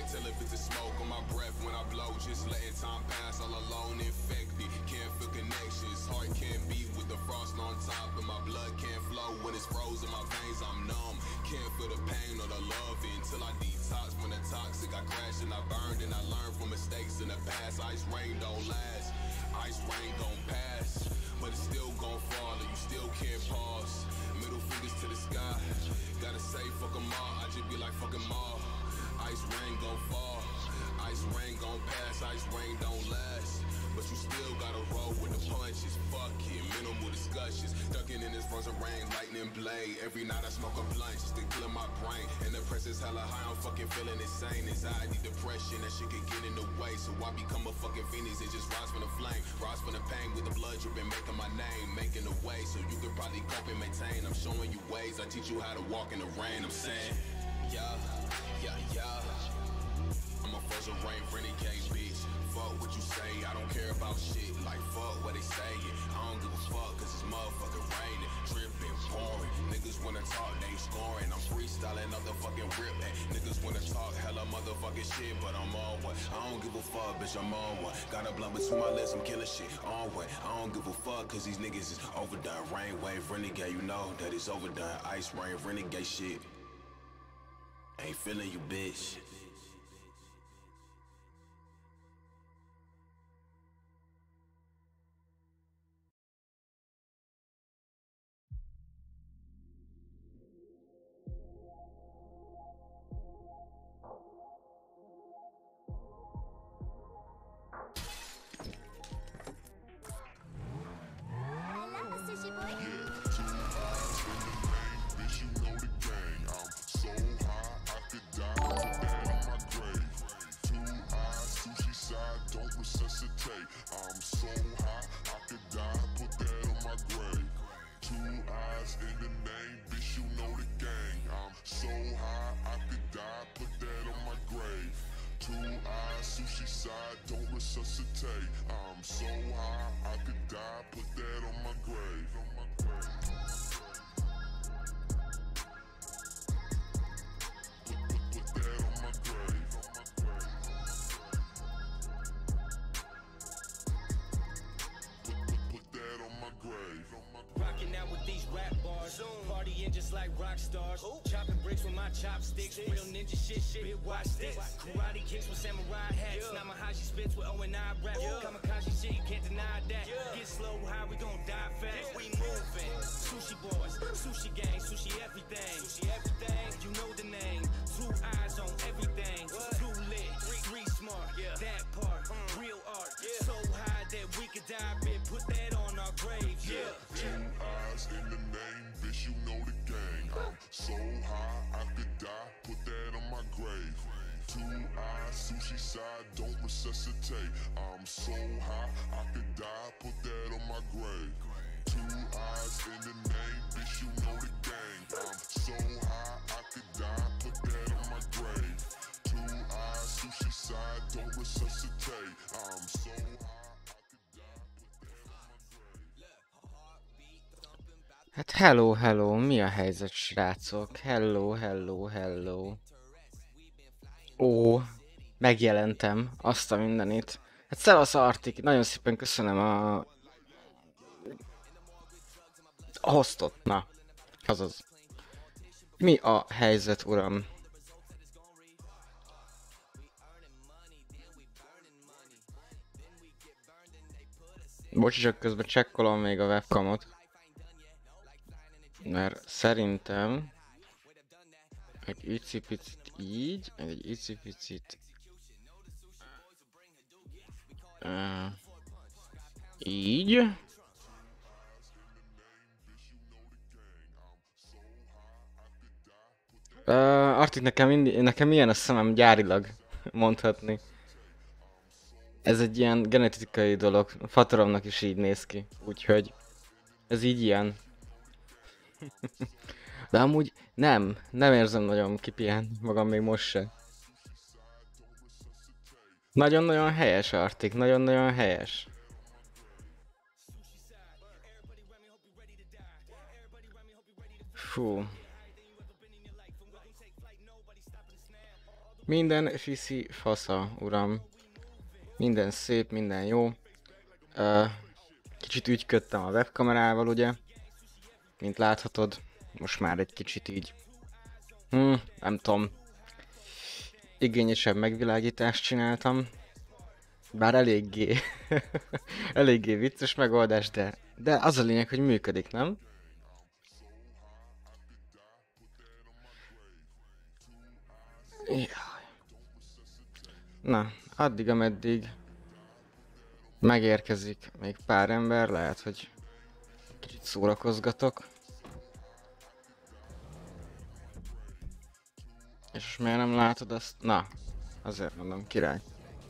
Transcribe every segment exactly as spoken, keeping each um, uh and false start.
Tell if it's a smoke on my breath when I blow. Just letting time pass all alone, infected. Can't feel connections. Heart can't beat with the frost on top. And my blood can't flow when it's frozen. My veins, I'm numb. Can't feel the pain or the love until I detox from the toxic. I crashed and I burned and I learned from mistakes in the past. Ice rain don't last. Ice rain gon' pass. But it's still gon' fall and you still can't pause. Middle fingers to the sky. Gotta say fuck 'em all. I just be like fuck 'em all. Ice rain gon' fall. Ice rain gon' pass. Ice rain don't last. But you still gotta roll with the punches. Fuck it, minimal discussions. Ducking in this frozen rain, lightning blade. Every night I smoke a blunt just to clear my brain. And the pressure's hella high, I'm fucking feeling insane. Anxiety, depression, that shit could get in the way. So I become a fucking phoenix, it just rise from the flame. Rise from the pain with the blood dripping, making my name. Making a way so you can probably cope and maintain. I'm showing you ways, I teach you how to walk in the rain. I'm saying, yeah, yeah, yeah. I'm a frozen rain renegade, bitch. Fuck what you say, I don't care about shit. Like fuck what they saying. I don't give a fuck cause it's motherfucking raining. Dripping, pouring. Niggas wanna talk, they scoring. I'm freestyling up the fucking rip. Hey, niggas wanna talk hella motherfucking shit, but I'm on one. I don't give a fuck, bitch, I'm on one. Got a blunt between my lips, I'm killing shit. On one. I don't give a fuck cause these niggas is overdone. Rain wave renegade, you know that it's overdone. Ice rain renegade shit. Ain't feeling you, bitch. I'm so high, I could die, put that on my grave. Two eyes in the name, bitch, you know the gang. I'm so high, I could die, put that on my grave. Two eyes, sushi side, don't resuscitate. I'm so high, I could die, put that on my grave. On my grave. Put, put, put that on my grave. On my grave. Rocking out with these rap bars, partying just like rock stars. Ooh. Chopping bricks with my chopsticks, real ninja shit, shit. Bitch, watch this. Karate kicks with samurai hats. Yeah. Namahashi spits with O and I rap. Yeah. Kamikaze shit, you can't deny that. Yeah. Get slow, high, we gon' die fast. Yeah. We moving. Sushi boys, sushi gang, sushi everything. Sushi everything, you know the name. Two eyes on everything. What? Two lit, three, three smart. Yeah. That part, mm. Real art. Yeah. So high that we could die, bitch. Put that on our graves. Yeah. Yeah. Two eyes in the name, bitch, you know the gang. I'm so high, I could die, put that on my grave. Two eyes, sushi side, don't resuscitate. I'm so high, I could die, put that on my grave. Two eyes in the name, bitch, you know the gang. I'm so high, I could die, put that on my grave. Two eyes, sushi side, don't resuscitate. I'm so high. Hát hello, hello, mi a helyzet, srácok? Hello, hello, hello. Ó, megjelentem, azt a mindenit. Hát szevasz Artik, nagyon szépen köszönöm a... a hostot, na. Azaz. Mi a helyzet, uram? Bocsi, csak közben csekkolom még a webcamot. Mert szerintem egy icipicit így, egy icipicit uh, így. Uh, Artik, nekem, indi, nekem ilyen a szemem gyárilag mondhatni. Ez egy ilyen genetikai dolog, Fatoromnak is így néz ki, úgyhogy ez így ilyen. De amúgy nem, nem érzem nagyon kipihent magam még most se. Nagyon-nagyon helyes, Artik, nagyon-nagyon helyes. Fú. Minden fiszi fasza, uram. Minden szép, minden jó. Ö, kicsit ügyködtem a webkamerával, ugye? Mint láthatod. Most már egy kicsit így. Hm, nem tudom. Igényesebb megvilágítást csináltam. Bár eléggé... eléggé vicces megoldás, de... De az a lényeg, hogy működik, nem? Jaj. Na, addig, ameddig megérkezik még pár ember, lehet, hogy kicsit szórakozgatok. És most miért nem látod azt? Na, azért mondom, király.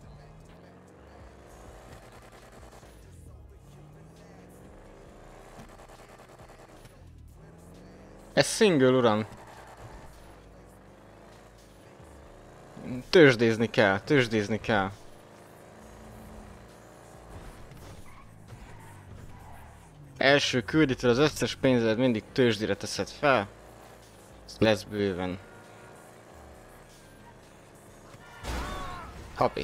Ez single, uram. Tőzsdézni kell, tőzsdézni kell. Első külditől az összes pénzed mindig tőzsdire teszed fel. Lesz bőven. Happy.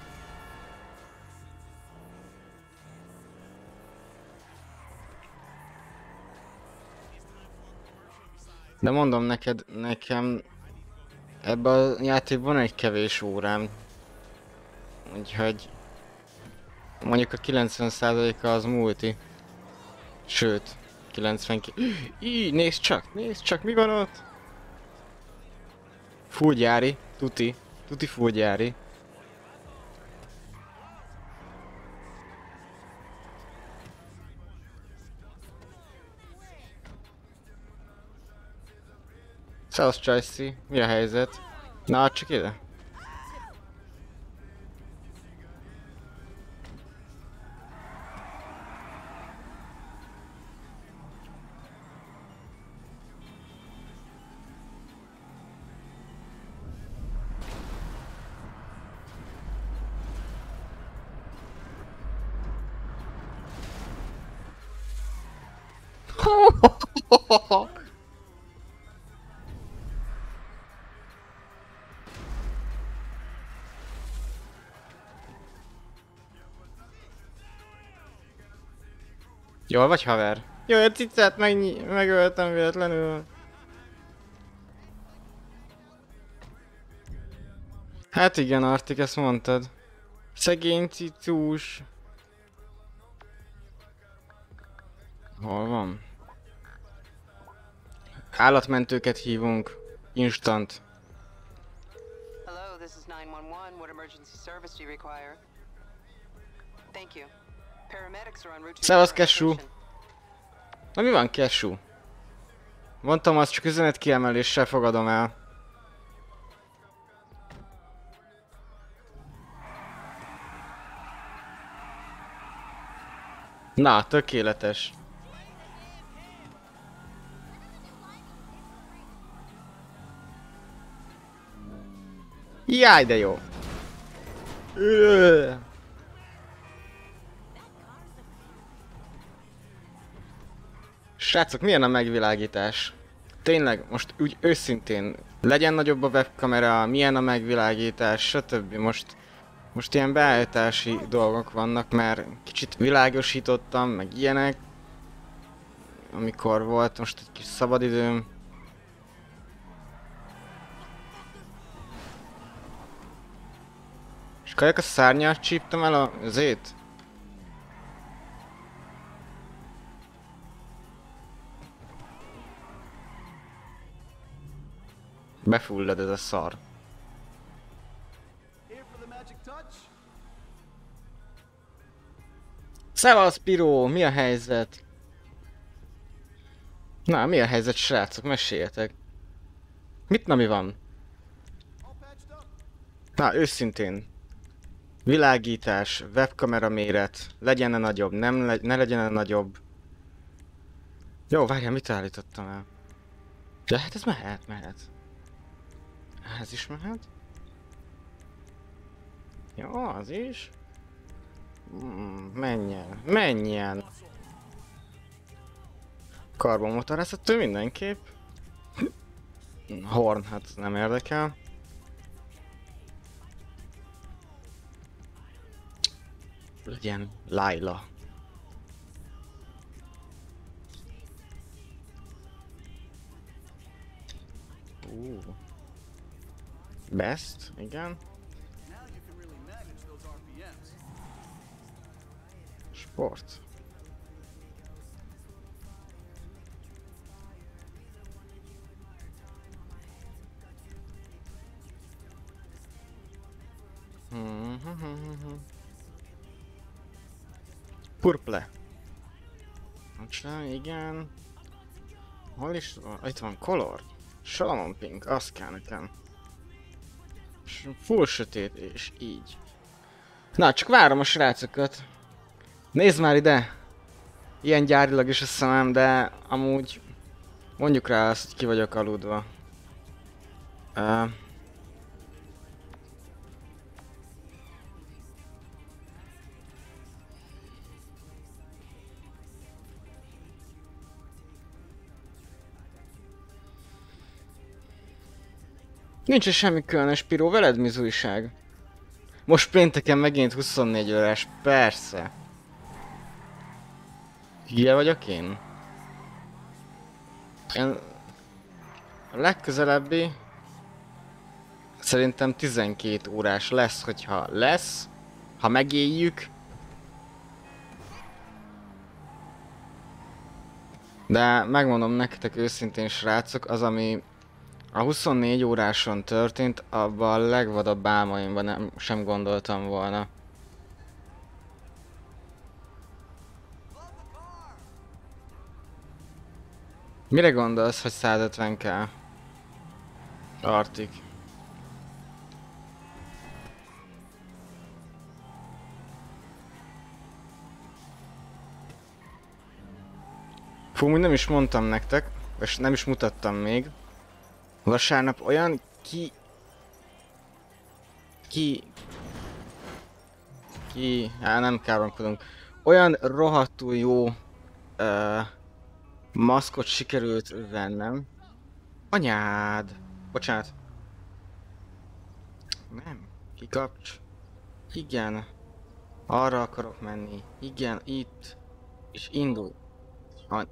De mondom neked, nekem ebben a játékban van egy kevés órám. Úgyhogy mondjuk a kilencven százaléka az multi. Sőt, kilencvenkét. Így, nézd csak, nézd csak, mi van ott? Full gyári, tuti, tuti full gyári. Szevasz Csajci, mi a helyzet? Na, csak ide. Jól vagy, haver? Jó, a cicát meg megöltem véletlenül. Hát igen, Artik, ezt mondtad. Szegény cicus. Hol van? Állatmentőket hívunk. Instant. Hello, this is nine one one. What emergency service do you require? Thank you. Paramedics are en route to Szevasz, your Kessu. location. Na mi van, Kessu? Mondtam, azt csak üzenet kiemeléssel fogadom el. Na, tökéletes. Jaj, de jó. Ö. Srácok, milyen a megvilágítás? Tényleg, most úgy őszintén, legyen nagyobb a webkamera, milyen a megvilágítás, stb. Most, most ilyen beállítási dolgok vannak, mert kicsit világosítottam, meg ilyenek. Amikor volt most egy kis szabadidőm. És kajak a szárnyát csíptem el a zét? Befullad ez a szar. Szevasz, Piró! Mi a helyzet? Na, mi a helyzet, srácok? Meséljetek. Mit na mi van? Na, őszintén. Világítás, webkamera méret, legyen-e nagyobb, nem le ne legyen-e nagyobb. Jó, várjál, mit állítottam el? De hát ez mehet, mehet. Ez is mehet. Jó, az is. Mm, menjen, menjen. Karbonmotorászattól mindenképp. Horn, hát nem érdekel. legyen Layla. Uh. Best, igen. Sport. Purple. Mocsa, igen. Hol is van? Itt van Color. Salomon Pink, az kell nekem. És full sötét, és így. Na, csak várom a srácokat. Nézd már ide! Ilyen gyárilag is a szemem, de amúgy mondjuk rá azt, hogy ki vagyok aludva. Uh, Nincs semmi különös, Piró, veled mi az újság? Most pénteken megint huszonnégy órás, persze. Hülye vagyok én? Én... A legközelebbi... Szerintem tizenkét órás lesz, hogyha lesz. Ha megéljük. De megmondom nektek őszintén, srácok, az ami a huszonnégy óráson történt, abban a legvadabb álmaimban nem, sem gondoltam volna. Mire gondolsz, hogy százötven kell? Artik. Fú, még nem is mondtam nektek, és nem is mutattam még. Vasárnap olyan ki... Ki... Ki... Hát nem káromkodunk. Olyan rohadtul jó... Uh, maszkot sikerült vennem. Anyád! Bocsánat. Nem. Kikapcs. Igen. Arra akarok menni. Igen, itt. És indulj. A...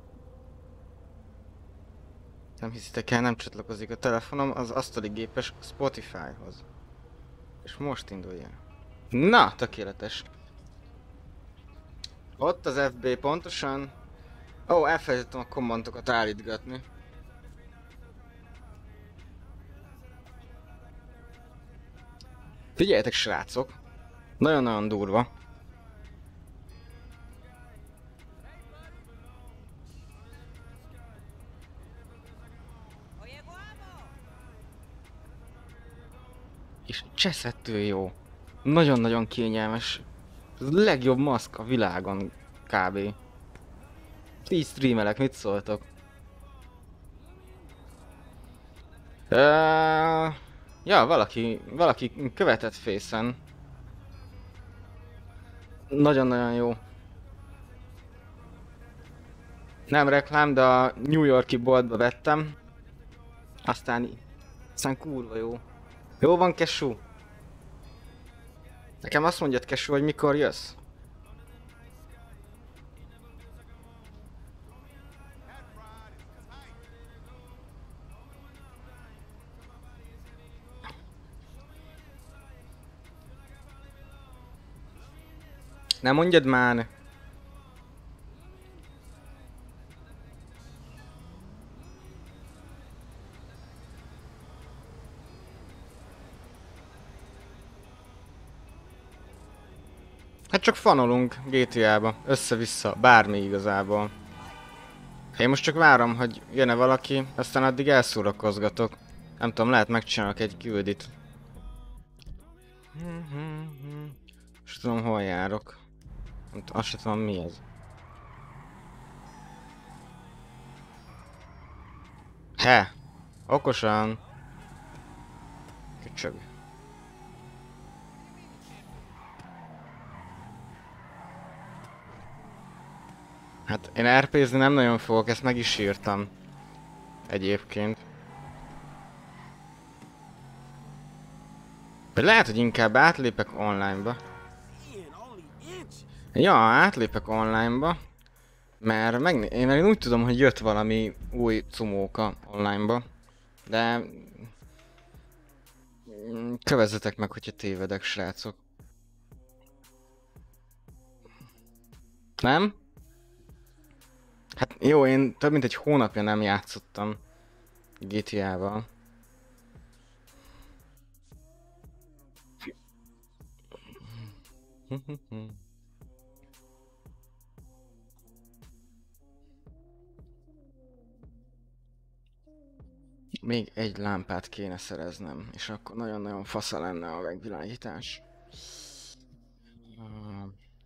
Nem hiszitek el, nem csatlakozik a telefonom az asztali gépes Spotify-hoz. És most indulj el. Na, tökéletes. Ott az ef bé pontosan. Ó, oh, elfelejtettem a kommandokat állítgatni. Figyeljetek, srácok. Nagyon-nagyon durva. És cseszettől jó. Nagyon-nagyon kényelmes. Ez a legjobb maszk a világon, kb. Így streamelek, mit szóltok? Uh, ja, valaki, valaki követett Face-en. Nagyon-nagyon jó. Nem reklám, de a New York-i boltba vettem. Aztán... Aztán kurva jó. Jó van, Kesu? Nekem azt mondjad, Kesu, hogy mikor jössz? Nem mondjad már! Hát csak fanolunk gé té á-ba, össze-vissza, bármi igazából. Én most csak várom, hogy jön-e valaki, aztán addig elszórakozgatok. Nem tudom, lehet megcsinálok egy küldit. Most tudom, hol járok. Nem tudom, azt sem tudom, mi ez. He! Okosan! Köcsög. Hát én er pézni nem nagyon fogok, ezt meg is írtam. Egyébként. De lehet, hogy inkább átlépek online-ba. Ja, átlépek onlineba. Mert megné... én, én úgy tudom, hogy jött valami új cumóka onlineba. De... mm, kövezzetek meg, hogyha tévedek, srácok. Nem? Hát jó, én több mint egy hónapja nem játszottam gé té á-val. Még egy lámpát kéne szereznem, és akkor nagyon-nagyon fasza lenne a megvilágítás. Uh,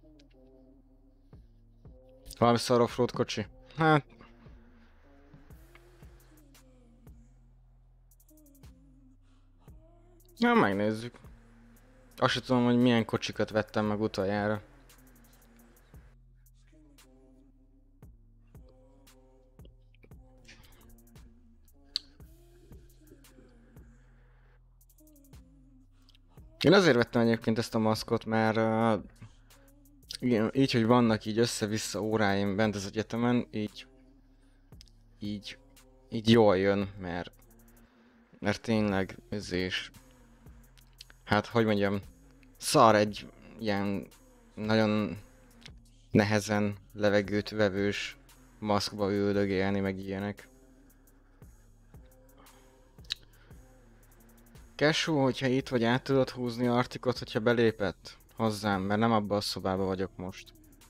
Valami szar offroad kocsi? Hát... Ja, megnézzük. Azt sem tudom, hogy milyen kocsikat vettem meg utoljára. Én azért vettem egyébként ezt a maszkot, mert uh, igen, így, hogy vannak így össze-vissza óráim bent az egyetemen, így, így, így jól jön, mert, mert tényleg ez is, hát hogy mondjam, szar egy ilyen nagyon nehezen levegőt vevős maszkba üldögélni, meg ilyenek. Kesú, hogyha itt vagy, át tudod húzni Artikot, hogyha belépett hozzám, mert nem abban a szobában vagyok most.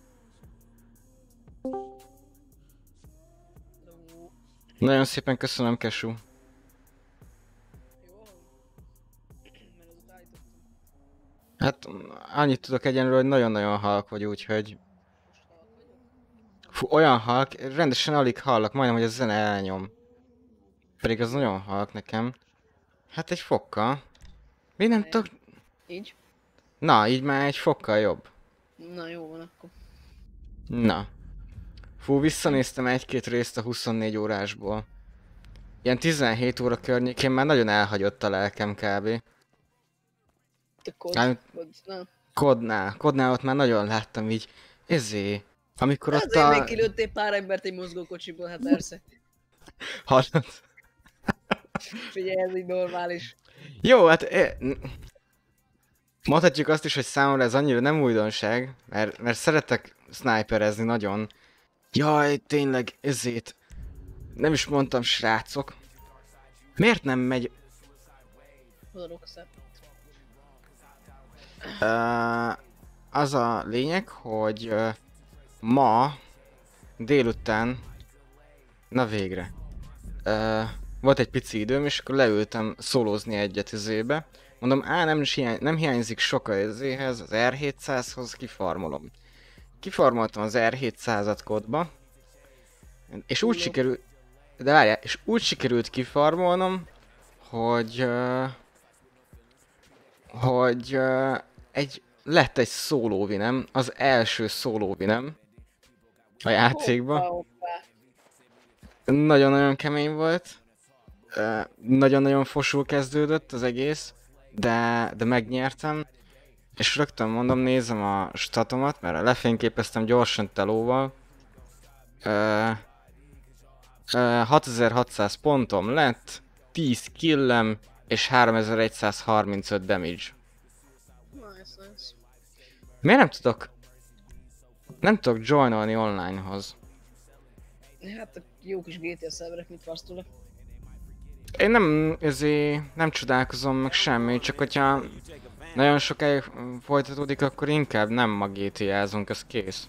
Nagyon szépen köszönöm, Kesú. Hát annyit tudok egyenlőre, hogy nagyon-nagyon halk vagy, úgyhogy... Fú, olyan halk, rendesen alig hallak, majdnem, hogy a zene elnyom. Pedig az nagyon halk nekem. Hát egy fokkal. Mi nem tudok... Így? Na, így már egy fokkal jobb. Na jó van akkor. Na. Fú, visszanéztem egy-két részt a huszonnégy órásból. Ilyen tizenhét óra környékén már nagyon elhagyott a lelkem kb. Te kod, Hát- kod, na. Kodnál, Kodnál ott már nagyon láttam így, ezé, amikor ott Azért még a... kilőttél pár embert egy mozgókocsiból, hát persze. Hallod? Figyelj, ez így normális. Jó, hát... eh, n- Mondhatjuk azt is, hogy számomra ez annyira nem újdonság, mert, mert szeretek sniperezni nagyon. Jaj, tényleg, ezért. Nem is mondtam, srácok. Miért nem megy... Oda rokszál. Uh, az a lényeg, hogy uh, ma délután, na végre, uh, volt egy pici időm, és akkor leültem szólózni egyet izébe. Mondom, á, nem, is hiány, nem hiányzik sok a izéhez, az er hétszázhoz kifarmolom. Kifarmoltam az er hétszázat kodba, és úgy sikerült, de várjál, és úgy sikerült kifarmolnom, hogy, uh, hogy uh, egy, lett egy szólóvinem, az első szólóvinem a játékban. Hoppá, hoppá. Nagyon-nagyon kemény volt. Ö, Nagyon-nagyon fosul kezdődött az egész, de, de megnyertem. És rögtön mondom, nézem a statomat, mert lefényképeztem gyorsan telóval. Ö, ö, hatezer-hatszáz pontom lett, tíz killem és háromezer-egyszázharmincöt damage. Nice, nice. Miért nem tudok... Nem tudok joinolni onlinehoz? Hát a jó kis gé té á szerverek mit vársz tőle? Én nem, ezért nem csodálkozom meg semmi, csak hogyha nagyon sokáig folytatódik, akkor inkább nem ma gé té á-zunk, ez kész.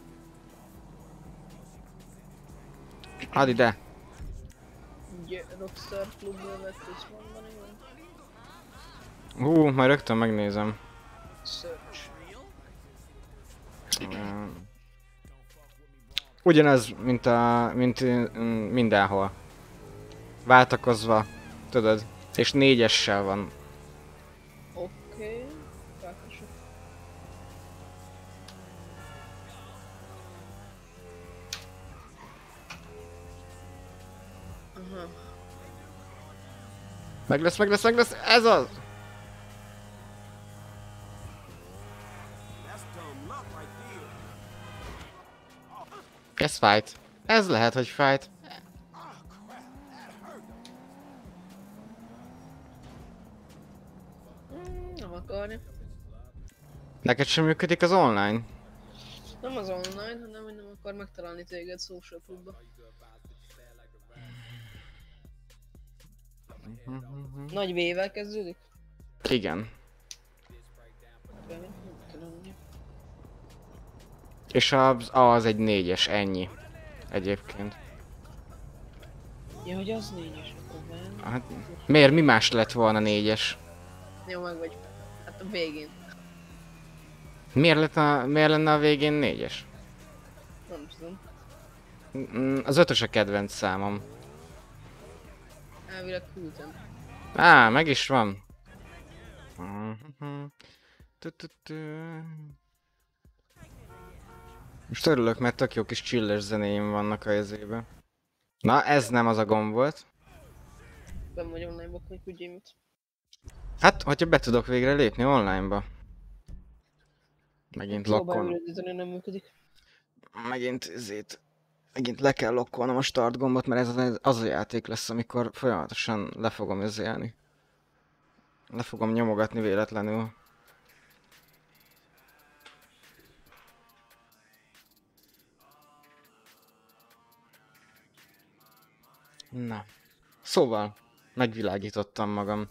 Add ide! Ugye Rockstar Clubból vett is mondani, vagy? Hú, majd rögtön megnézem. Search. Mm. Ugyanaz, mint a... mint mm, mindenhol. Váltakozva, tudod, és négyessel van. Oké. Okay. Rákosok. Aha. Meg lesz, meg lesz, meg lesz, ez az! Ez fájt. Ez lehet, hogy fájt. Hmm, nem akarja. Neked sem működik az online? Nem az online, hanem hogy nem akar megtalálni téged social foodba. Nagy V-vel kezdődik? Igen. Nem tudom. És az A az egy négyes, ennyi. Egyébként. Ja, hogy az négyes, akkor van. Hát, miért mi más lett volna négyes? Jó, meg vagy. Hát a végén. Miért, lett a, miért lenne a végén négyes? Nem tudom. Mm, Az ötös a kedvenc számom. Elvileg küldtem. Á, meg is van. Mhm. Tu-tu-tu. Most örülök, mert tök jó kis chiller zenéim vannak a ezébe. Na, ez nem az a gomb volt. Nem vagy online-ba, hogy kutyémit. Hát, hogyha be tudok végre lépni online-ba. Megint Próbálj lokkolnom. üldözíteni, nem működik. Megint ezért... Megint le kell lokkolnom a start gombot, mert ez az, az a játék lesz, amikor folyamatosan le fogom ezélni. Le fogom nyomogatni véletlenül. Na. Szóval, megvilágítottam magam.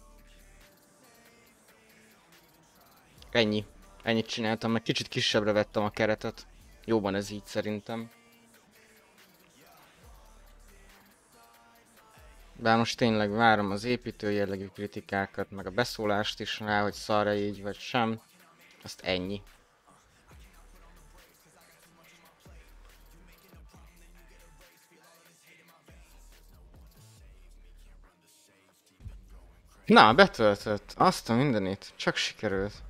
Ennyi. Ennyit csináltam, meg kicsit kisebbre vettem a keretet. Jóban ez így szerintem. Bár most tényleg várom az építő jellegű kritikákat, meg a beszólást is rá, hogy szar-e így vagy sem. Azt ennyi. Na, betöltött. Azt a mindenit. Csak sikerült.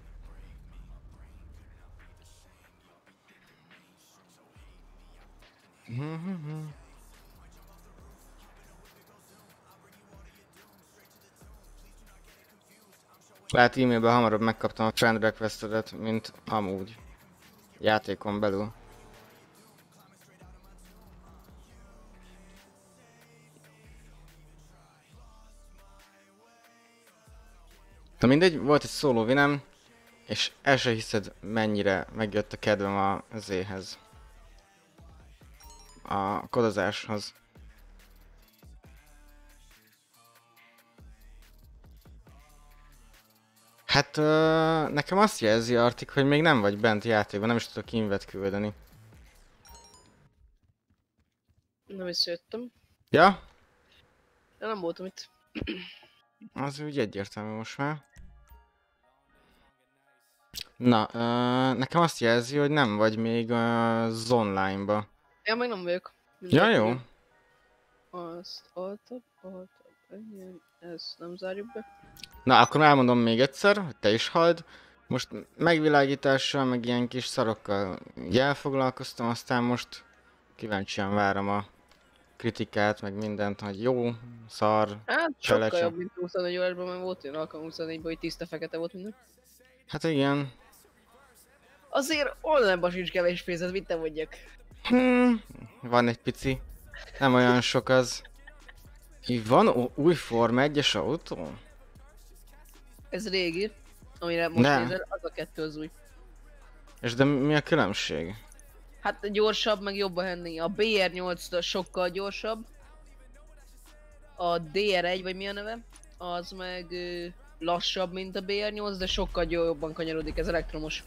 Lehet e-mailben hamarabb megkaptam a friend requestedet, mint amúgy. Játékon belül. Na mindegy, volt egy szóló vinem, és el se hiszed, mennyire megjött a kedvem a zéhez. A kodozáshoz. Hát ö, nekem azt jelzi Artik, hogy még nem vagy bent játékban, nem is tudok invet küldeni. Nem is jöttem. Ja? De nem voltam itt. Az úgy egyértelmű most már. Na, ö, nekem azt jelzi, hogy nem vagy még az online-ba. Ja, meg nem vagyok. Ja, jó. Azt altabb, altabb, ennyi, ezt nem zárjuk be. Na, akkor elmondom még egyszer, hogy te is halld. Most megvilágítással, meg ilyen kis szarokkal így elfoglalkoztam, aztán most kíváncsian várom a kritikát, meg mindent, hogy jó, szar, Hát Csele, sokkal cse. jobb, mint huszonnégy órásban, mert volt olyan alkalom huszonnégyben, hogy tiszta fekete volt minden. Hát igen. Azért online-ban sincs kevés pénz, mit te mondjak. Hmm, van egy pici. Nem olyan sok az. Így van ó- új Forma egyes autó? Ez régi, amire most De. nézel, az a kettő az új. És de mi a különbség? Hát gyorsabb, meg jobb a henni. A bé er nyolc sokkal gyorsabb. A dé er egy, vagy mi a neve, az meg ö, lassabb, mint a bé er nyolc, de sokkal jobban kanyarodik, ez elektromos.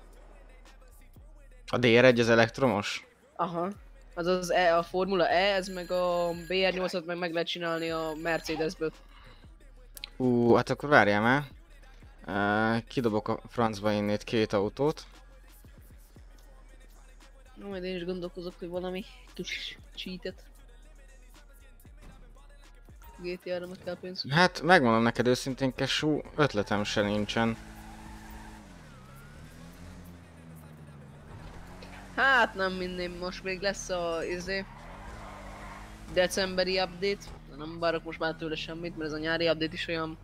A dé er egy az elektromos? Aha. Az az E, a Formula E, ez meg a bé er nyolcat meg meg lehet csinálni a Mercedesből. Ú, hát akkor várjál már. Uh, kidobok a francba innét két autót. Na, majd én is gondolkozok, hogy valami kis cheatet. gé té á-ra meg kell pénz. Hát megmondom neked őszintén, Kesú, ötletem se nincsen. Hát nem minden, most még lesz a izé, decemberi update. De nem várok most már tőle semmit, mert ez a nyári update is olyan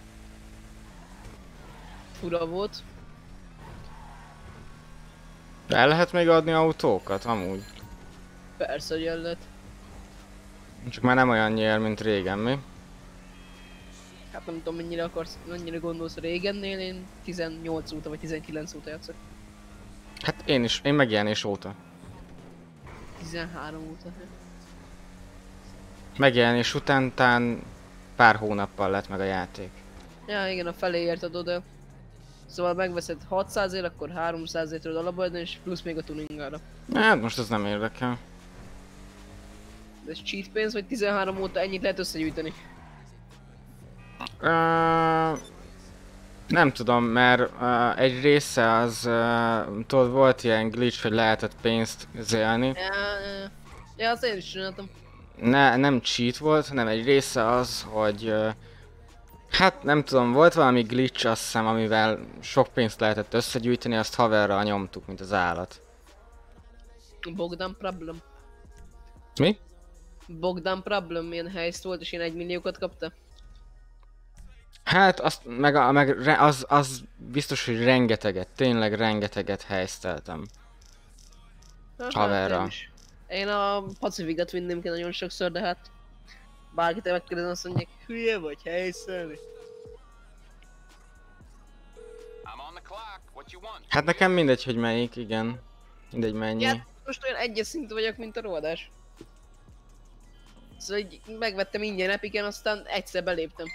fura volt. El lehet még adni autókat, amúgy. Persze, hogy el lehet. Csak már nem olyan nyer, mint régen, mi? Hát nem tudom mennyire akarsz, mennyire gondolsz régennél, én tizennyolc óta vagy tizenkilenc óta játszok. Hát én is, én megjelenés óta. tizenhárom óta. Megjelenés után tán pár hónappal lett meg a játék. Ja igen, a feléért adod el. Szóval megveszed hatszázért, akkor háromszázért tudod alapba, és plusz még a tuningára. Hát most ez nem érdekel. De ez cheat pénz, vagy tizenhárom óta ennyit lehet összegyűjteni? Uh, nem tudom, mert uh, egy része az, uh, tudod, volt ilyen glitch, hogy lehetett pénzt zélni. Ja, ja, ja, azt én is csináltam. Ne, nem cheat volt, hanem egy része az, hogy uh, hát nem tudom, volt valami glitch azt hiszem, amivel sok pénzt lehetett összegyűjteni, azt haverral nyomtuk, mint az állat. Bogdan problem. Mi? Bogdan problem, milyen helyzt volt, és én egy milliókat kapta? Hát azt, meg, a, meg re, az, az biztos, hogy rengeteget, tényleg rengeteget helyezteltem. Hát, Haverra. én is. Én a Pacificat vinném ki nagyon sokszor, de hát... Bárkit megkérdezem, azt mondják, hülye vagy helyszelni? Hát nekem mindegy, hogy melyik, igen. Mindegy mennyi. Ja, most olyan egyes szintű vagyok, mint a rohadás. Szóval így megvettem ingyen Epiken, aztán egyszer beléptem.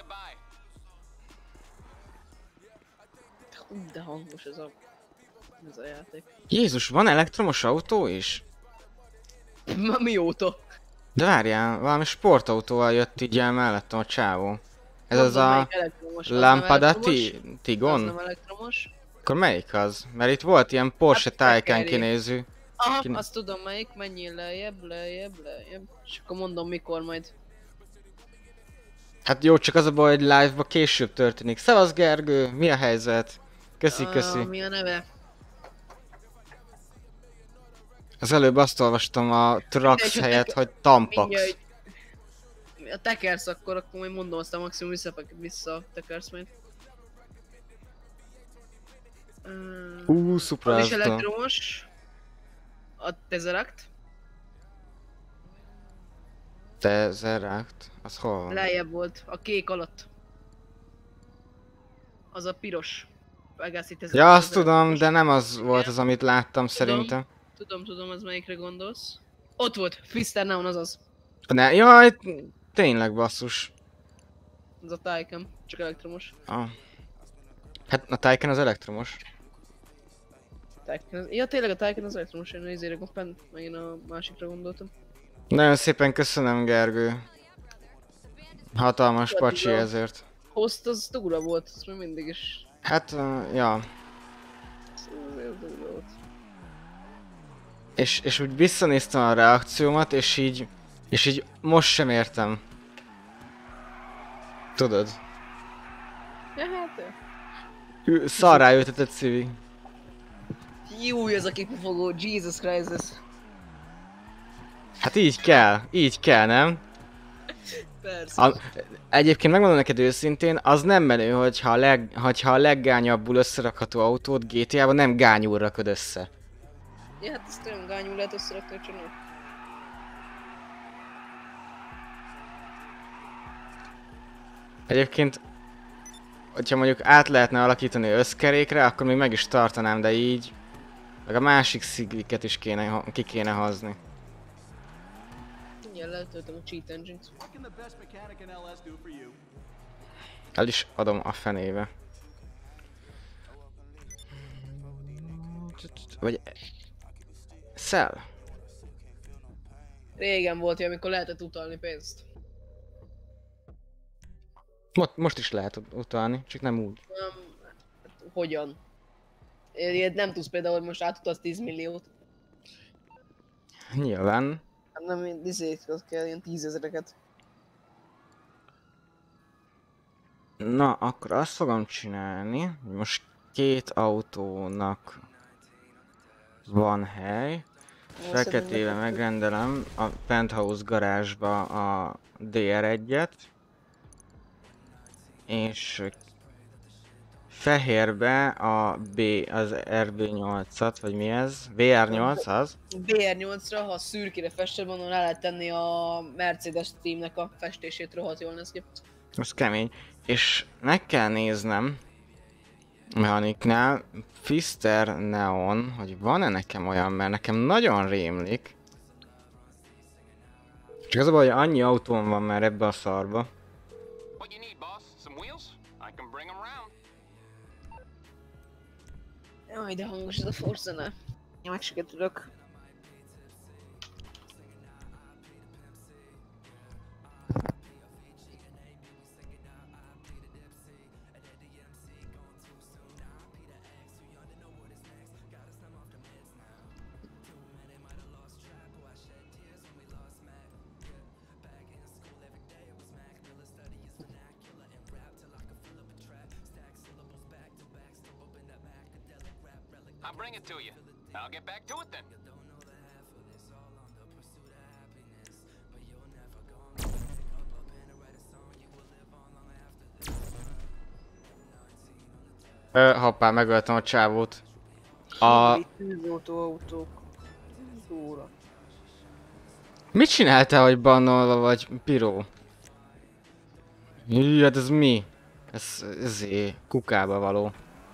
Hú, de hangos ez a... ez a játék. Jézus, van elektromos autó is? Ma mióta? De várjál, valami sportautóval jött így el mellettem a csávó. Ez az, Mondom, a melyik elektromos, az nem Lampada elektromos, Ti- Az Tigon? nem elektromos. Akkor melyik az? Mert itt volt ilyen Porsche Hát, Taycan tekerjék. kinéző. Aha, Kine- azt tudom melyik, menjél lejjebb, lejjebb, lejjebb. És akkor mondom mikor majd. Hát jó, csak az a baj, hogy live-ba később történik. Szevasz Gergő, mi a helyzet? Köszi, köszi. Uh, mi a neve? Az előbb azt olvastam a Trax Mindegy, helyett, hogy hogy Tampax. Mindjárt. A tekersz akkor, akkor majd mondom, aztán maximum visszapek vissza a tekersz majd. Uh, Ú, az Supra, is azt tudom. elektromos. A Tesseract. Tesseract? Az hol van? Lejjebb volt, a kék alatt. Az a piros. Pegassi Tesseract. Ja, azt az tudom, elektromos. de nem az volt az, amit láttam szerintem. Tudom, tudom, az melyikre gondolsz. Ott volt, Fister Neon, azaz. Ne, jaj, tényleg basszus. Az a Taycan, csak elektromos. Ah. Hát a Taycan az elektromos. Taycan. Ja, tényleg a Taycan az elektromos, én nézére goppen, meg én a másikra gondoltam. Nagyon szépen köszönöm, Gergő. Hatalmas Ja, pacsi tudom. ezért. Host az dura volt, az még mindig is. Hát, uh, ja. Szóval dura volt. És, és úgy visszanéztem a reakciómat, és így... És így most sem értem. Tudod? Ja, hát... ja. Hű, Szarrá ültetett Civi. Jó, ez a kipufogó, Jesus Christ ez. Hát így kell, így kell, nem? Persze. A, egyébként megmondom neked őszintén, az nem menő, hogyha a, leg, hogyha a leggányabbul összerakható autót gé té á-ban nem gányul rakod össze. Ja, hát ezt olyan gányul lehet összerakni a csomót. Egyébként, hogyha mondjuk át lehetne alakítani összkerékre, akkor még meg is tartanám, de így... Meg a másik szigliket is kéne, ha- ki kéne hozni. Mindjárt letöltöm a Cheat Engine-t. El is adom a fenébe. Vagy... Szel. Régen volt olyan, amikor lehetett utalni pénzt. Most, most is lehet ut- utalni, csak nem úgy. Nem, hát, hogyan? Ilyet nem tudsz például, hogy most átutalsz tíz milliót. Nyilván. Hát nem, izét az kell, ilyen tízezreket. Na, akkor azt fogom csinálni, hogy most két autónak van hely. Feketébe megrendelem a Penthouse garázsba a dé er egyet. És fehérbe a B, az er bé nyolcat, vagy mi ez? vé er nyolc az? bé er nyolcra, ha szürkére fested, mondom, rá lehet tenni a Mercedes Teamnek a festését, rohadt jól néz ki. Az kemény. És meg kell néznem mechaniknál Fister Neon, hogy van-e nekem olyan, mert nekem nagyon rémlik. Csak az a baj, hogy annyi autóm van már ebbe a szarba. What you need, boss? Some wheels? I can bring them round. Jaj, de hangos ez a Forza-nál. Én meg se tudok. I'll bring it to you. I'll get back to it then. Ö, hoppá, megöltem a csávót. A... Tűzoltó autók. Szóra. Mit csináltál, hogy bannolva vagy, Piró? Jű, hát ez mi? Ez, ezé, kukába való.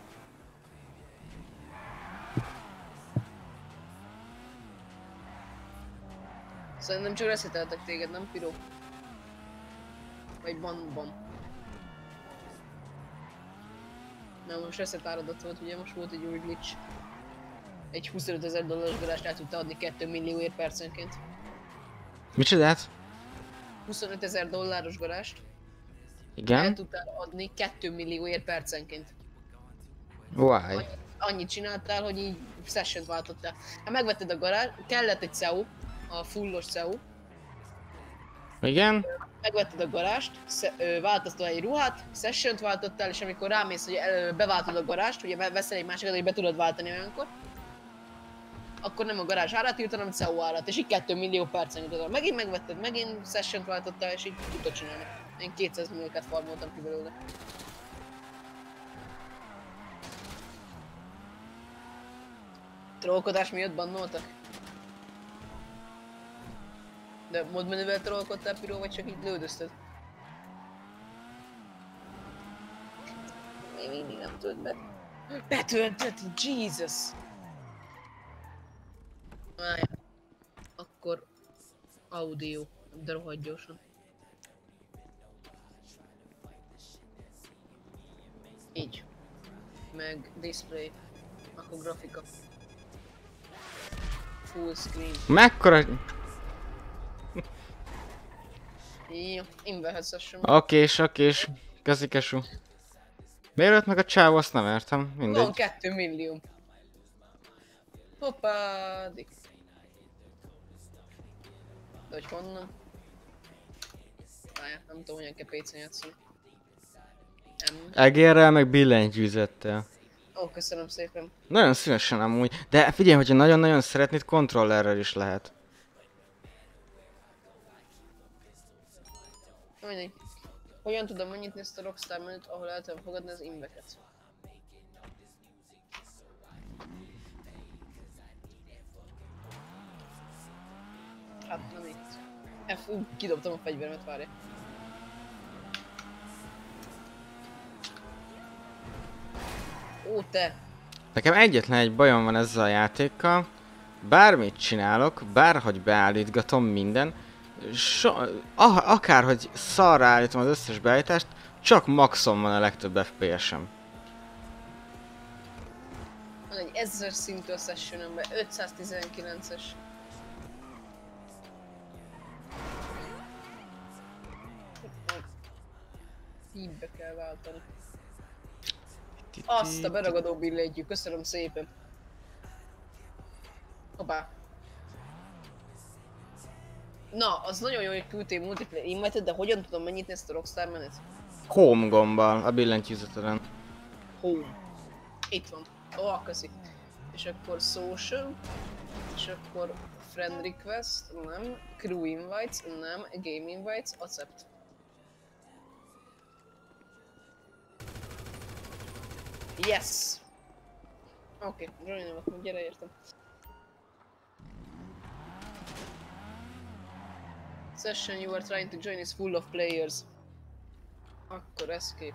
Szerintem csak reszeteltek téged, nem Piró? Vagy banban. Mert most reset áradat volt, ugye most volt egy új glitch. Egy huszonöt ezer dolláros garást el tudta adni két millióért percenként. Micsodát? huszonöt ezer dolláros garást el Igen? tudtál adni két millióért percenként. Why? Annyit csináltál, hogy így session váltottál. Hát megvetted a garást, kellett egy cé e u, a fullos cé e u. Igen? Megvetted a garást, változtál egy ruhát, sessiont váltottál, és amikor rámész, hogy el, beváltod a garást, ugye veszel egy másikat, hogy be tudod váltani olyankor, akkor nem a garázs árát írt, hanem a cé e u árát, és így két millió percen jutott. Megint megvetted, megint sessiont váltottál, és így tudod csinálni. Én kétszáz milliókat farmoltam ki belőle. Trollkodás miatt bannoltak? De modmenüvel trollkodtál, Piró, vagy csak így lődözted? Még mindig nem tudod be... Betölteti, Jesus! Várjál. Akkor... Audio, de rohadt gyorsan. Így. Meg display. Akkor grafika. Full screen. Mekkora... Jó, inverhetszessem. Okés, okés. Köszi, Kesu. Miért ölt meg a csávó, azt nem értem. Van Mindegy. kettő millió. Hoppádik. De hogy honnan? Várjál, nem tudom, hogyan kell pé cén játszani. Nem. Egérrel, meg billentyűzettel. Ó, köszönöm szépen. Nagyon szívesen amúgy. De figyelj, hogyha nagyon-nagyon szeretnéd, kontrollerrel is lehet. Mindegy. Hogyan tudom megnyitni ezt a Rockstar menüt, ahol el tudom fogadni az inveket? Hát nem itt. F, ú, kidobtam a fegyveremet, várj. Ó, te! Nekem egyetlen egy bajom van ezzel a játékkal. Bármit csinálok, bárhogy beállítgatom minden, so, ah, akárhogy szarra állítom az összes beállítást, csak maxon van a legtöbb ef pé es-em. Van egy ezer szintű a sessionomban, ötszáztizenkilences. Hívbe kell váltani. Azt a beragadó billentyű, köszönöm szépen. Hoppá. Na, az nagyon jó, hogy küldtél multiplayer invite-et, de hogyan tudom megnyitni ezt a Rockstar menet? Home gombbal a billentyűzeteden. Home. Itt van. Ó, oh, köszi. És akkor social, és akkor friend request, nem, crew invites, nem, game invites, accept. Yes! Oké, okay, join akkor gyere értem. Session you are trying to join is full of players. Akkor escape.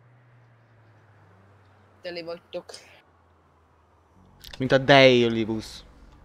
Teli vagytok. Mint a Daily busz.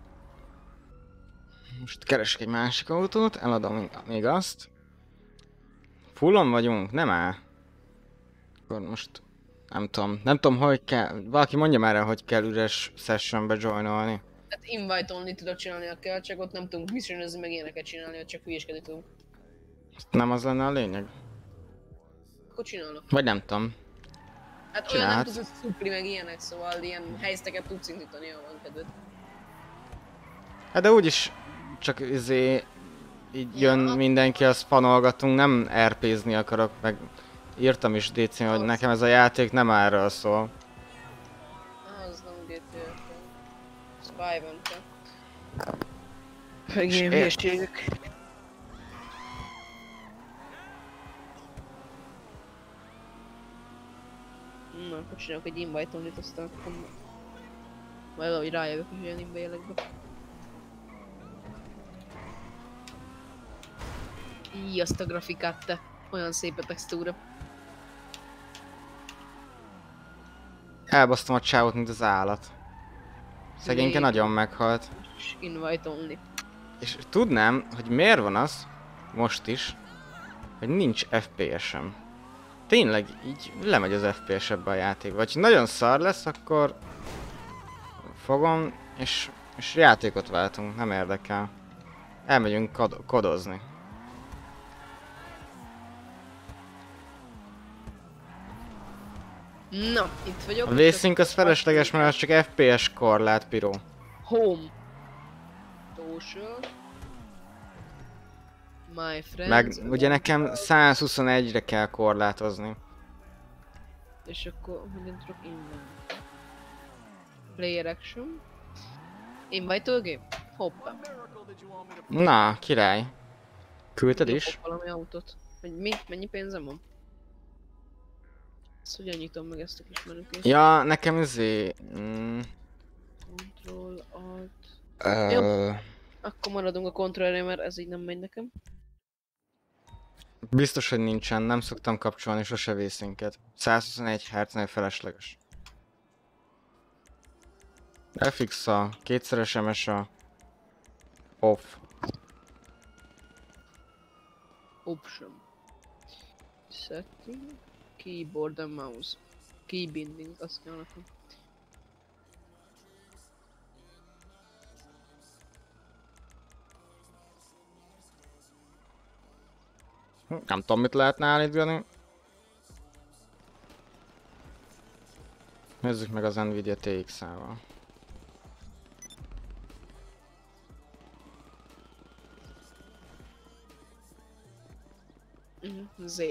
Most keresek egy másik autót, eladom még azt. Fullon vagyunk? Nem áll. Akkor most nem tudom, nem tudom hogy kell, valaki mondja már el, hogy kell üres sessionbe joinolni. Hát invite only tudod csinálni a kell, csak ott nem tudunk missionozni meg ilyeneket csinálni, hogy csak hülyéskedni tudunk. Nem az lenne a lényeg? Akkor csinálok. Vagy nem tudom. Hát olyan nem Csinálhatsz. tudsz, hogy szupli meg ilyenek, szóval ilyen helyzeteket tudsz indítani, ha van kedved. Hát de úgyis csak izé így jön Ja. mindenki, azt panolgatunk, nem er pézni akarok, meg írtam is dé cén, hogy nekem ez a játék nem erről szól. Az nem gé té á. Spy-ban kell. Meg ilyen ér- hülyeségek. Na, akkor csinálok egy invite only-t, aztán akkor majd valahogy rájövök, hogy olyan e-mailek be. Íj, azt a grafikát te. Olyan szép a textúra. Elbasztom a csávot, mint az állat. Szegényke Még- nagyon meghalt. És invite only. És tudnám, hogy miért van az, most is, hogy nincs ef pé es-em. Tényleg így lemegy az ef pé es ebbe a játékba. Vagy ha nagyon szar lesz, akkor fogom, és, és játékot váltunk, nem érdekel. Elmegyünk kod- kodozni. Na, itt vagyok. A Racing az felesleges, mert az csak ef pé es korlát, Piró. Home. Social. My friends. Meg ugye nekem százhuszonegyre kell korlátozni. És akkor hogyan tudok invite? Player action. Invite all game? Hoppá. Na, király. Küldted is? Dobok valami autót. Hogy mi? Mennyi pénzem van? Ezt hogyan nyitom meg ezt a kis menükét? Ja, nekem izé... Mm, Control, Alt... ö, Akkor maradunk a kontrollerre, mert ez így nem megy nekem. biztos, hogy nincsen, nem szoktam kapcsolni sose vészinket. százhuszonegy hertznél felesleges. ef iksz-a, kétszeres em es-a, off. Option. Setting. Keyboard and mouse. Key binding, azt kell nekem. Hm, Nem tudom, mit lehetne állítani. Nézzük meg az Nvidia té iksz-ával. Mhm, Z.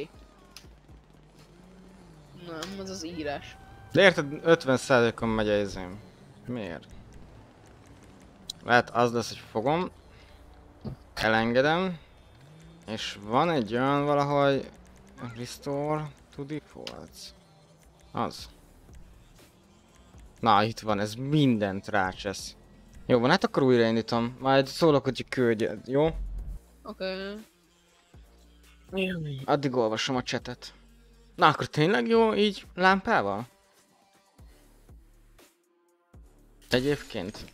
Nem, az az írás. De érted, ötven százalékon megy a izém. Miért? Lehet az lesz, hogy fogom. Elengedem. És van egy olyan valahogy... Restore to defaults. Az. Na, itt van, ez mindent rácsesz. Jó van, hát akkor újraindítom. Majd szólok, hogy küldje, jó? Oké. Addig olvasom a chatet. Na, akkor tényleg jó így lámpával? Egyébként.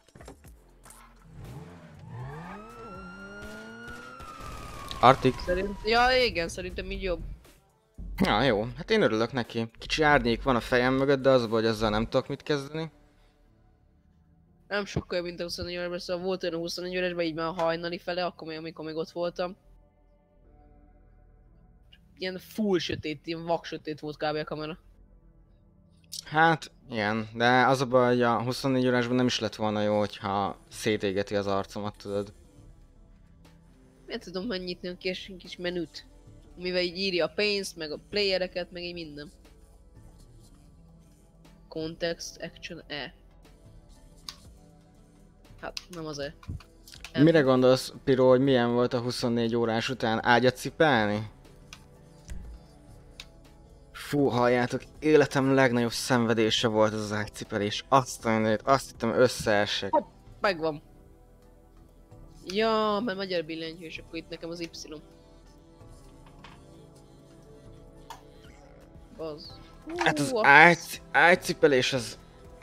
Artik. Szerint... Ja, igen, szerintem így jobb. Ja, jó. Hát én örülök neki. Kicsi árnyék van a fejem mögött, de az a baj, hogy azzal nem tudok mit kezdeni. Nem sokkal jobb, mint a huszonnégy órásban, szóval volt olyan a huszonnégy órásban, így már a hajnali fele, akkor még, amikor még ott voltam. Ilyen full sötét, ilyen vak sötét volt kb. A kamera. Hát, igen. De az a baj, hogy a huszonnégy órásban nem is lett volna jó, hogyha szétégeti az arcomat, tudod. Miért tudom megnyitni a kis, kis menüt? Amivel így írja a pénzt, meg a playereket, meg így minden. Context, action, E. Hát, nem az E. Nem. Mire gondolsz, Piro, hogy milyen volt a huszonnégy órás után ágyat cipelni? Fú, halljátok, életem legnagyobb szenvedése volt ez az ágycipelés. Azt a mindenit, azt hittem összeesek. Megvan. Ja, mert magyar billentyű, és akkor itt nekem az Y. Az. Hát az Hú, ágy, ágycipelés az...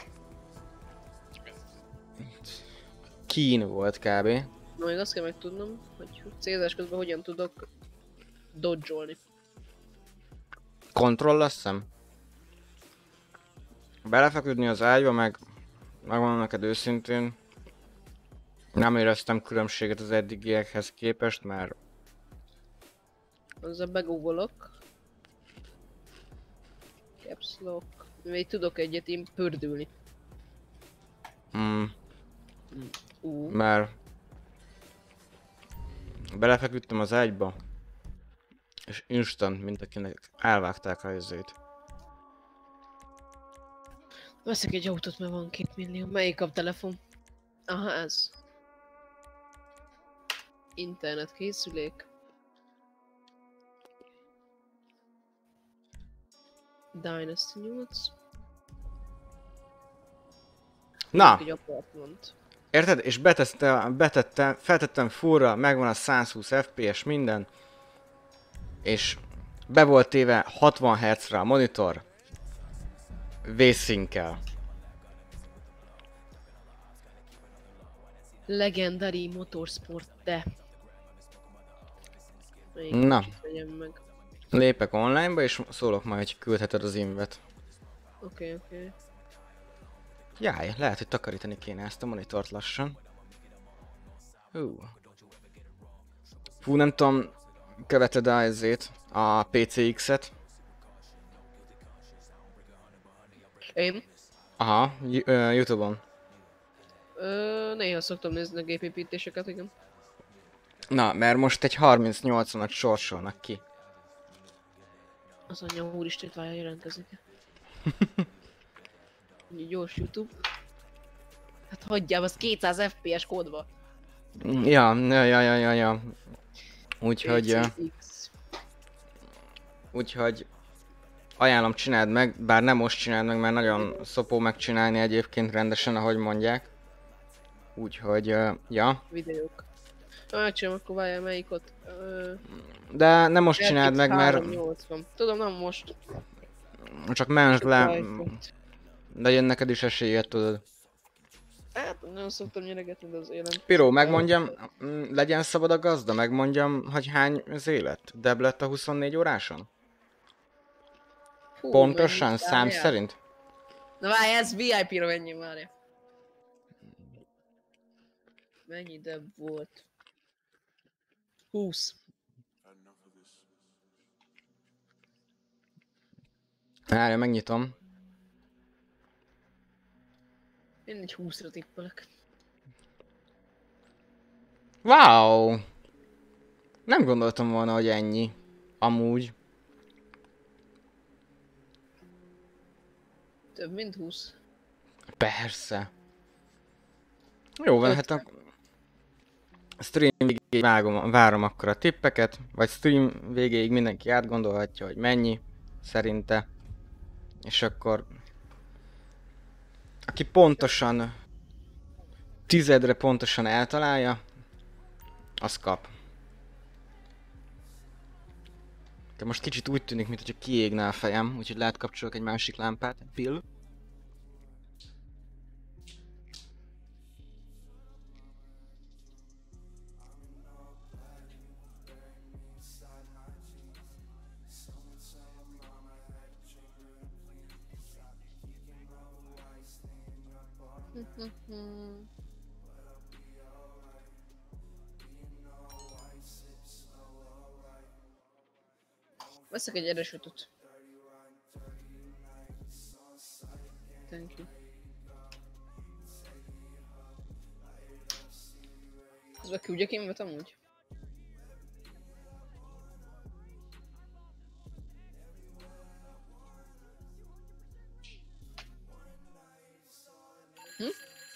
kín volt kb. Na, még azt kell megtudnom, hogy célzás közben hogyan tudok dodge-olni. Kontroll azt hiszem. Belefeküdni az ágyba, meg megmondom neked őszintén, nem éreztem különbséget az eddigiekhez képest, mert Azzal begóvolok. Caps lock. Még tudok egyet én pördülni. mm, Ú, mert belefeküdtem az ágyba, és instant, mint akinek elvágták a izét. veszek egy autót, mert van két millió. Melyik a telefon? Aha, ez. Internet készülék. Dynasty nyolc. Na, Egy apartment. érted? És betette, betettem, feltettem fullra, megvan a száz húsz ef pé es minden. És be volt téve hatvan hertzre a monitor. Vészszinkkel. Legendary Motorsport, de. Melyik Na. kicsit vegyem meg. Lépek onlineba és szólok majd, hogy küldheted az invet. Oké, okay, oké. Okay. Jaj, lehet, hogy takarítani kéne ezt a monitort lassan. Hú. Fú, nem tudom, követed a ezét, a pé cé iksz-et? Én? Aha, Yu- ö, Youtube-on. Ö, néha szoktam nézni a gépépítéseket, igen. Na, mert most egy harminc nyolcvanat sorsolnak ki. Az anyja úristen várja, jelentkezik. Egy gyors YouTube. Hát hagyjál, az kétszáz ef pé es kódba. Ja, ja, ja, ja, ja, ja. Úgyhogy, ö, pé cé iksz. úgyhogy ajánlom, csináld meg, bár nem most csináld meg, mert nagyon szopó megcsinálni egyébként rendesen, ahogy mondják. Úgyhogy, ö, ja. Videók. Ha megcsinálom, akkor várjál melyik ott. Ö, De nem most csináld meg, mert háromszáznyolcvan. Tudom, nem most. csak mentsd le, iPhone. legyen neked is esélyed, tudod. Hát, nagyon szoktam nyeregetni, de az élet. Piró, megmondjam, mm, legyen szabad a gazda, megmondjam, hogy hány az élet? Deb lett a huszonnégy óráson? Hú, Pontosan, mennyi, szám várjál. szerint? Na várj, ez vé i pé-ra menjünk, várjál. Mennyi deb volt? húsz. Várja, megnyitom. Én egy húszra tippelek. Wow! Nem gondoltam volna, hogy ennyi. Amúgy. Több mint húsz. Persze. Jó van, hát a stream végéig vágom, várom akkor a tippeket, vagy stream végéig mindenki átgondolhatja, hogy mennyi szerinte. És akkor aki pontosan tizedre pontosan eltalálja, az kap. De most kicsit úgy tűnik, mintha kiégne a fejem, úgyhogy lehet kapcsolok egy másik lámpát. Bill. Veszek egy eresötöt. Thank you. Közben küldjek én vet amúgy? Hm?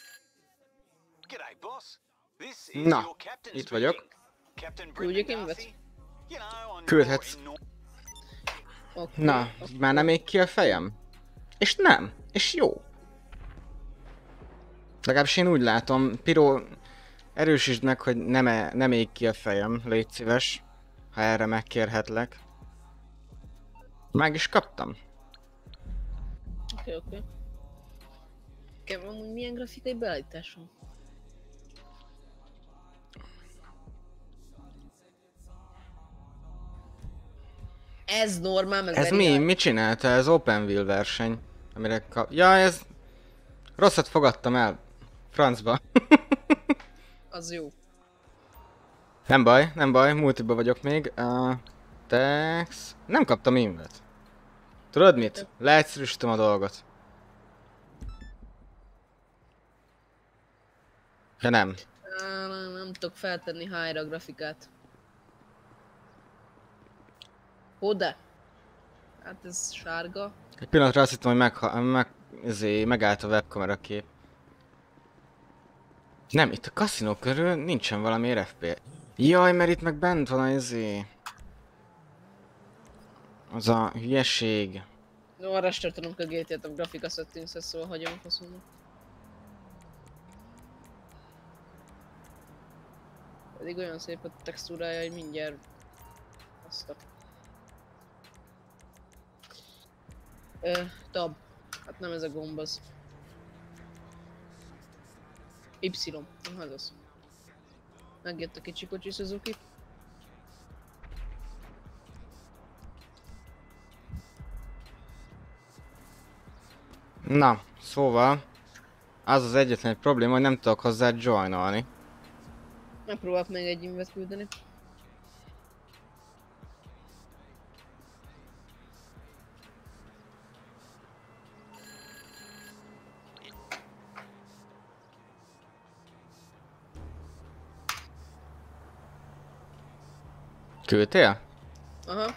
Na, itt vagyok. Küldjek én vet? Küldhetsz. Okay. Na, már nem ég ki a fejem? És nem, és jó. Legalábbis én úgy látom, Piro, erősítsd meg, hogy nem, e, nem ég ki a fejem, légy szíves, ha erre megkérhetlek. Meg is kaptam. Oké, okay, oké. Okay. Nekem amúgy milyen grafikai beállítás van? Ez normál, meg Ez mi? Mit csinálta? Ez Open Wheel verseny. Amire kap... Ja, ez... Rosszat fogadtam el. Francba. Az jó. Nem baj, nem baj, multiba vagyok még. Uh, Tex... Nem kaptam invet. Tudod mit? Leegyszerűsítem a dolgot. De nem. Á, nem, nem tudok feltenni high-ra a grafikát. Oda? Hát ez sárga. Egy pillanatra azt hittem, hogy meg, meg, ezért megállt a webkamera kép. Nem, itt a kaszinó körül nincsen valami ef pé. Jaj, mert itt meg bent van az izé. Az a hülyeség. No, arra startanom kell gé té á-t a grafika settings-et, szóval hagyom faszomnak. Pedig olyan szép a textúrája, hogy mindjárt... Azt a... Ö, tab. Hát nem ez a gomb az. Y. Nem az az. Megjött a kicsi kocsi Suzuki. Na, szóval... Az az egyetlen egy probléma, hogy nem tudok hozzá joinolni. Megpróbálok még egy invet küldeni. Küldtél? Aha.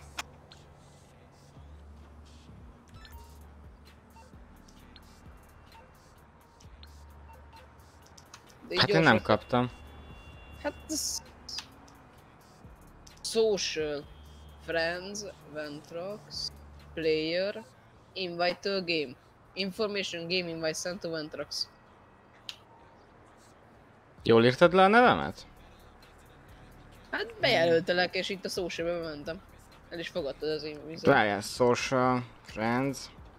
De így Hát én nem gyorsan- kaptam. Hát ez... Social, Friends, Ventrox, Player, Invite to a game. Information game invite sent to Ventrox. Jól írtad le a nevemet? Hát bejelöltelek és itt a socialbe bementem. El is fogadtad az én vizet. Várjál, social, friends.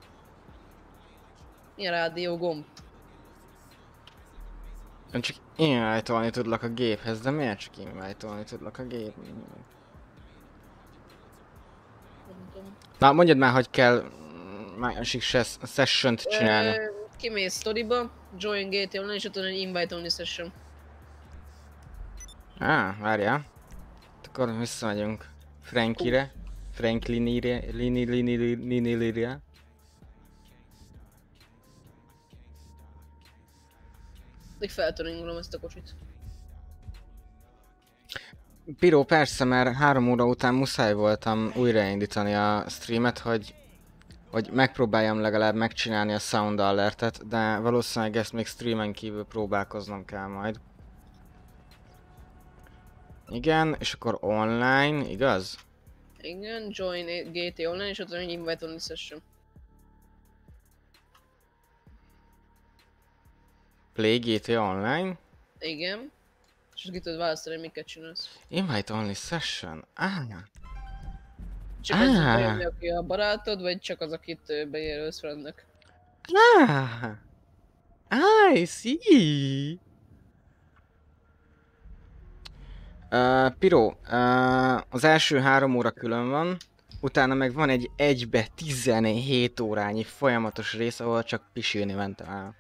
Milyen rádió gomb? Én csak invite-olni tudlak a géphez, de miért csak invite-olni tudlak a gép? Nem tudom. Na, mondjad már, hogy kell mm, másik se- session-t csinálni. Ö, Kimész storyba, join gé té online és ott van egy invite only session. Á, várjál. Akkor visszamegyünk Frankire. Franklinire, Lini, Lini, Lini, Lini, Még feltöringolom ezt a kocsit. Piro, persze, mert három óra után muszáj voltam újraindítani a streamet, hogy, hogy megpróbáljam legalább megcsinálni a sound alertet, de valószínűleg ezt még streamen kívül próbálkoznom kell majd. Igen, és akkor online, igaz? Igen, join gé té online és ott van egy invite only session. Play gé té online. Igen. És ki tudod választani, miket csinálsz. Invite only session. Ah. Csak az Ah. bejönni, aki a barátod, vagy csak az, akit ö, bejelölsz friendnek? Ah. I see. Uh, Piro, uh, az első három óra külön van, utána meg van egy egybe tizenhét órányi folyamatos rész, ahol csak pisilni mentem el.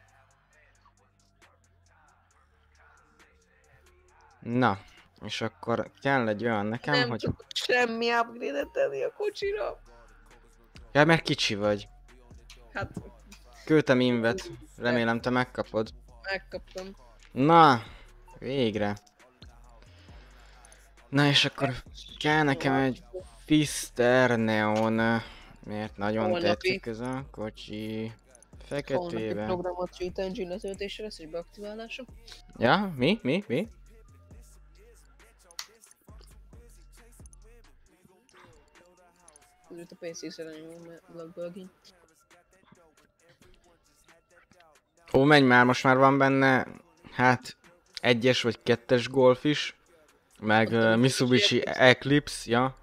Na, és akkor kell egy olyan nekem, Nem hogy... tudok semmi upgrade-et tenni a kocsira. Ja, mert kicsi vagy. Hát, Küldtem invet, remélem te megkapod. megkaptam. Na, végre. Na és akkor kell nekem egy Fister Neon, mert nagyon Holnapi. tetszik ez a kocsi. Holnapi Feketébe. programot Cheat Engine letöltésre lesz és beaktiválása. Ja, mi? Mi? Mi? Itt a pé cé szerelem lagbölgény. Ó, menj már, most már van benne, hát, egyes vagy kettes Golf is. Meg uh, Mitsubishi Eclipse, ja.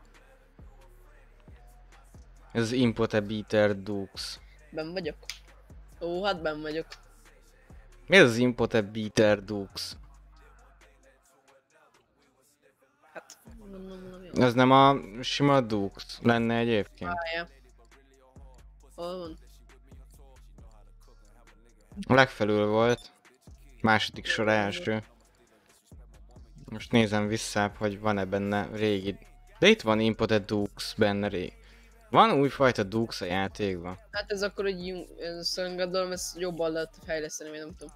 Ez az Impote Beater Dukes. Benn vagyok. Ó, hát benn vagyok. Mi ez az Impote Beater Dukes? Hát, mondom valami. Ez nem a sima Dukes lenne egyébként? Várjál. Hol van? A legfelül volt. Második sor első. Most nézem vissza, hogy van-e benne régi... De itt van Impote Dukes benne régi. Van újfajta Dukes a játékban. Hát ez akkor egy jó... Ez szerintem gondolom, ezt jobban lehet fejleszteni, vagy nem tudom.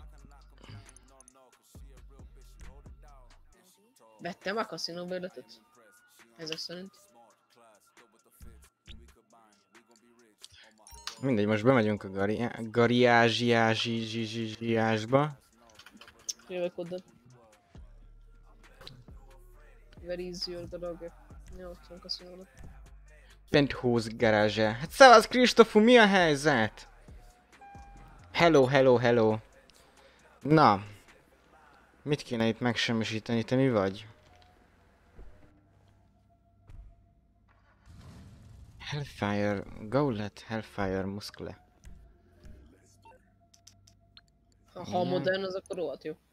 Vettem a kaszinó bérletet? Ezek szerint. Mindegy, most bemegyünk a gari- gariázsiázsiázsiázsba. Jövök oda. Where is your dog? Ja, ott van kaszinónak. Penthouse garázsa. Hát szevasz Krisztofu, mi a helyzet? Hello, hello, hello. Na. Mit kéne itt megsemmisíteni, te mi vagy? Hellfire, Gauntlet, Hellfire, Muskle. Ha, ha modern, az akkor rohadt jó.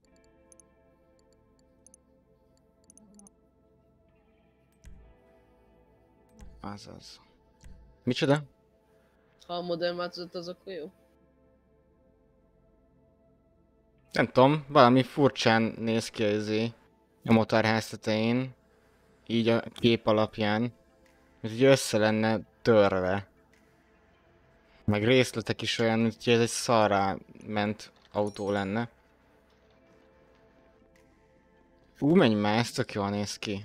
Azaz. Micsoda? Ha a modern változat, az akkor jó. Nem tudom, valami furcsán néz ki izé a motorház tetején. Így a kép alapján. Mint hogy össze lenne törve. Meg részletek is olyan, mint hogy ez egy szarrá ment autó lenne. Ú, menj már, ez tök jól néz ki.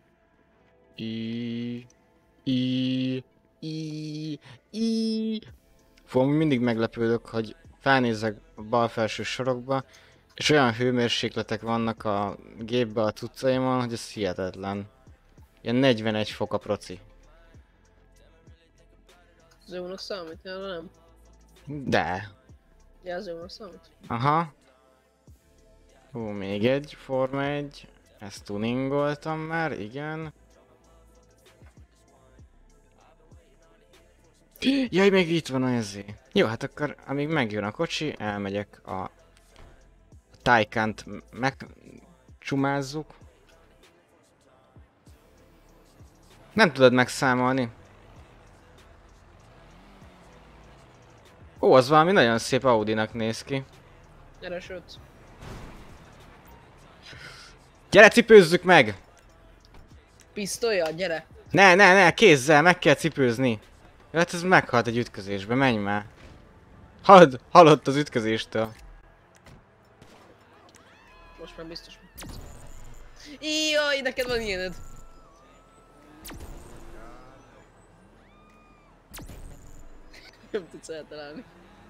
I... I... I... I... Fú, mindig meglepődök, hogy felnézek a bal felső sorokba, és olyan hőmérsékletek vannak a gépbe a cuccaimon, hogy ez hihetetlen. Ilyen negyvenegy fok a proci. Az jónak számít, ja, nem? De. Ja, az jónak számít. Aha. Hú, még egy Forma egy. Ezt tuningoltam már, igen. Jaj, még itt van a ezé. Jó, hát akkor amíg megjön a kocsi, elmegyek a, a Taycant megcsumázzuk. Nem tudod megszámolni? Ó, az valami nagyon szép Audinak néz ki. Gyere, sőt. Gyere, cipőzzük meg! Pisztolya, gyere! Ne, ne, ne, kézzel, meg kell cipőzni. Ja, hát ez meghalt egy ütközésbe, menj már. Hallod, halott az ütközéstől. Most már biztos. Jaj, neked van ilyened. Nem tudsz eltalálni.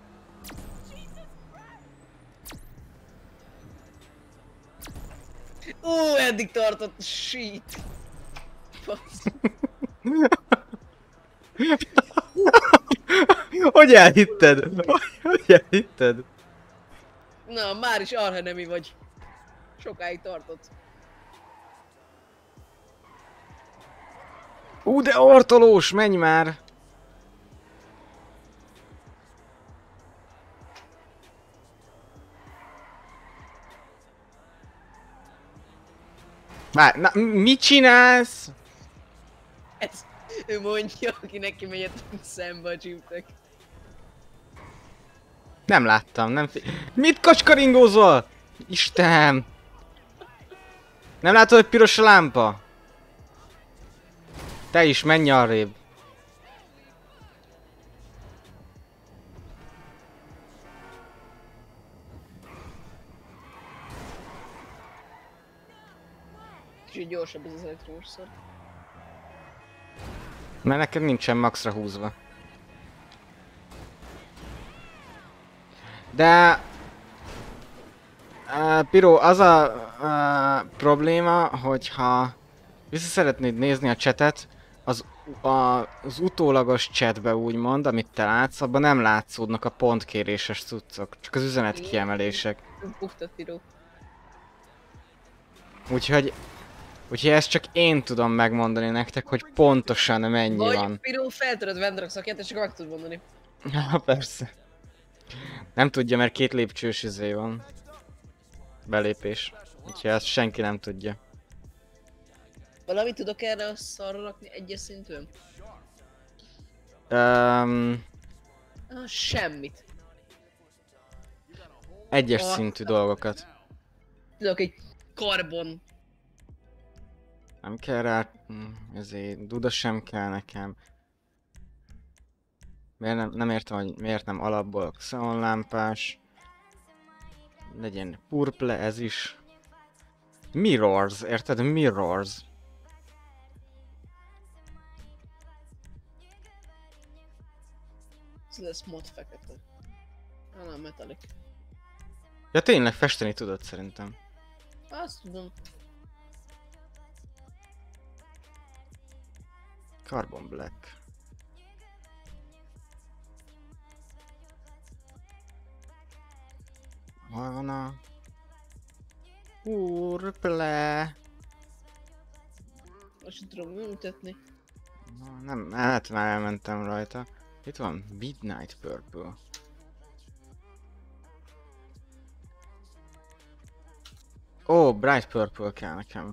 Ó, eddig tartott, shit. Fasz. Hogy elhitted? Hogy elhitted? Na, már is arhenemi vagy. Sokáig tartott. Ú, de ortolós, menj már! Várj, na, mit csinálsz? Ez, ő mondja, aki neki megy szembe a csíptek. Nem láttam, nem fi... Mit kacskaringózol? Istenem! Nem látod, hogy piros a lámpa? Te is menj arrébb. Kicsit gyorsabb ez az elektromos szar. Mert neked nincsen maxra húzva. De... Uh, Piro, az a uh, probléma, hogyha vissza szeretnéd nézni a chatet, az a, az utólagos chatbe úgymond, amit te látsz, abban nem látszódnak a pontkéréses cuccok, csak az üzenet kiemelések. Ez buktatíró. Úgyhogy, úgyhogy ezt csak én tudom megmondani nektek, hogy pontosan mennyi Vagy van. Piró fel tudod venni a szakját, és csak meg tudod mondani. Ha, persze. Nem tudja, mert két lépcsős izé van. Belépés. Úgyhogy ezt senki nem tudja. Valamit tudok erre a szarra rakni egyes szintűn? Um, Ah, semmit. egyes Ah. szintű dolgokat. Tudok egy karbon. Nem kell rá, hm, ezért duda sem kell nekem. Miért nem, nem értem, hogy miért nem alapból xeonlámpás. Legyen purple ez is. Mirrors, érted? Mirrors. Ez lesz mod fekete. Ah, nem, metallic. Ja tényleg festeni tudod szerintem. Azt tudom. Carbon black. Hol van a... Purple. Most sem tudom ültetni. Na, nem, hát már elmentem rajta. Itt van Midnight Purple. Ó, oh, Bright Purple kell nekem.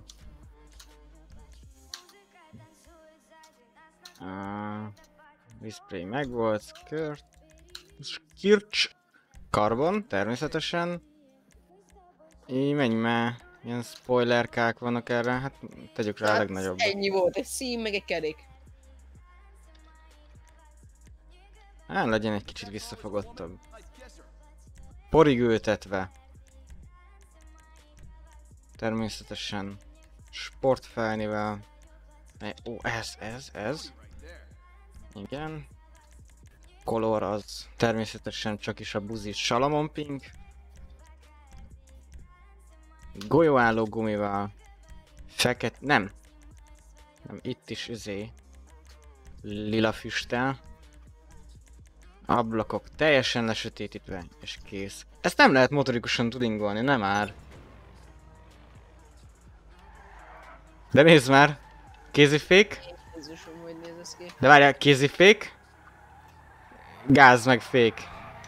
Uh, Display megvolt, Skirt. Skirch. Carbon, természetesen. Így menj már. Ilyen spoilerkák vannak erre, hát tegyük rá a legnagyobb. Ennyi volt, egy szín meg egy kerék. Hát legyen egy kicsit visszafogottabb. Porig ültetve. Természetesen sportfelnivel. Ó, ez, ez, ez. Igen. Color az természetesen csak is a buzis Salamon Pink. Golyóálló gumival. Fekete, nem. Nem, itt is üzé. Lila füsttel. Ablakok teljesen lesötétítve, és kész. Ezt nem lehet motorikusan tudingolni, nem már. De nézd már! Kézifék. Jézusom, hogy néz ez ki. De várjál, kézifék. Gáz meg fék.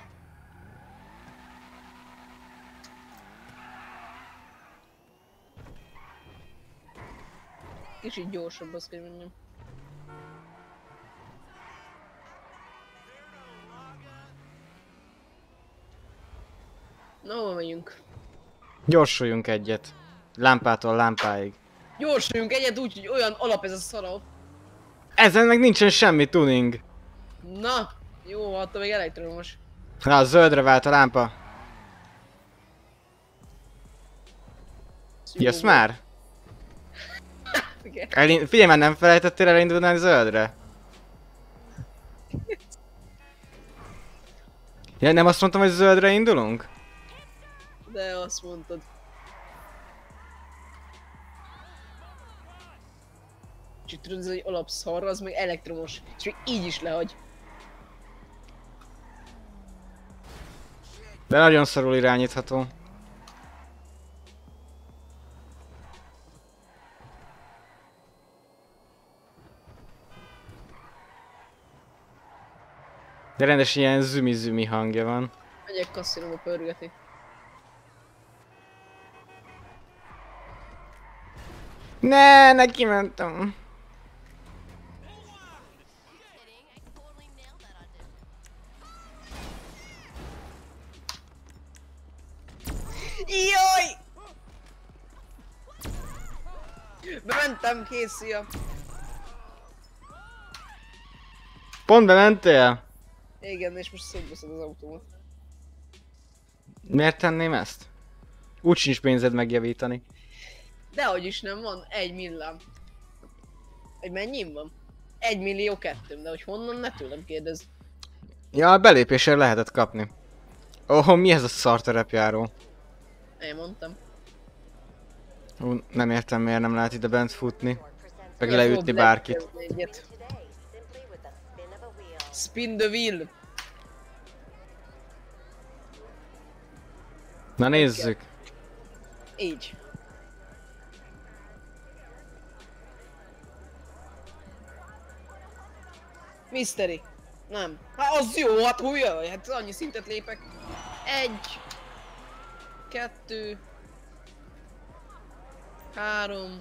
Kicsit gyorsabb, azt kell mondjam. Na, hol megyünk? Gyorsuljunk egyet. Lámpától lámpáig. Gyorsuljunk egyet úgy, hogy olyan alap ez a szarau. Ezen meg nincsen semmi tuning. Na, jó, attól még elektromos. Na, zöldre vált a lámpa. Jössz már? Igen. Elin... Figyelj már, nem felejtettél elindulni zöldre? Ja, nem azt mondtam, hogy zöldre indulunk? De azt mondtad. Csak tudod, ez egy alapszarra, az meg elektromos. És még így is lehagy. De nagyon szarul irányítható. De rendes ilyen zümi-zümi hangja van. Megyek kasszíróba pörgetni. Ne, neki mentem. Jaj! Bementem, kész, szia! Pont bementél? Igen, és most szétbaszod az autómat. Miért tenném ezt? Úgy sincs pénzed megjavítani. Dehogy is nem, van egy millám. Egy mennyim van? Egy millió kettőm, de hogy honnan, ne tőlem kérdezz. Ja, a belépésre lehetett kapni. Ó, oh, mi ez a szarterepjáró? Én mondtam. Ú, nem értem, miért nem lehet ide bent futni. Meg Igen, leütni fogd bárkit. le egyet. Spin the wheel. Na nézzük. Így. Mystery. Nem. Hát az jó, hát hülye, hát annyi szintet lépek. Egy. Kettő. Három.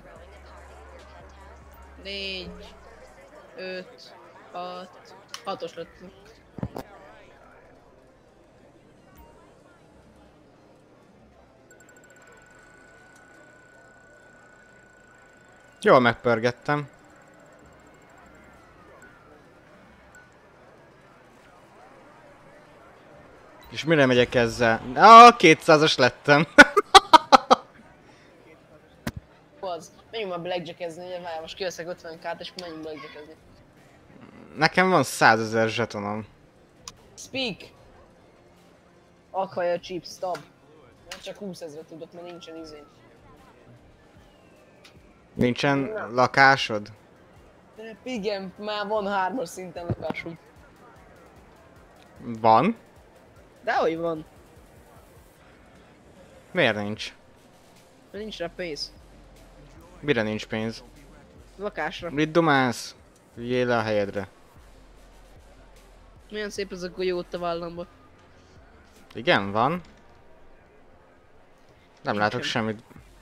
Négy. Öt. Hat. Hatos lett. Jól megpörgettem. És mire megyek ezzel? Ah, kétszázas lettem. Az. Menjünk már blackjackezni, ugye várj, most kiveszek ötven kát és menjünk blackjackezni. Nekem van százezer zsetonom. Speak! Akvaja cheap, stop. Mert csak húszezret tudok, mert nincsen izén. Nincsen lakásod? De igen, már van hármas szinten lakásunk. Van? Dehogy van, Miért nincs? mert nincs rá pénz. Mire nincs pénz? Lakásra. Mit dumálsz? Üljél le a helyedre. Milyen szép ez a golyó ott a vállamba. Igen, van. Nem látok Nincsen. semmit.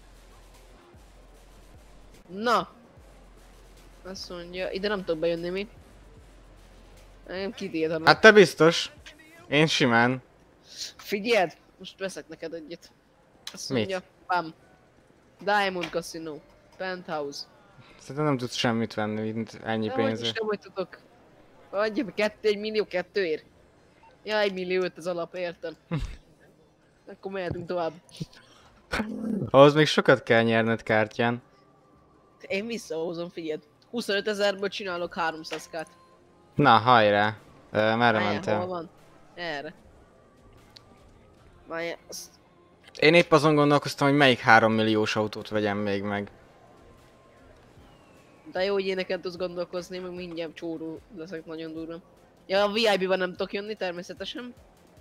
Na! Azt mondja, ide nem tudok bejönni mi. Nem kitiltanak. Hát te biztos. Én simán. Figyeld! Most veszek neked egyet. Azt Mit? mondja, bam. Diamond Casino. Penthouse. Szerintem nem tudsz semmit venni, mint ennyi De hogy is pénzért. nem, hogy tudok. Adja be kettő, egy millió kettőért. Ja, egy millió öt az alap, értem. Akkor mehetünk tovább. Ahhoz még sokat kell nyerned kártyán. Én visszahozom, figyeld. huszonöt ezerből csinálok háromszáz kát. Na, hajrá. Ö, merre Várjál, hol mentél? van? Erre. Várjál, azt... Én épp azon gondolkoztam, hogy melyik három milliós autót vegyem még meg. De jó, hogy éneket tudsz gondolkozni, meg mindjárt csóró leszek nagyon durva. Ja, a vé i pé-ben nem tudok jönni természetesen.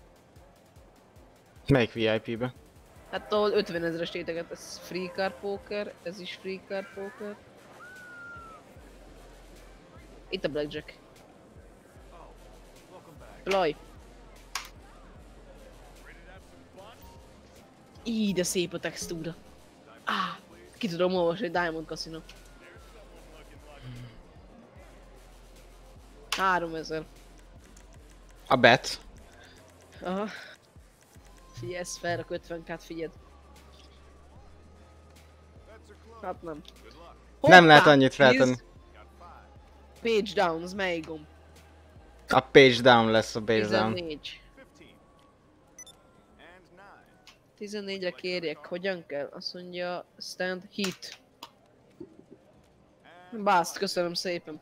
Melyik vé i pé-be? Hát ahol ötven ezeres téteket, ez free car poker, ez is free car poker. Itt a blackjack. Play. Így, de szép a textúra. Ah, ki tudom olvasni, Diamond Casino. háromezer. A bet. Aha. Figyelj, ezt felrak ötven kát, figyeld. Hát nem. Nem lehet Hoppá, annyit feltenni. nézd. Page down, az melyik gomb? A page down lesz a page down. tizennégy. tizennégyre kérjek, hogyan kell? Azt mondja, stand hit. Bászt, köszönöm szépen.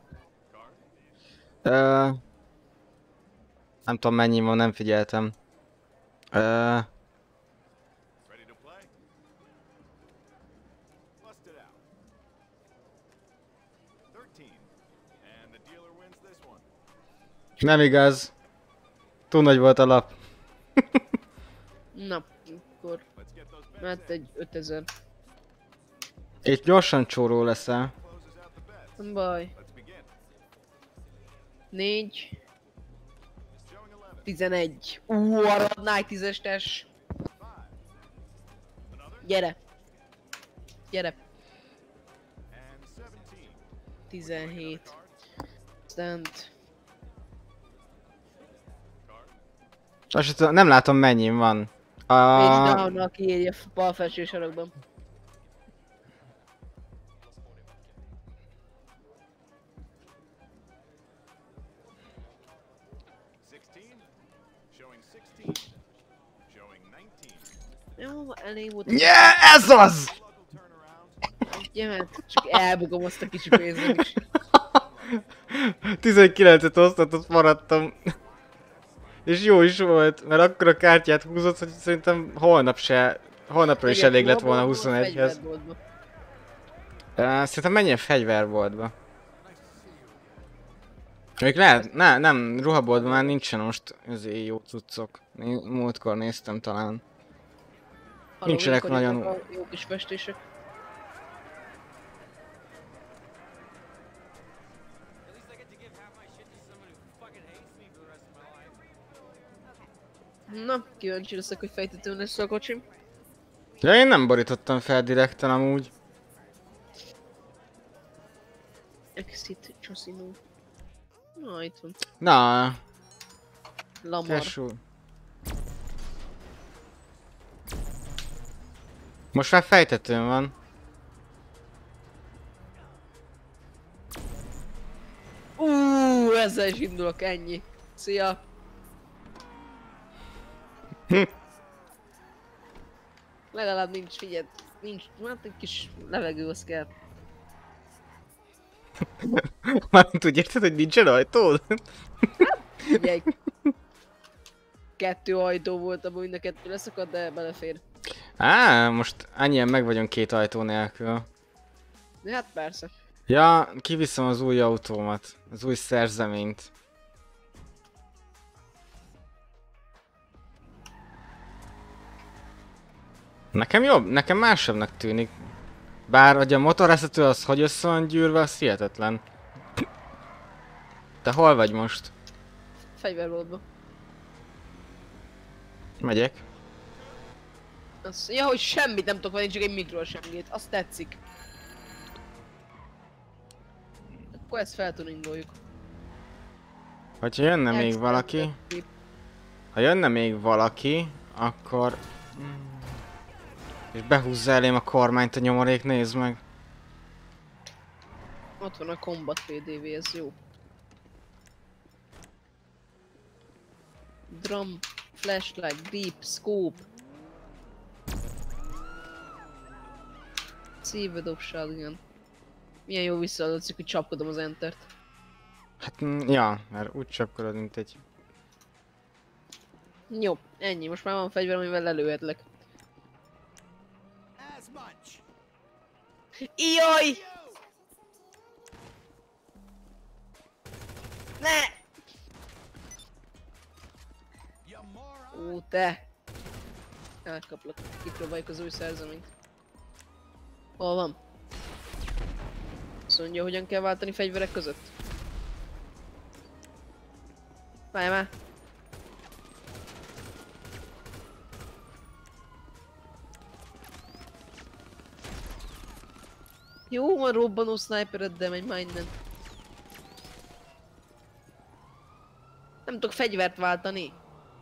Ö... Nem tudom mennyi van, nem figyeltem. Ö... Nem igaz. Túl nagy volt a lap. Na, akkor... Mert egy ötezer. Itt gyorsan csóró leszel. Nem baj. négy. tizenegy. Ú, arra adnál tízes tes. Gyere. Gyere. tizenhét. Stand. Azt tudom, nem látom mennyi van. Page A... down-nak írja bal felső sarokban. Jó, elég volt. Yeah, ez az! Ugye, mert csak elbugom azt a kicsi pénzem is. tizenkilencet osztatot maradtam. És jó is volt, mert akkor a kártyát húzott, hogy szerintem holnap se, holnapra is elég lett volna huszonegyhez. Fegyverboltba. Uh, szerintem menjen fegyverboltba. Még lehet, ne, nem, ruhaboltban már nincsen most azért jó cuccok. Né- Múltkor néztem talán. Nincsenek Halloween-kor nagyon- jönnek a jó kis festések. Na, kíváncsi leszek, hogy fejtetőn lesz a kocsim. Ja, én nem borítottam fel direkten amúgy. Exit Casino. Na, itt van. Na, Lamar. tesó. Most már fejtetőn van. Uuuuh, ezzel is indulok, ennyi. Szia! Legalább nincs, figyeld, nincs, hát egy kis levegő az kell. Mármint úgy érted, hogy nincsen ajtód? Figyelj! Kettő ajtó volt, abban mind a kettő leszakadt, de belefér. Á, most annyian meg vagyunk két ajtó nélkül. De hát persze. Ja, kiviszem az új autómat, az új szerzeményt. Nekem jobb, nekem másabbnak tűnik. Bár, hogy a motorvezető az hogy össze van gyűrve, az hihetetlen. Te hol vagy most? Fegyverboltba. Megyek. Azt, ja, hogy semmit nem tudok venni, csak egy mikrosemmit. Azt tetszik. Akkor ezt feltuningoljuk. Hogyha jönne még Extra valaki, tip. ha jönne még valaki, akkor... És behúzza elém a kormányt a nyomorék, nézd meg. Ott van a Combat vé dé vé, ez jó. Drum, flashlight, deep, scope. Szíved of shotgun. Milyen jó visszaadódik, hogy csapkodom az entert. Hát, mm, ja, mert úgy csapkodod, mint egy... Jó, ennyi. Most már van fegyver, amivel lelőhetlek. Jaj! Ne! Ó, te! Elkaplak. Kipróbáljuk az új szerzeményt. Hol van? Azt mondja, hogyan kell váltani fegyverek között? Várj már! Jó, van robbanó snipered, de megy már innen. Nem tudok fegyvert váltani.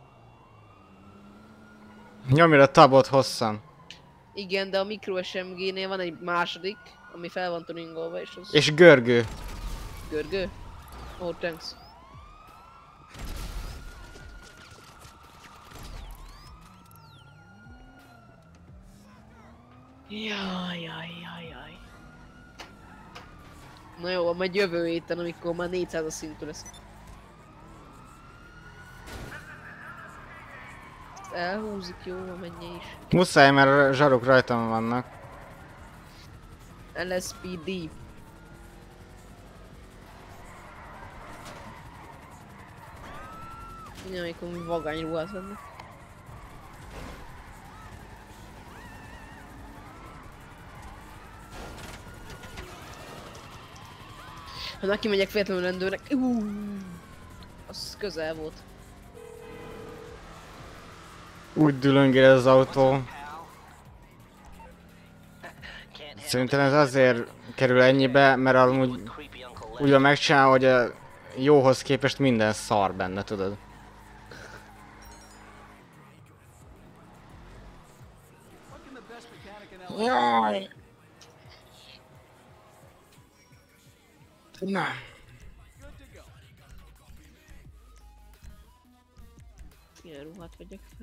Nyomj a tabot hosszan. Igen, de a micro es em gé-nél van egy második, ami fel van tuningolva, és az... És görgő. Görgő? Oh, thanks. Jaj, jaj, jaj, jaj. Na jó, majd jövő héten, amikor már négyszázas szintű lesz. Ezt elhúzik, jó, menjél is. Muszáj, mert a zsaruk rajtam vannak. el es pé dé. Mindjárt, amikor mi vagány ruhát venni. Ha neki megyek véletlenül rendőrnek. Uh, az közel volt. Úgy dülöngél az autó. Szerintem ez azért kerül ennyibe, mert amúgy úgy van megcsinálva, hogy a jóhoz képest minden szar benne, tudod. Jaj! Na. Milyen ruhát vegyek fel?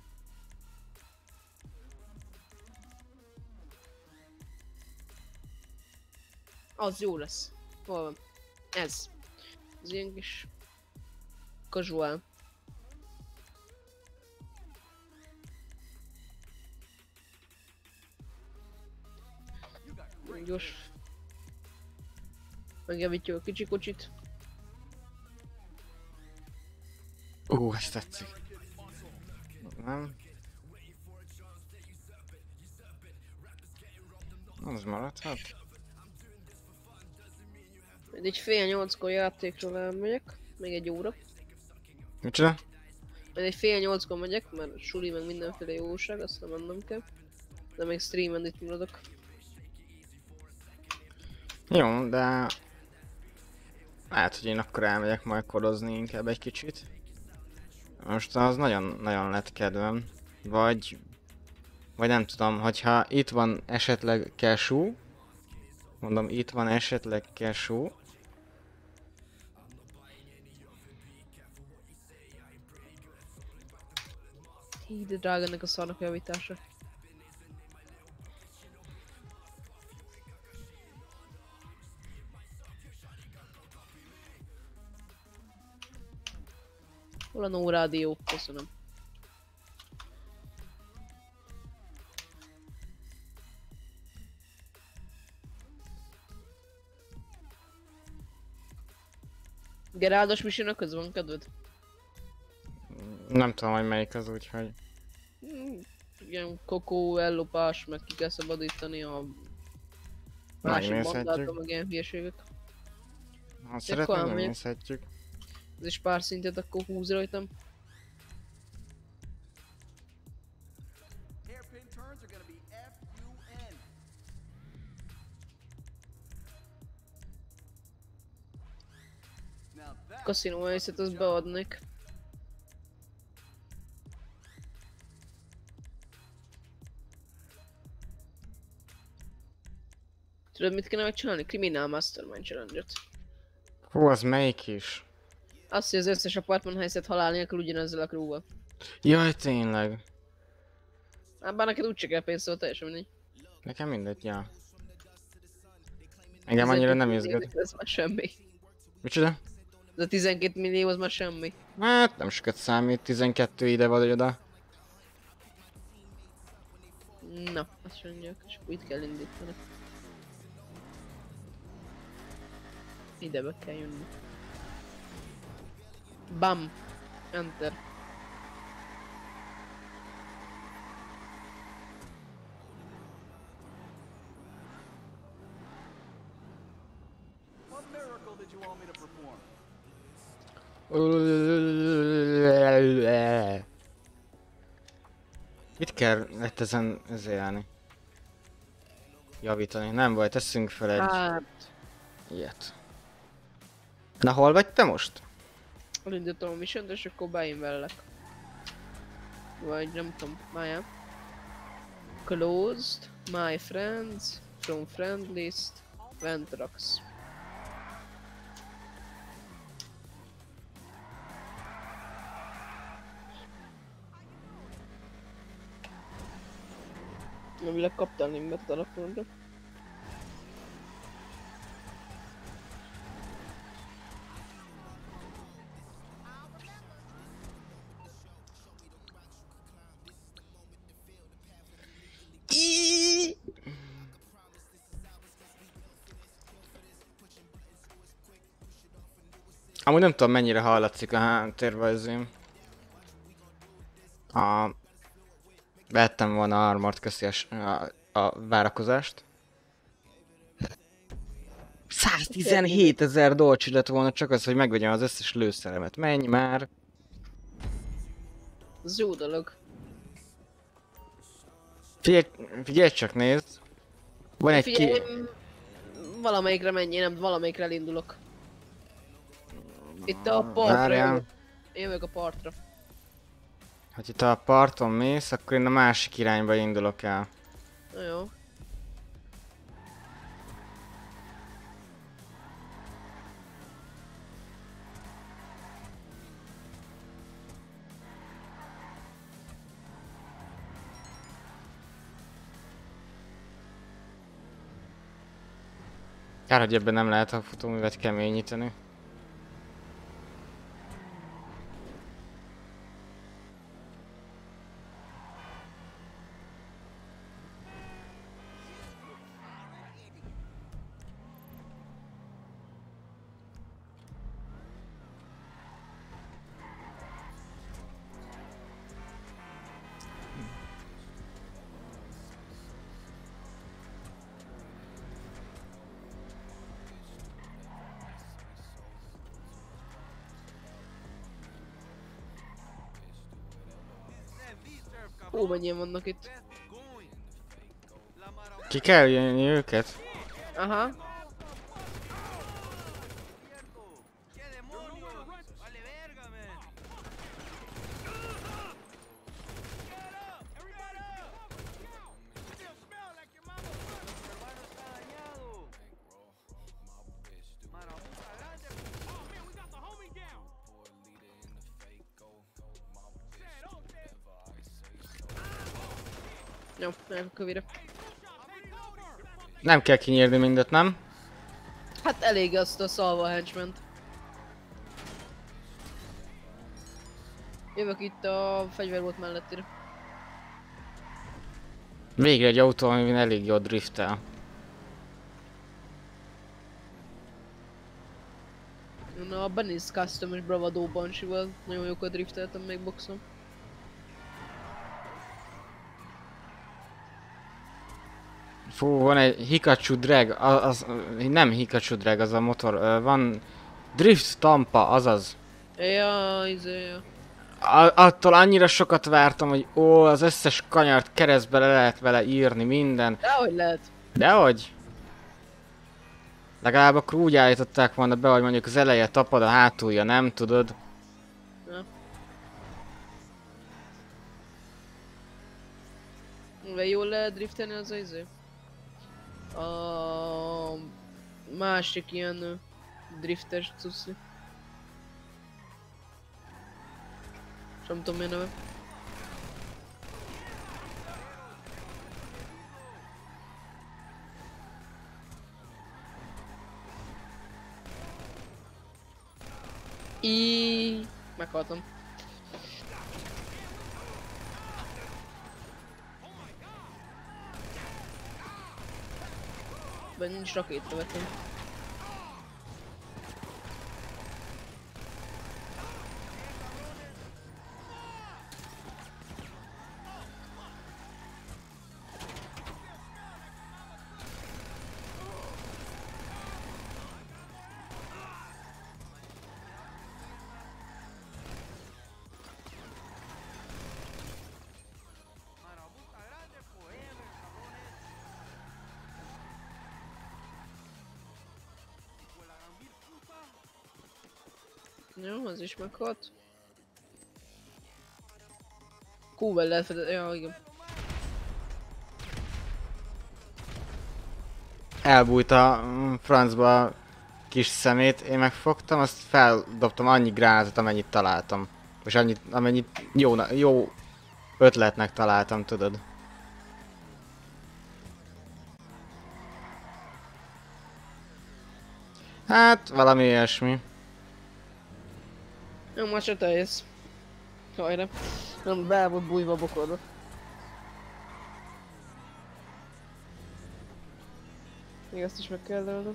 Az jó lesz. Hol van? Ez. Ez ilyen kis... casual. Gyors. Megjavítjuk a kicsi kocsit. Ú, ezt tetszik. Nem? Az maradhat. Majd egy fél nyolckor játékról elmegyek. Még egy óra. Micsoda? Majd egy fél nyolckor megyek, mert suli meg mindenféle jóság, azt nem mennem kell. De még streamen itt maradok. Jó, de... Lehet, hogy én akkor elmegyek majd korozni inkább egy kicsit. Most az nagyon-nagyon lett kedvem. Vagy... Vagy nem tudom, hogyha itt van esetleg Cashew. Mondom, itt van esetleg Cashew. Hí, de drága ennek a szarnak javítása. Hol a no rádió? Köszönöm. Geráldos Mission közben van kedved? Nem tudom, hogy melyik az, úgyhogy... Hmm, ilyen kokó, ellopás, meg ki kell szabadítani a másik Megnézhetjük. bandától, meg ilyen hülyeségek. Ha szeretnéd, elmegyek. megnézhetjük. Ez is pár szintet akkor húz rajtam. Hairpin turns are gonna be F U N. Now that Casino helyszet azt beadnék. Tudod mit kéne megcsinálni? Criminal Mastermind Challenge-et. Hú, az melyik is? Azt, hogy az összes apartman helyzet halál nélkül ugyanezzel a crewval. Jaj, tényleg. Hát bár neked úgyse kell pénz, szóval teljesen mindegy. Nekem mindegy, ja. Engem annyira nem izgat. Ez már semmi. Micsoda? Ez a tizenkét millió az már semmi. Hát nem sokat számít, tizenkettő ide vagy oda. Na, azt mondjuk, és akkor itt kell indítani. Ide be kell jönni. Bam! Enter. what miracle did you want me to perform? Mit kell lett ezen ezélni? Javítani. Nem baj, teszünk fel egy Hát, ilyet. Na hol vagy te most? elindítom a mission, és akkor beinvellek. Vagy nem tudom, májá. Closed, my friends, from friend list, Ventrax. Amileg kaptál nimbet a telefonodra. Amúgy nem tudom mennyire hallatszik a háttérvajzim. A... Vettem volna armort, köszi a, s- a, a várakozást. száztizenhét ezer dolcsi lett volna csak az, hogy megvegyem az összes lőszeremet. Menj már! Ez jó dolog. Figyelj, figyelj csak, nézd! Van egy ki... Figyelj, valamelyikre menj, én nem valamelyikre elindulok. Itt a partra Várjál. jövök. Én jövök a partra. Ha itt a parton mész, akkor én a másik irányba indulok el. Na jó. Kár, hogy ebben nem lehet a futóművet keményíteni. Hú, mennyien vannak itt. Ki kell jönni őket? Aha. Jó, nem kövére. Nem kell kinyírni mindet, nem? Hát elég azt a szalva a henchment. Jövök itt a fegyverbolt mellettire. Végre egy autó, amin elég jó driftel. Na, a Benny's Custom és Bravado Banshee-val nagyon jókat drifteltem még boxon. Fú, van egy Hikachu Drag, az, az nem Hikachu Drag, az a motor, ö, van Drift Tampa, azaz. Ja, izé, ja. A, attól annyira sokat vártam, hogy ó, az összes kanyart keresztbe le lehet vele írni, minden. Dehogy lehet. Dehogy? Legalább akkor úgy állították volna be, hogy mondjuk az eleje tapad, a hátulja nem, tudod? Ja. De jól lehet driftelni az izé? A másik ilyen ö, driftes cucci. Nem tudom mi a neve. I meghaltam. Benne nincs rakéta vettem. Jó, az is meghalt. Q-vel lehet fedezni, ja igen. Elbújt a mm, francba a kis szemét, én megfogtam, azt feldobtam annyi gránátot, amennyit találtam. És annyit, amennyit jó, jó ötletnek találtam, tudod. Hát, valami ilyesmi. Jó, már se te jössz. Hajra. Nem, be volt bújva a bokorba. Még azt is meg kell lőnöd.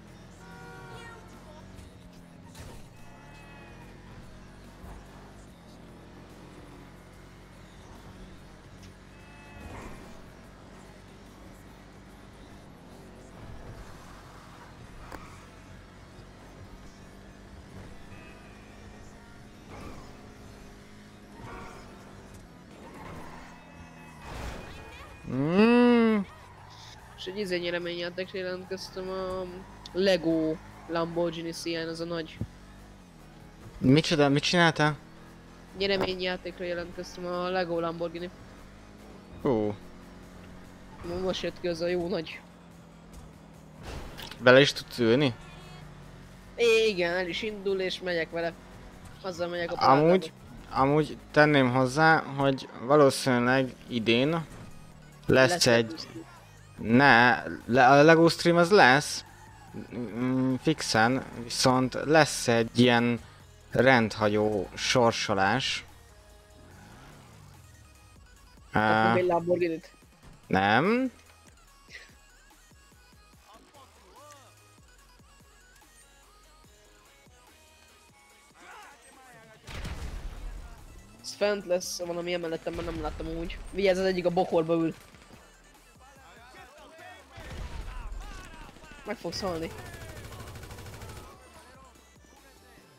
Mm. És egy izé nyereményjátékra jelentkeztem a Lego Lamborghini Sian, az a nagy. Micsoda, mit csináltál? Nyereményjátékra jelentkeztem a Lego Lamborghini. Ó, Most jött ki az a jó nagy. bele is tudsz ülni? É, igen, el is indul és megyek vele. Azzal megyek a palátába. Amúgy, amúgy tenném hozzá, hogy valószínűleg idén lesz, Lesz egy... Ne, le, a Lego stream az lesz, mm, fixen, viszont lesz egy ilyen rendhagyó sorsolás. Akkor Uh, egy Lamborghinit. nem. Ez fent lesz valami emeleten, mert nem láttam úgy. Vigyázz, az egyik a bokorba ül. Meg fogsz halni.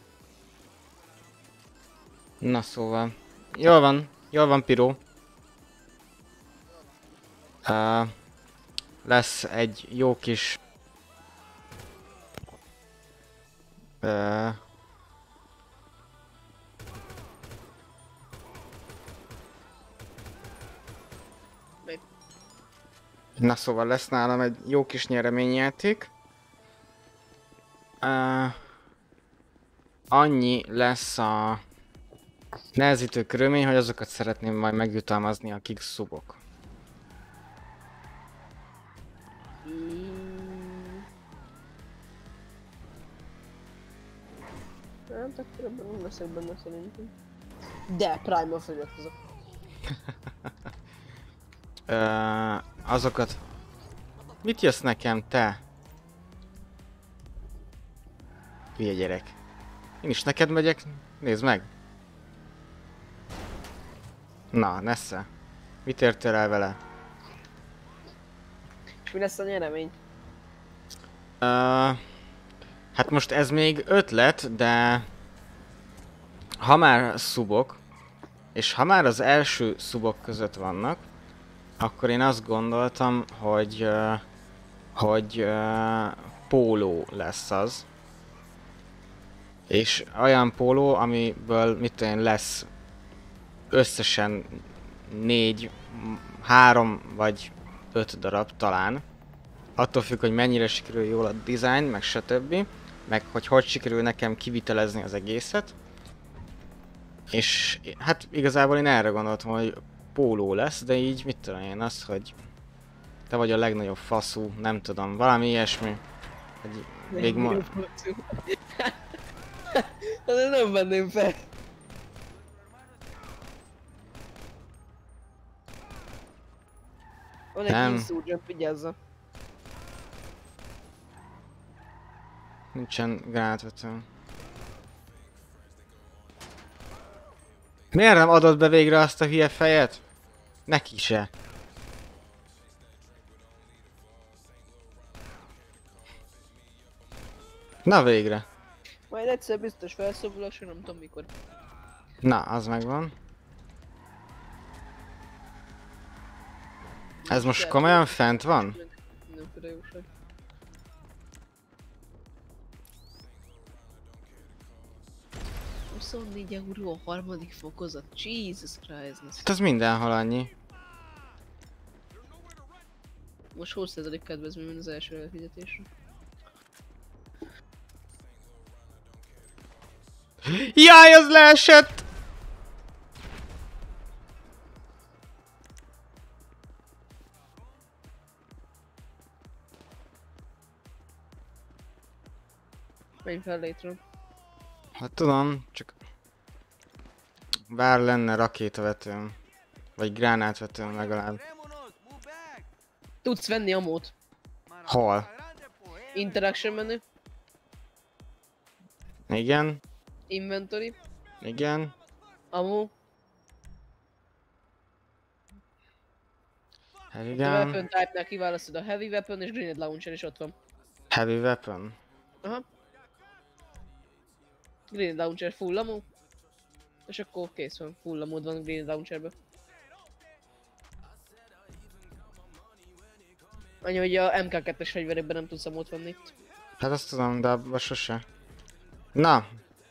Na szóval. Jól van, jól van Piró. Uh, lesz egy jó kis... Uh, Még. Na szóval lesz nálam egy jó kis nyereményjáték. Uh, annyi lesz a nehezítő körülmény, hogy azokat szeretném majd megjutalmazni, akik szubok. Mm. Hát akkor ebben nem leszek benne szerintem. De Prime-mal feliratkozok. uh, azokat... Mit jössz nekem, te? Hülye gyerek. Én is neked megyek, nézd meg. Na, Nesze. Mit értél el vele? És mi lesz a nyeremény? Uh, hát most ez még ötlet, de... Ha már szubok, és ha már az első szubok között vannak, akkor én azt gondoltam, hogy... Uh, hogy... Uh, póló lesz az. És olyan póló, amiből mit tudom én, lesz összesen négy, három vagy öt darab talán. Attól függ, hogy mennyire sikerül jól a design, meg stb. Meg hogy hogy sikerül nekem kivitelezni az egészet. És hát igazából én erre gondoltam, hogy póló lesz, de így mit tudom én, az, hogy te vagy a legnagyobb faszú, nem tudom, valami ilyesmi. Hogy még ma... Azért nem venném fel. Van egy Nem. insurgent, vigyázza. Nincsen gránátvető. Miért nem adod be végre azt a hülye fejet? Neki se. Na végre. Majd egyszer biztos felszabadulok, csak nem tudom mikor. Na, az megvan. Ez most komolyan fent van? Nem furajóság. huszonnégy euró a harmadik fokozat. Jesus Christ. Hát az mindenhol annyi. Most húsz százalék kedvezmény van az első elfizetésre. Jaj, az leesett! Menj fel létről. Hát tudom, csak... Bár lenne rakétavetőm. Vagy gránátvetőm legalább. Tudsz venni amót. Hol? Interaction menü. Igen? Inventory. Igen? Ammo. Heavy A weapon gun. type-nál kiválasztod a heavy weapon és grenade launcher is ott van. Heavy weapon. Aha. Grenade launcher full ammo. És akkor kész van, full ammo van a grenade launcherben. Annyi, hogy a em ká kettes fegyverekben nem tudsz ammót venni. Hát azt tudom, de abban sose. Na!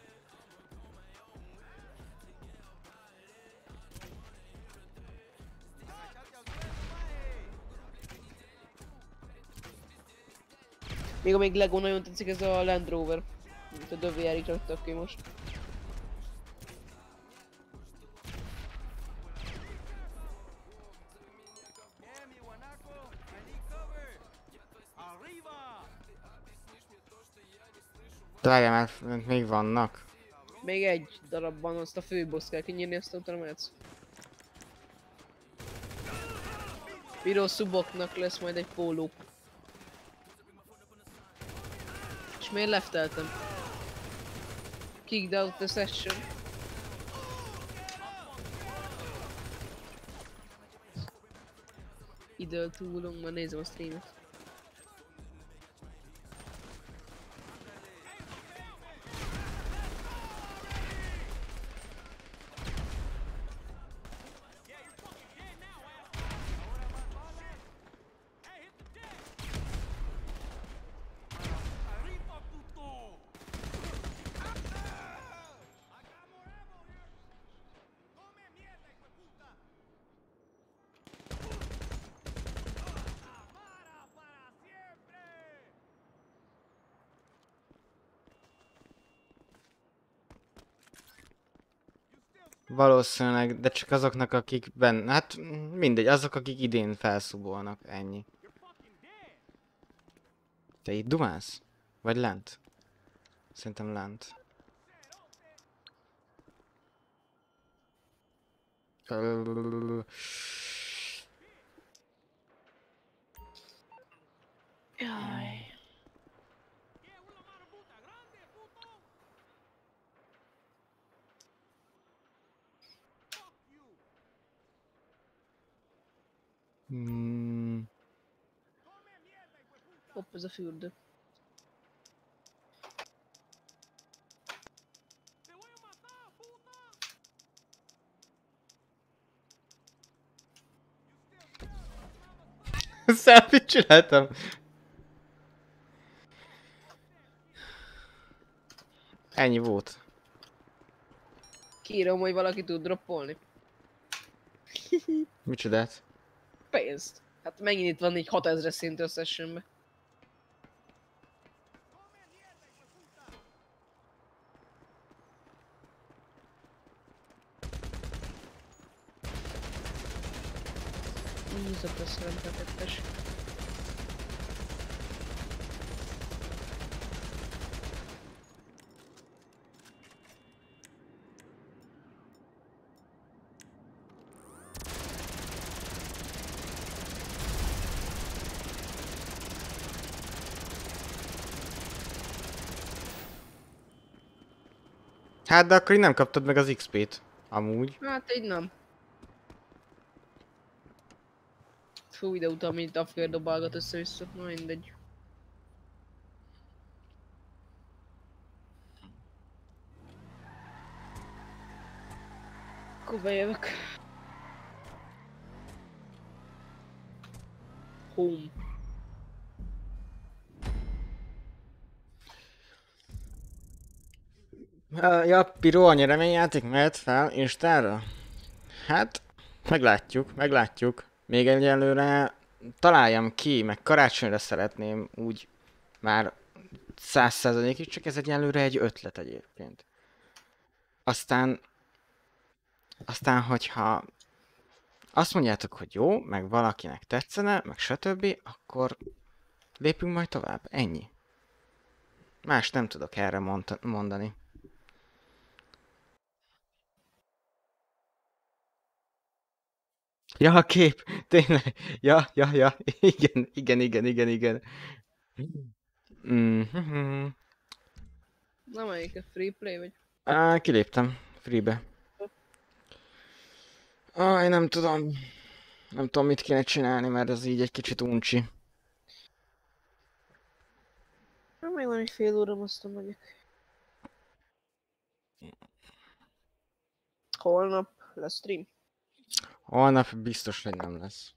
Még amíg Lego nagyon tetszik, ez a Land Rover. Mint a Döviárik raktak ki most. De várjál, mert még vannak. Még egy darabban azt a főbossz kell kinyírni, aztán utána mehetsz. Bíró szuboknak lesz majd egy póló. És miért lefteltem? Kicked out the session. Időt túlunk, már nézem a streamet. Valószínűleg, de csak azoknak, akik benne... Hát mindegy, azok, akik idén felszubolnak, ennyi. Te itt dumálsz? Vagy lent? Szerintem lent. Jaj. Hmm. Hopp, ez a fürdő. Selfie csináltam. Ennyi volt. Kírom, hogy valaki tud droppolni. Micsodát? Pénzt. Hát megint itt van így hatezres szint összességben. Húz a köszönöm, tetettes. Hát de akkor így nem kaptad meg az iksz pét. Amúgy. Hát így nem. Fú, ide utal, mint afgér dobálgat össze-vissza. Na mindegy. Akkor bejövök. Home. Uh, ja, Piró, a nyereményjáték mehet fel Instára? Hát, meglátjuk, meglátjuk. Még egyelőre találjam ki, meg karácsonyra szeretném úgy már száz százalékig, csak ez egyelőre egy ötlet egyébként. Aztán, aztán, hogyha azt mondjátok, hogy jó, meg valakinek tetszene, meg stb., akkor lépünk majd tovább. Ennyi. Más nem tudok erre mond- mondani. Ja, a kép! Tényleg! Ja, ja, ja! Igen, igen, igen, igen, igen. Mm-hmm. Na melyik a free play vagy? Á, kiléptem. Freebe. Aj, nem tudom. Nem tudom, mit kéne csinálni, mert ez így egy kicsit uncsi. Na még van egy fél óra, aztán megyek. Holnap lesz stream. Holnap biztos, hogy nem lesz.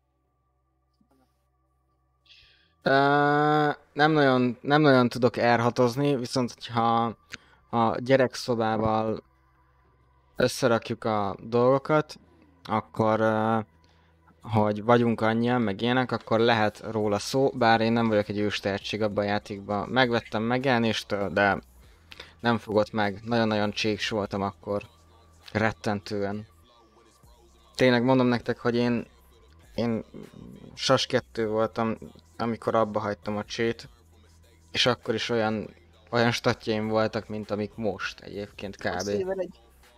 Uh, nem, nagyon, nem nagyon tudok er hatozni, viszont hogyha a gyerekszobával összerakjuk a dolgokat, akkor uh, hogy vagyunk annyian, meg ilyenek, akkor lehet róla szó, bár én nem vagyok egy ős tehetség abban a játékban. Megvettem megjelenéstől, de nem fogott meg. Nagyon-nagyon csíks voltam akkor. Rettentően. Tényleg mondom nektek, hogy én én sas kettő voltam, amikor abba hagytam a csét, és akkor is olyan olyan statjaim voltak, mint amik most egyébként A kb. Silver egy.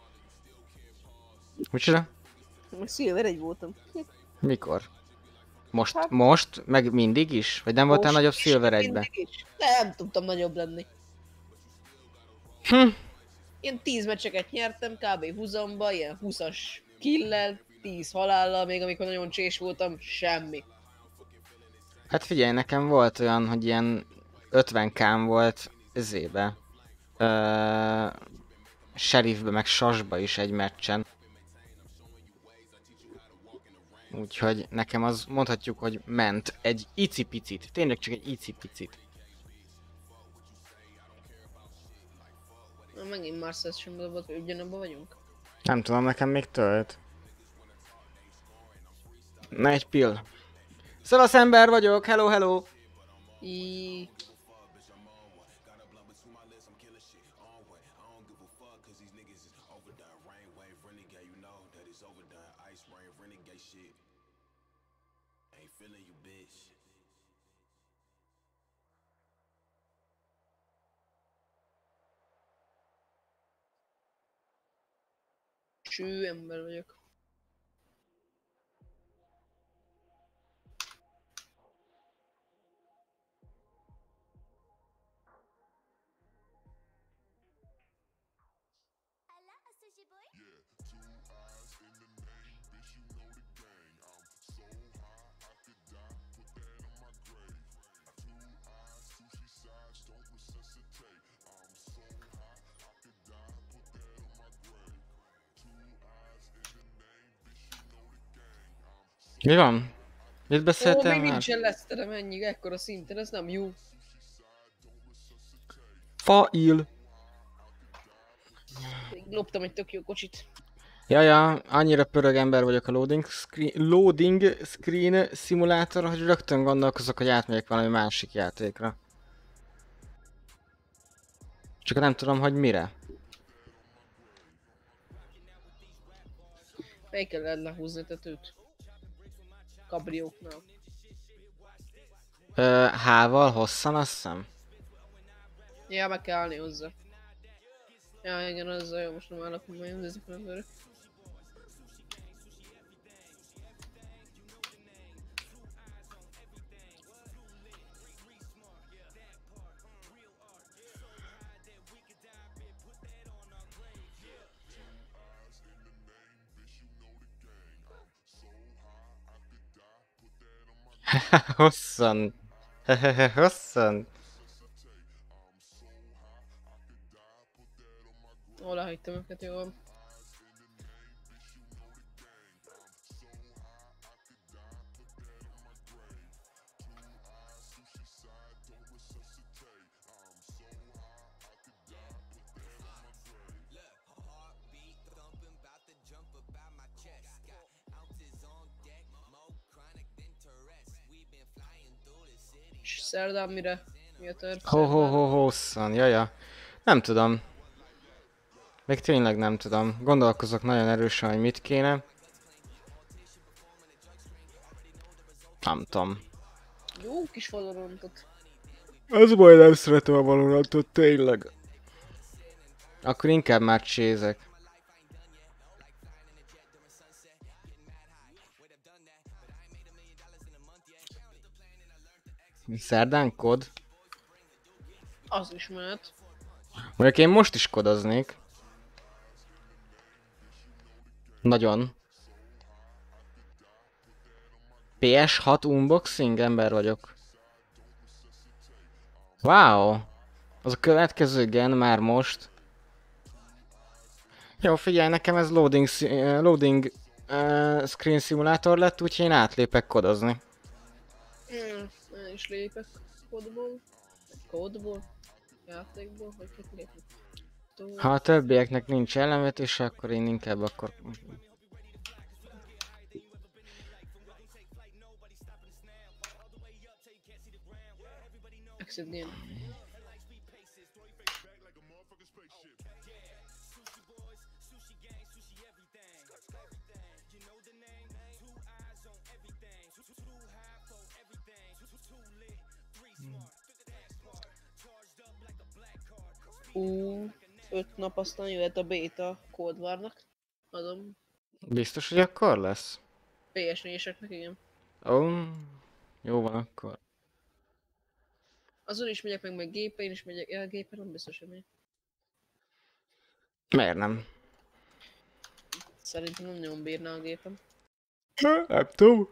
Micsoda? A Silver egy voltam. Mikor? Most, Hát- most? Meg mindig is? Vagy nem voltál Most nagyobb is, Silver egybe? mindig is. Nem tudtam nagyobb lenni. Hm. Én tíz meccseket nyertem, kb. húszamba, ilyen húszas killel, tíz halállal, még amikor nagyon csés voltam, semmi. Hát figyelj, nekem volt olyan, hogy ilyen ötven kám volt ezébe. Ö, Sheriffbe meg Sasba is egy meccsen. Úgyhogy nekem az mondhatjuk, hogy ment egy icipicit. Tényleg csak egy icipicit. Na, megint Marcel sem dobott, hogy ugyanabban vagyunk. Nem tudom, nekem még tölt. Na egy pill. Szavasz ember vagyok, hello, hello! I... renegade shit. Ain't feeling you, bitch. Cső ember vagyok. Mi van? Mit Ó, beszéltél még már? nincsen leszterem ennyi, ekkora szinten, ez nem jó. Fail. Még loptam egy tök jó kocsit. Jaja, annyira pörög ember vagyok a loading screen, loading screen szimulátor, hogy rögtön gondolkozok, hogy átmegyek valami másik játékra. Csak nem tudom, hogy mire. Melyikkel lehet lehúzni tetőt? Kabrióknál. Ö, H-val hosszan, azt hiszem. Ja, meg kell állni hozzá. Ja, igen, az jó, most nem állok, hogy majd ezek az emberek. Hosszan. Hehehe, hosszan. Ó, lehagytam őket, jó van. És szerdán mire? Mi a terv? Ho ho szerdán? ho hosszan, jaja. Nem tudom. Még tényleg nem tudom. Gondolkozok nagyon erősen, hogy mit kéne. Nem tudom. Jó kis Valorantot. Az baj, nem szeretem a Valorantot, tényleg. Akkor inkább már csézek. Szerdán kod? Az is mehet. Mondjuk én most is kodoznék. Nagyon. P S hat unboxing ember vagyok. Wow! Az a következő gen már most. Jó, figyelj, nekem ez loading, szi- uh, loading uh, screen szimulátor lett, úgyhogy én átlépek kodozni. Hmm, én is lépek kódból. Kódból? Játékból? Vagy hogy lépek? Tó- Ha a többieknek nincs ellenvetése, akkor én inkább akkor... Exit game. Ú, öt nap aztán jöhet a beta Cold War-nak. Adom. Biztos, hogy akkor lesz? pé es négyeseknek, igen. Ó, oh, jó van akkor. Azon is megyek meg, meg gépen is megyek. Ja, gépen nem biztos, hogy megyek. Miért nem? Szerintem nem nagyon bírná a gépem. Nem tudom.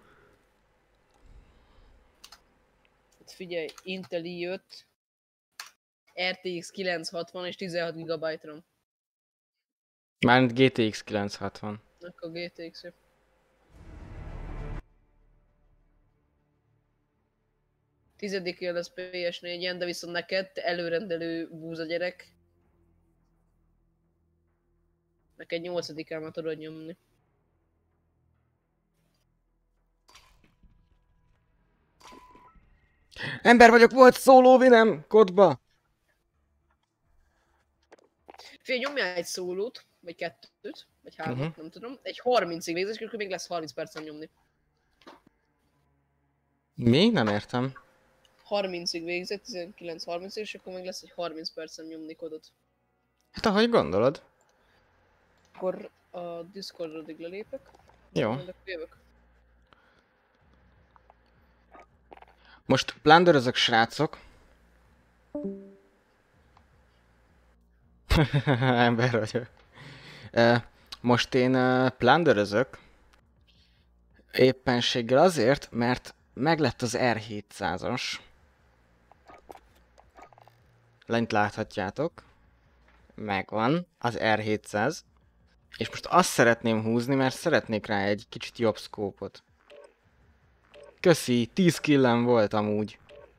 Hát figyelj, Intel i öt, er té iksz kilencszázhatvan és tizenhat gigabyte RAM. Mármint G T X kilencszázhatvan. Akkor gé té iksz. Tizedikén lesz pé es négyen, de viszont neked te előrendelő búza gyerek. Neked nyolcadikán már tudod nyomni. Ember vagyok, volt szólóvinem kodba. Figyelj, nyomjál egy szólót, vagy kettőt. vagy hármat, Mhm. nem tudom. Egy harmincig végzés, és akkor még lesz harminc percen nyomni. Mi? Nem értem. harmincig végzett, tizenkilenc harminc, és akkor még lesz egy harminc percen nyomni kodot. Hát ahogy gondolod. Akkor a Discordra lelépek. Jó. Majd akkor jövök. Most plánderözök, srácok. Ember vagyok. Uh, most én uh, plánderözök. Éppenséggel azért, mert meglett az R hétszázas. Lent láthatjátok. Megvan az R hétszáz. És most azt szeretném húzni, mert szeretnék rá egy kicsit jobb szkópot. Köszi, tíz killem volt amúgy.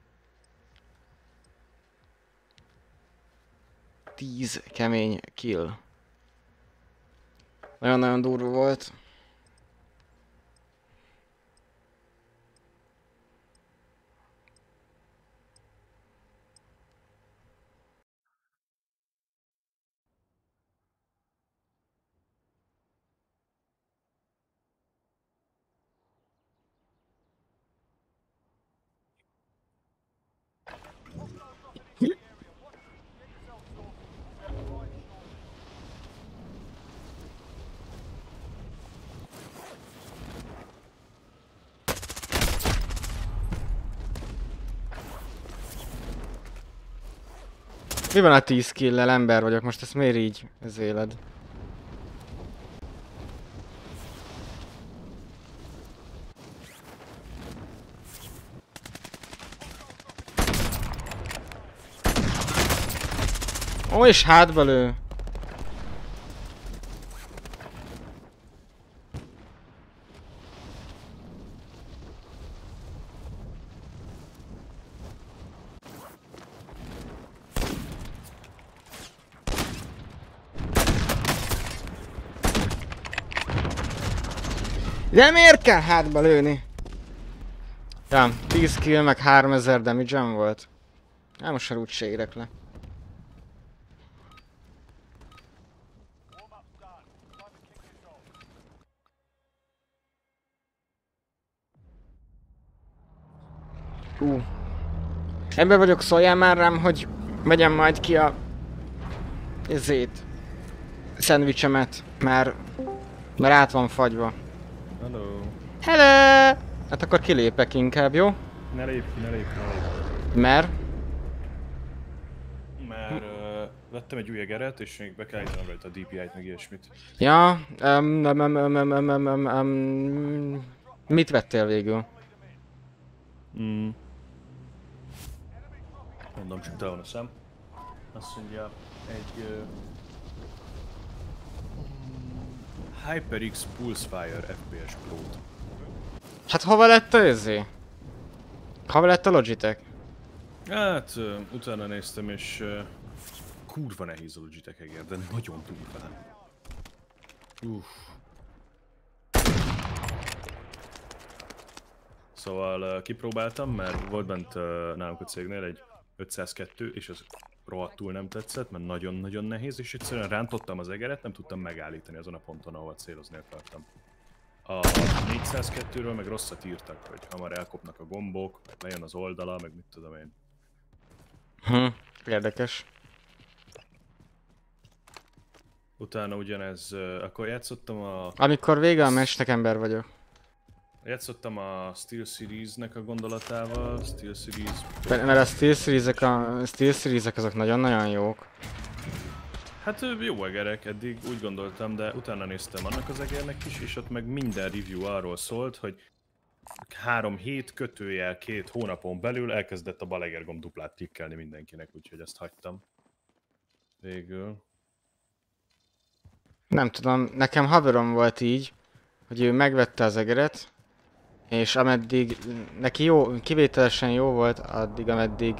tíz kemény kill. Nagyon-nagyon durva volt. Mi van a tíz kill-lel? Ember vagyok, most ezt miért így ez éled? Ó, és hátba lő! De miért kell hátba lőni? Ja, tíz kill meg háromezer damage-em volt. Hát most már úgy se érek le. Hú. Ebben vagyok, szóljál már rám, hogy vegyem majd ki a... ezét. Szendvicsemet, mert... mert át van fagyva. Hello. Hello! Hát akkor kilépek inkább, jó? Ne lépj ki, ne lépj ki, ne lépj Mert? ki. Mert uh, vettem egy új egeret, és még be kell állítanom rajta a dé pé i-t, meg ilyesmit. Ja, um, um, um, um, um, um, um, um, mit vettél végül? Mm. Mondom, csak tele van a szem. Azt mondja, egy... Uh, HyperX Pulsefire ef pé es Pro-t. Hát hova lett a izé? Hova lett a Logitech? Hát, uh, utána néztem, és uh, kurva nehéz a Logitech egér, de nagyon durva. Uff. Szóval uh, kipróbáltam, mert volt bent uh, nálunk a cégnél egy ötszázkettő, és az rohadtul nem tetszett, mert nagyon-nagyon nehéz, és egyszerűen rántottam az egeret, nem tudtam megállítani azon a ponton, ahol célozni akartam. A négyszázkettőről meg rosszat írtak, hogy hamar elkopnak a gombok, meg lejön az oldala, meg mit tudom én. Hm, érdekes. Utána ugyanez, uh, akkor játszottam a... Amikor vége a meccsnek, ember vagyok. Játszottam a Steel Series-nek a gondolatával, Steel Series... Mert a Steel Series-ek, a Steel Series-ek azok nagyon-nagyon jók. Hát ö, jó egerek, eddig úgy gondoltam, de utána néztem annak az egernek is, és ott meg minden review arról szólt, hogy három hét kötőjel két hónapon belül elkezdett a balegergomb duplát klikkelni mindenkinek, úgyhogy ezt hagytam. Végül. Nem tudom, nekem haverom volt így, hogy ő megvette az egeret, és ameddig neki jó, kivételesen jó volt, addig ameddig...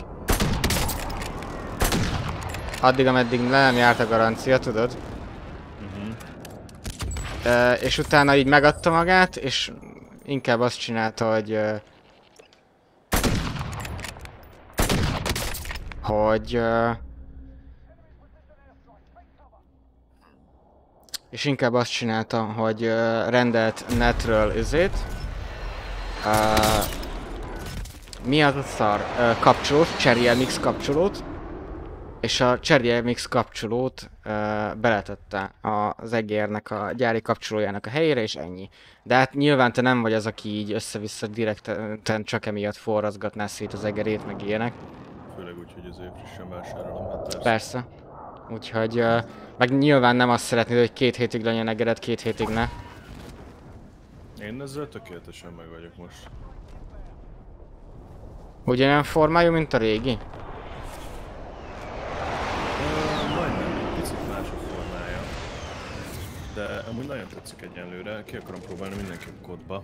Addig ameddig nem járt a garancia, tudod? Uh-huh. E, és utána így megadta magát, és inkább azt csinálta, hogy... Uh, hogy... Uh, és inkább azt csinálta, hogy uh, rendelt netről üzét. Uh, mi az a szar? Uh, kapcsolót, Cherry em iksz kapcsolót. És a Cherry em iksz kapcsolót uh, beletette az egérnek a gyári kapcsolójának a helyére, és ennyi. De hát nyilván te nem vagy az, aki így össze-vissza direkten csak emiatt forrazgatná szét az egerét, meg ilyenek. Főleg úgy, hogy azért frissen vásárolom, hát persze. Persze. Úgyhogy, uh, meg nyilván nem azt szeretnéd, hogy két hétig legyen egered, két hétig ne. Én ezzel tökéletesen meg vagyok most. Ugyanolyan formájú, mint a régi? Majdnem, egy picit más a formája. De amúgy nagyon tetszik egyenlőre, ki akarom próbálni mindenképp kódba.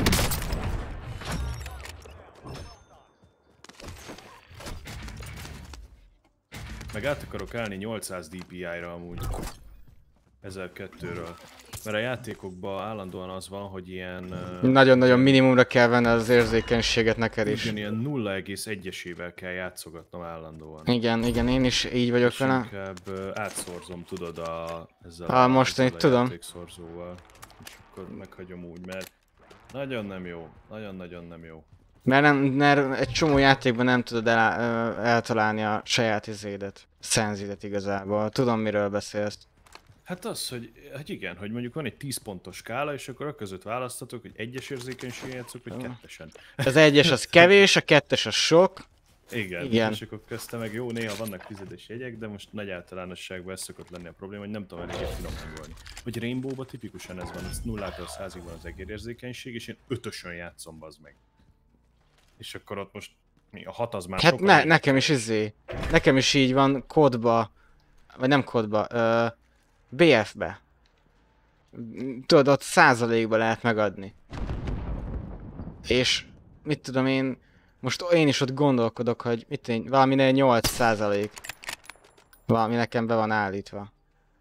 Meg át akarok állni nyolcszáz dé pé i-ra amúgy. ezerkettőről. Mert a játékokban állandóan az van, hogy ilyen... Nagyon-nagyon uh, minimumra kell venni az érzékenységet neked is. Igen, ilyen nulla egész egyesével kell játszogatnom állandóan. Igen, igen, én is így vagyok vele. inkább uh, átszorzom, tudod, a, ezzel a, most ezzel én a tudom. játékszorzóval. És akkor meghagyom úgy, mert nagyon nem jó. Nagyon-nagyon nem jó. Mert, nem, mert egy csomó játékban nem tudod el, eltalálni a saját izédet. Szenzidet igazából. Tudom, miről beszélsz. Hát az, hogy hát igen, hogy mondjuk van egy tíz pontos skála, és akkor a között választatok, hogy egyes érzékenységen játszok, vagy kettesen. Az egyes az kevés, a kettes az sok. Igen, igen. És akkor közte meg jó, néha vannak tizedes jegyek, de most nagy általánosságban ez szokott lenni a probléma, hogy nem tudom eléggé finom hangolni. Vagy Rainbow-ba tipikusan ez van, ez nullától százig van az egérérzékenység, és én ötösön játszom, bazd meg. És akkor ott most mi, a hat az már hát sokkal... ne, nekem is izé. Nekem is így van kódba, vagy nem kódba, ö, bé ef-be. Tudod, ott százalékba lehet megadni. És mit tudom én, most én is ott gondolkodok, hogy mit én, valaminél nyolc százalék. Valami nekem be van állítva.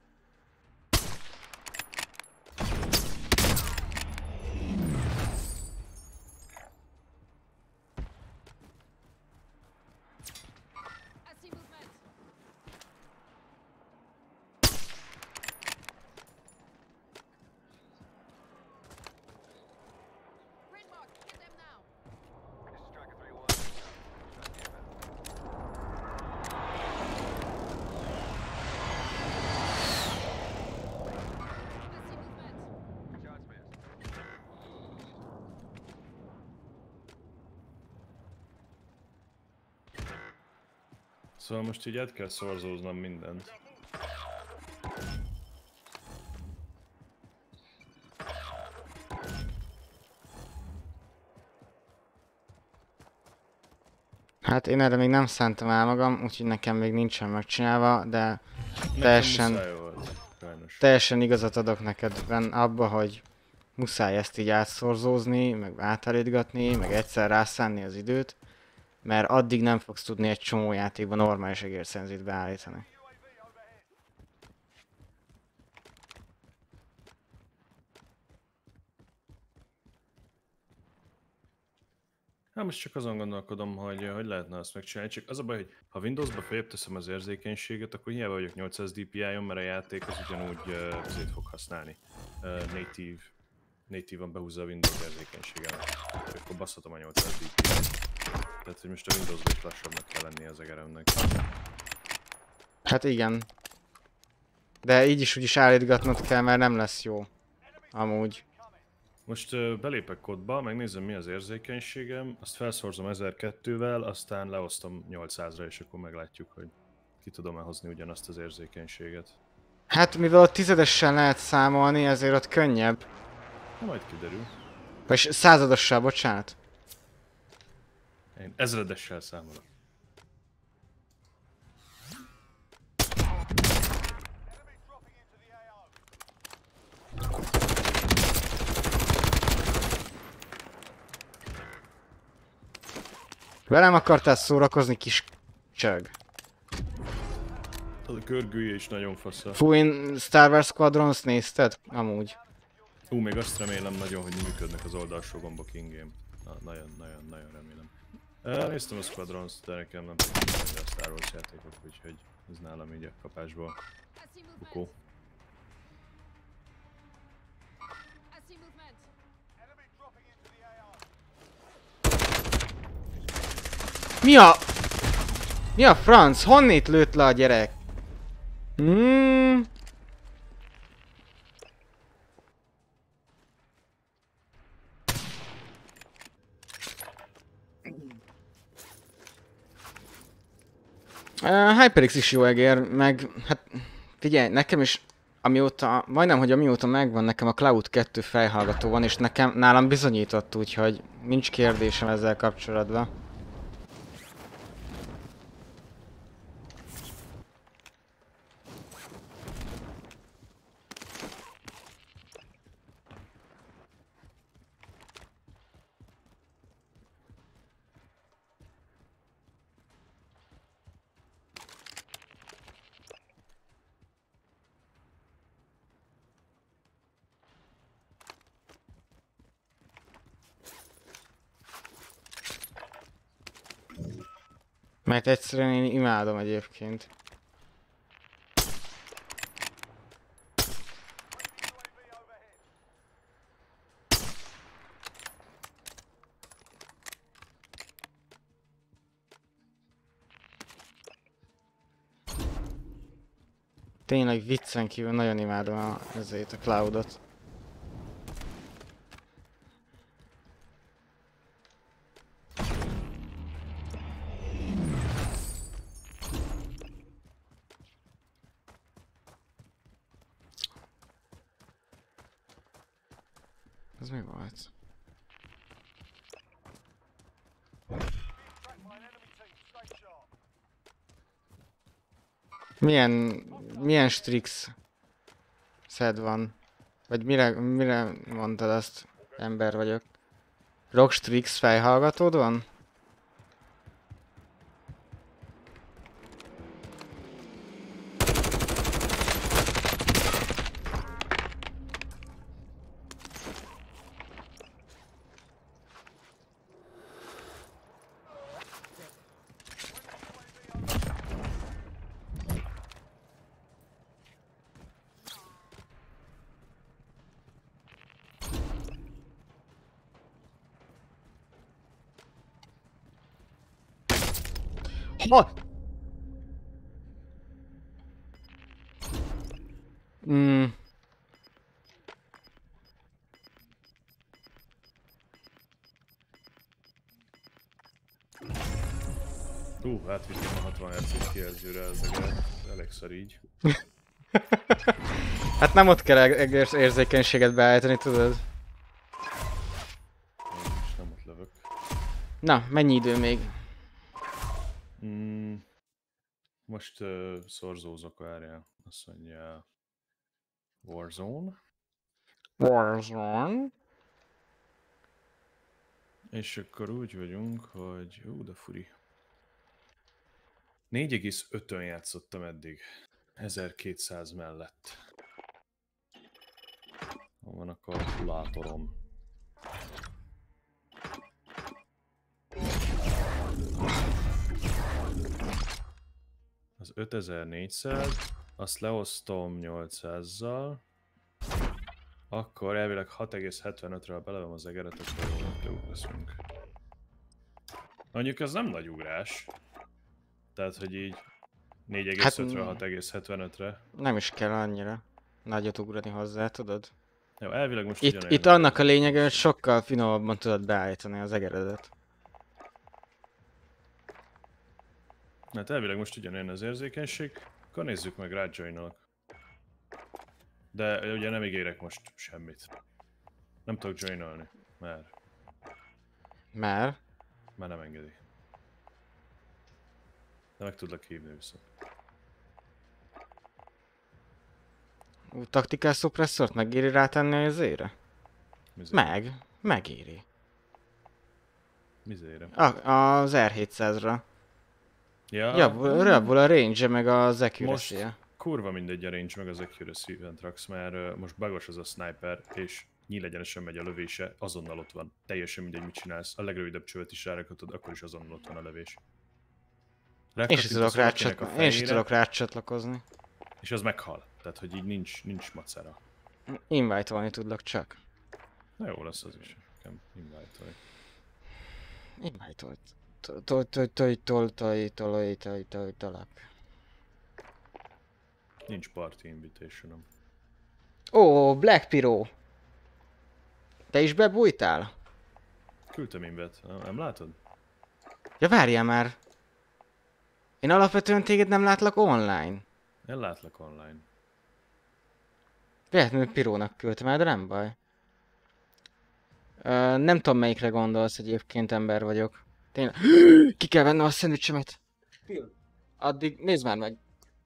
Szóval most így át kell szorzóznom mindent. Hát én erre még nem szántam el magam, úgyhogy nekem még nincsen megcsinálva, de teljesen, teljesen igazat adok neked abba, hogy muszáj ezt így átszorzózni, meg átállítgatni, meg egyszer rászánni az időt, mert addig nem fogsz tudni egy csomó játékban normális egérszenzit beállítani. Hát most csak azon gondolkodom, hogy hogy lehetne azt megcsinálni, csak az a baj, hogy ha Windowsba feljebb teszem az érzékenységet, akkor hiába vagyok nyolcszáz dé pé i-on, mert a játék az ugyanúgy uh, azért fog használni. Uh, native, native-on behúzza a Windows érzékenységemet. Akkor baszhatom a nyolcszáz dé pé i-t. Tehát, hogy most a Windowsba is lassabbnak kell lennie az egeremnek. Hát igen. De így is úgyis állítgatnod kell, mert nem lesz jó. Amúgy. Most uh, belépek kódba, megnézem mi az érzékenységem, azt felszorzom ezerkettővel, aztán leosztom nyolcszázra, és akkor meglátjuk, hogy ki tudom-e hozni ugyanazt az érzékenységet. Hát mivel ott tizedessel lehet számolni, ezért ott könnyebb. Na, majd kiderül. Vagy századossal, bocsánat. Én ezredessel számolok. Velem akartál szórakozni, kis csög. Az a körgője is nagyon fasza. Fú, én Star Wars Squadrons nézted? Amúgy. Ú, még azt remélem nagyon, hogy működnek az oldalsó gombok in-game. Na, nagyon, nagyon, nagyon remélem. Elnéztem a Squadrons, de nekem nem tudjuk a Star Wars játékok, úgyhogy ez nálam így a kapásból bukó. Mi a... Mi a franc? Honnét lőtt le a gyerek? Hmm. Uh, HyperX is jó egér, meg hát figyelj, nekem is amióta, majdnem, hogy amióta megvan, nekem a Cloud kettő fejhallgató van, és nekem, nálam bizonyított, úgyhogy nincs kérdésem ezzel kapcsolatban. Mert egyszerűen én imádom egyébként. Tényleg viccen kívül nagyon imádom a, ezért a Cloudot. Ez mi volt? Milyen... milyen Strix szed van? Vagy mire, mire mondtad azt? Ember vagyok. Rock Strix fejhallgatód van? Ha! Mm. Hú, átvittem a hatvan hertzes kijelzőre ezeket, elég szar így. Hát nem ott kell egész érzékenységet beállítani, tudod? Én is nem ott lövök. Na, mennyi idő még? Mm, most uh, szorzózok, várjál. Azt mondja... Warzone. Warzone. És akkor úgy vagyunk, hogy... Ú, de furi. négy egész ötön játszottam eddig. ezerkétszáz mellett. Hol van a kalkulátorom? Az ötezer-négyszáz, azt leosztom nyolcszázzal, akkor elvileg hat egész hetvenötre, ha belevem az egeret, akkor jól leszünk. Mondjuk ez nem nagy ugrás. Tehát, hogy így négy egész ötről hat egész hetvenötre. Nem is kell annyira nagyot ugrani hozzá, tudod? Jó, elvileg most Itt, itt annak a lényege, hogy sokkal finomabban tudod beállítani az egeredet. Hát elvileg most ugyanolyan az érzékenység, akkor nézzük meg, rájoinolok. De ugye nem ígérek most semmit. Nem tudok joinolni, mert... Mert? Már nem engedi. De meg tudlak hívni viszont. Ú, taktikás szupresszort megéri rátenni az ére? Meg, megéri. Mizére? A, az er hétszázra. Ja. Javul, javul a range meg az accuracy -e. Most kurva mindegy a range meg az accuracy Ventrax, mert uh, most bagos az a sniper, és nyílegyenesen megy a lövése, azonnal ott van. Teljesen mindegy, mit csinálsz. A legrövidebb csövet is rárakhatod, akkor is azonnal ott van a lövés. Én is tudok, rácsatla én is tudok rácsatlakozni. És az meghal. Tehát, hogy így nincs, nincs macera. Invite-olni tudlak csak. Na jó lesz az is. Nekem invite-olj. Invite-olt. Toj, toj, toj, toj, toj, toj, toj, toj, tolak. Nincs party invitation-om. Ó, Black Pyro! Te is bebújtál? Küldtem invet, nem, nem látod? Ja, várjál már! Én alapvetően téged nem látlak online. Én látlak online. Véletlenül Pirónak küldtem el, de nem baj. Ö, nem tudom melyikre gondolsz, egyébként ember vagyok. Tényleg. Ki kell vennem a szendvicsemet. Addig nézd már meg.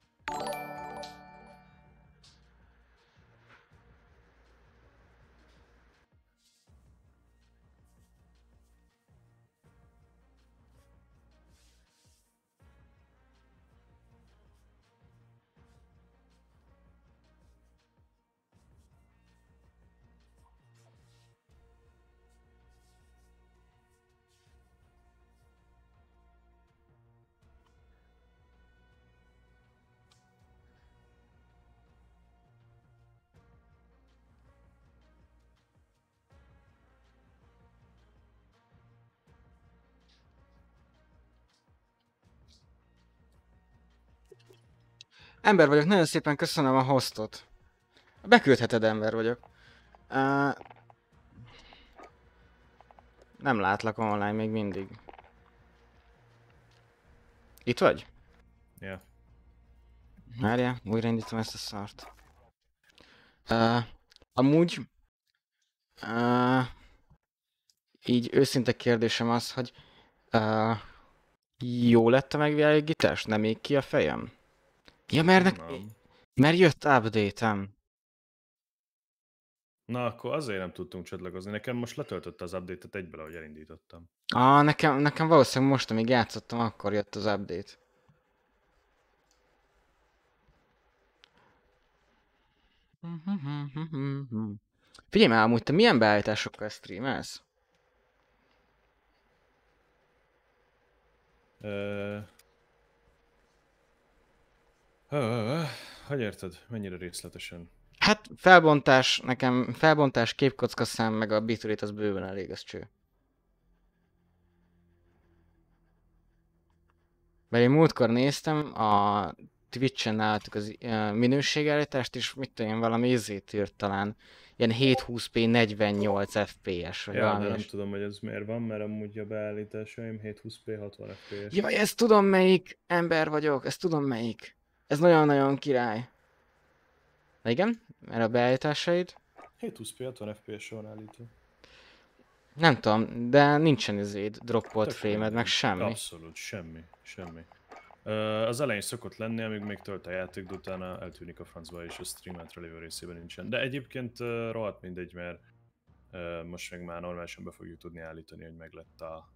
Ember vagyok, nagyon szépen köszönöm a hostot. Beküldheted, ember vagyok. Uh, nem látlak online még mindig. Itt vagy? Yeah. Várjál, újraindítom ezt a szart. Uh, amúgy... Uh, így őszinte kérdésem az, hogy... Uh, jó lett a megvilágítás? Nem ég ki a fejem? Ja, mert, nek- Nem. mert jött update-em. Na, akkor azért nem tudtunk csatlakozni. Nekem most letöltötte az update-et egyből, ahogy elindítottam. Ah, nekem, nekem valószínűleg most, amíg játszottam, akkor jött az update. Figyelj már, amúgy te milyen beállításokkal streamelsz? Ö... Ö, ö, ö, Hogy érted? Mennyire részletesen? Hát felbontás, nekem felbontás, képkocka szám, meg a bitrate az bőven elég, az cső. Mert én múltkor néztem, a Twitch-en álltuk az uh, minőségállítást, és mit tudom én, valami izét írt talán. Ilyen hétszázhúsz p negyvennyolc ef pé es, vagy Ja, de valami. nem is. tudom, hogy ez miért van, mert amúgy a beállításaim hétszázhúsz p hatvan ef pé es. Jaj, ezt tudom melyik ember vagyok, ezt tudom melyik. Ez nagyon-nagyon király. Na igen, mert a beállításaid? hétszázhúsz p hatvan ef pé es van állítva. Nem tudom, de nincsen izéd, droppolt Tök frame-ed, meg mindegy. semmi. Abszolút, semmi, semmi. Uh, az elején szokott lenni, amíg még tölt a játék, de utána eltűnik a francba, és a streametre lévő részében nincsen. De egyébként uh, rohadt mindegy, mert uh, most meg már normálisan be fogjuk tudni állítani, hogy meglett a...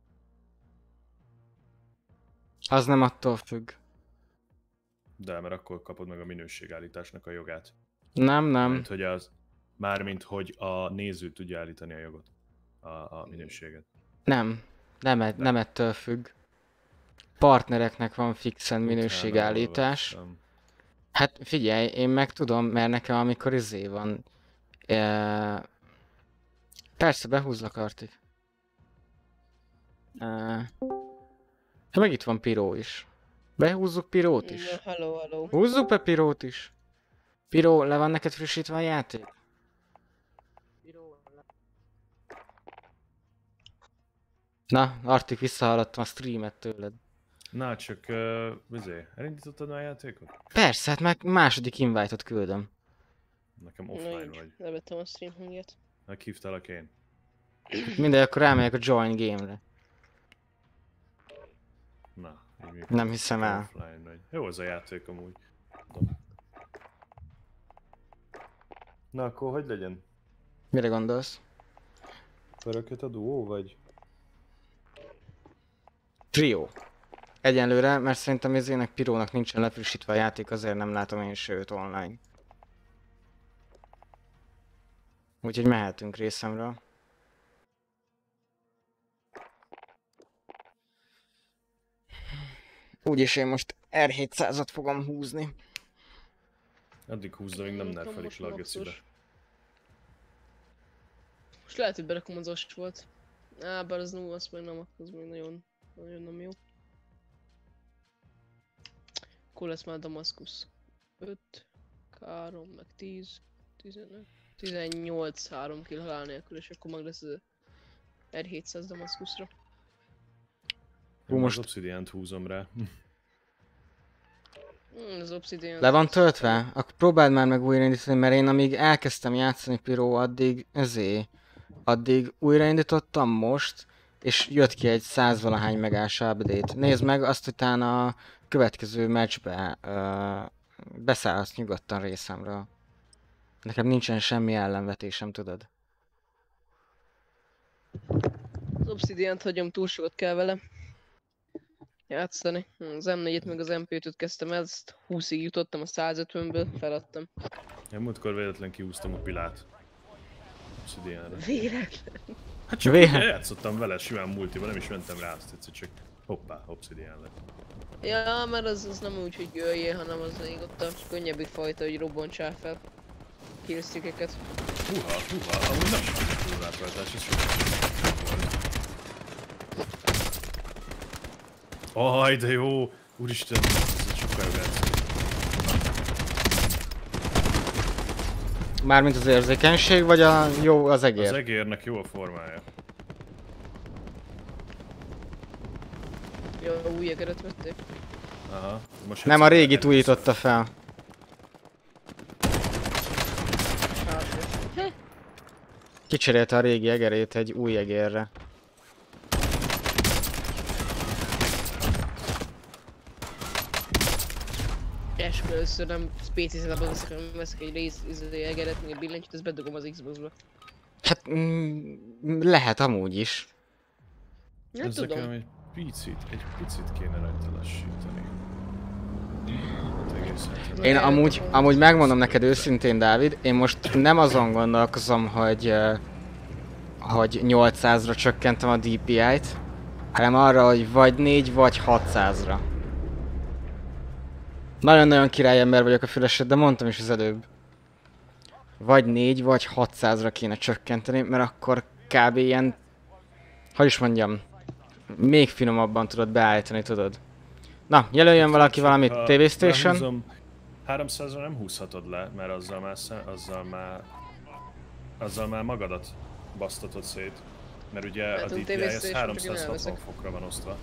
Az nem attól függ. De, mert akkor kapod meg a minőségállításnak a jogát. Nem, nem. Mármint, hogy az... Mármint, hogy a néző tudja állítani a jogot. A, a minőséget. Nem. Nem, e- nem ettől függ. Partnereknek van fixen minőségállítás. Utána olvastam. Hát figyelj, én meg tudom, mert nekem amikor izé van... E... Persze, behúzlak, Artik. E... Hát meg itt van Piró is. Behúzzuk Pirót is. Ja, hello, hello. Húzzuk be Pirót is. Piró, le van neked frissítve a játék? Na, Artik, visszahallottam a streamet tőled. Na, csak... Uh, vizé, elindítottad már a játékot? Persze, hát meg második invite-ot küldöm. Nekem Na offline így, vagy. levettem a stream hangját. Meghívtalak én. Mindegy, akkor rámegyek a join game-re. Na, így működik. Nem hiszem el. Offline vagy. Jó az a játék amúgy. Tudom. Na, akkor hogy legyen? Mire gondolsz? Örököt a duó, vagy? Trio. Egyenlőre, mert szerintem ezének Pirónak nincsen lefrissítve a játék, azért nem látom én se őt online. Úgyhogy mehetünk részemről. Úgyis én most er hétszázat fogom húzni. Addig húzza, még nem Nekem nerfelik most le a gecibe. maxos. Most lehet, hogy berakom az ost volt. Á, bár az nulla, azt meg nem, az még nagyon, nagyon nem jó. Akkor lesz már Damaszkusz. öt, három, meg tíz, tizenöt, tizennyolc, három kill halál nélkül, és akkor meg lesz az R hétszáz Damaszkuszra. Hú, most... most- Az Obsidiant húzom rá. Hmm, az Obsidian... Le van töltve? Akkor próbáld már meg újraindítani, mert én amíg elkezdtem játszani Piró, addig ezé, addig újraindítottam most, és jött ki egy százvalahány megás update. Nézd meg, azt utána a következő meccsbe uh, beszállhatsz nyugodtan részemről. Nekem nincsen semmi ellenvetésem, tudod? Az Obsidiant hagyom, túl sokat kell vele játszani. Az em négyet meg az em pé ötöt kezdtem, ezt húszig jutottam, a százötvenből feladtam. Én múltkor véletlen kihúztam a pilát. Obsidianra. Véletlen. Hát csak Véletlen. ugye játszottam vele simán multiban, nem is mentem rá, azt egyszer csak hoppá, Obsidian lett. Ja, mert az, az nem úgy, hogy jöjjél, hanem az még ott a könnyebbik fajta, hogy robbantsál fel killstreakeket. Húha, húha, amúgy nem sok az átváltás, ez sokkal volt. Aj, de jó! Úristen, ez egy sokkal jobb játszik. Mármint az érzékenység, vagy a jó az egér? Az egérnek jó a formája. Ja, új egeret vették. Aha. Most Nem, a egyszer régit először- újította fel. Hát, Kicserélte a régi egerét egy új egérre. eskü először nem spécizálban veszek, hanem veszek egy rész izé, egeret, még egy billentyűt, ezt bedugom az Xbox-ba. Hát mm, lehet amúgy is. Nem Ez nekem tudom. egy picit, egy picit kéne rajta lassítani. Hát egész hát Én amúgy, amúgy megmondom neked őszintén, Dávid, én most nem azon gondolkozom, hogy, eh, hogy nyolcszázra csökkentem a dé pé i-t, hanem arra, hogy vagy négy vagy hatszázra. Nagyon-nagyon királyember vagyok a fülesed, de mondtam is az előbb. Vagy négy vagy hatszázra kéne csökkenteni, mert akkor kb. Ilyen, hogy is mondjam, még finomabban tudod beállítani, tudod. Na, jelöljön valaki valamit, Ha té vé Station. lehúzom, háromszázra nem húzhatod le, mert azzal már, szem- azzal már, azzal már magadat basztatod szét. Mert ugye a Tudom, dé pé té vé i ez Station, csak én háromszázhatvan elveszek. fokra van osztva.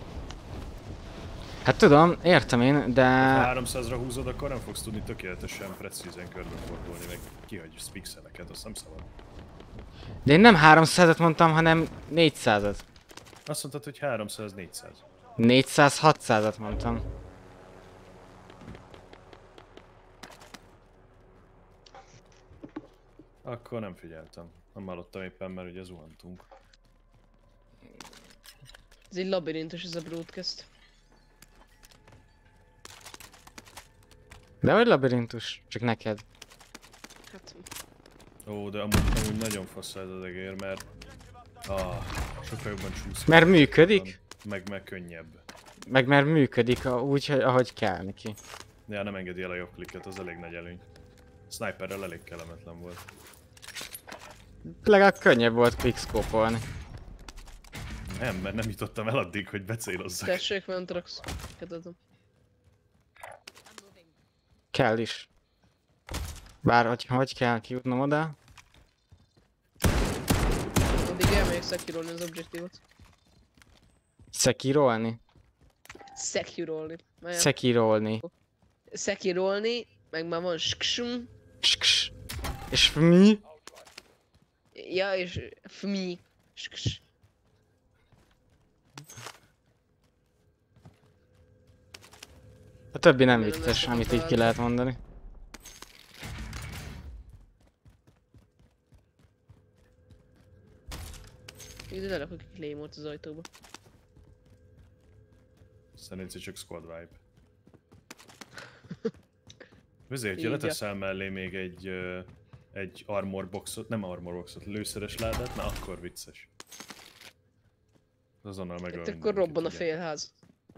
Hát tudom, értem én, de... Ha háromszázra húzod, akkor nem fogsz tudni tökéletesen precízen körbefordulni, meg kihagysz pixeleket, azt nem szabad. De én nem háromszázat mondtam, hanem négyszázat. Azt mondtad, hogy háromszáz négyszáz. négyszáz hatszázat mondtam. Akkor nem figyeltem. Nem hallottam éppen, mert ugye zuhantunk. Ez egy labirintus, ez a broadcast. De hogy labirintus? Csak neked. Hát, Ó, de amúgy, amúgy nagyon fasz ez az egér, mert... Ah, sokkal jobban csúszik. Mert működik? Meg, meg könnyebb. Meg mert működik a- úgy, hogy ahogy kell neki. Ja, nem engedi el a jobb klikket, az elég nagy előny. Sniperrel elég kellemetlen volt. Legalább könnyebb volt quickscope-olni. Nem, mert nem jutottam el addig, hogy becélozzak. tessék, Ventrax. Kedvedem. Kell is. Bár hogy, hogy kell kijutnom oda? Addig elmegyek szekirolni az objektívot. Szekirolni? Szekirolni. Mert Szekirolni. szekirolni, meg már van sksum. Sksz. És mi? Ja, és fmi. Sksz. A többi nem Nem vicces, lesz amit így ki találni. lehet mondani. Ide lerakok egy claymore-t az ajtóba. Szerintem csak squad vibe. Ezért, hogyha Így, leteszel mellé még egy, ö, egy armor boxot, nem armor boxot, lőszeres ládát, na akkor vicces. Azonnal megöl Itt akkor mindenkit, robban a ugye. félház.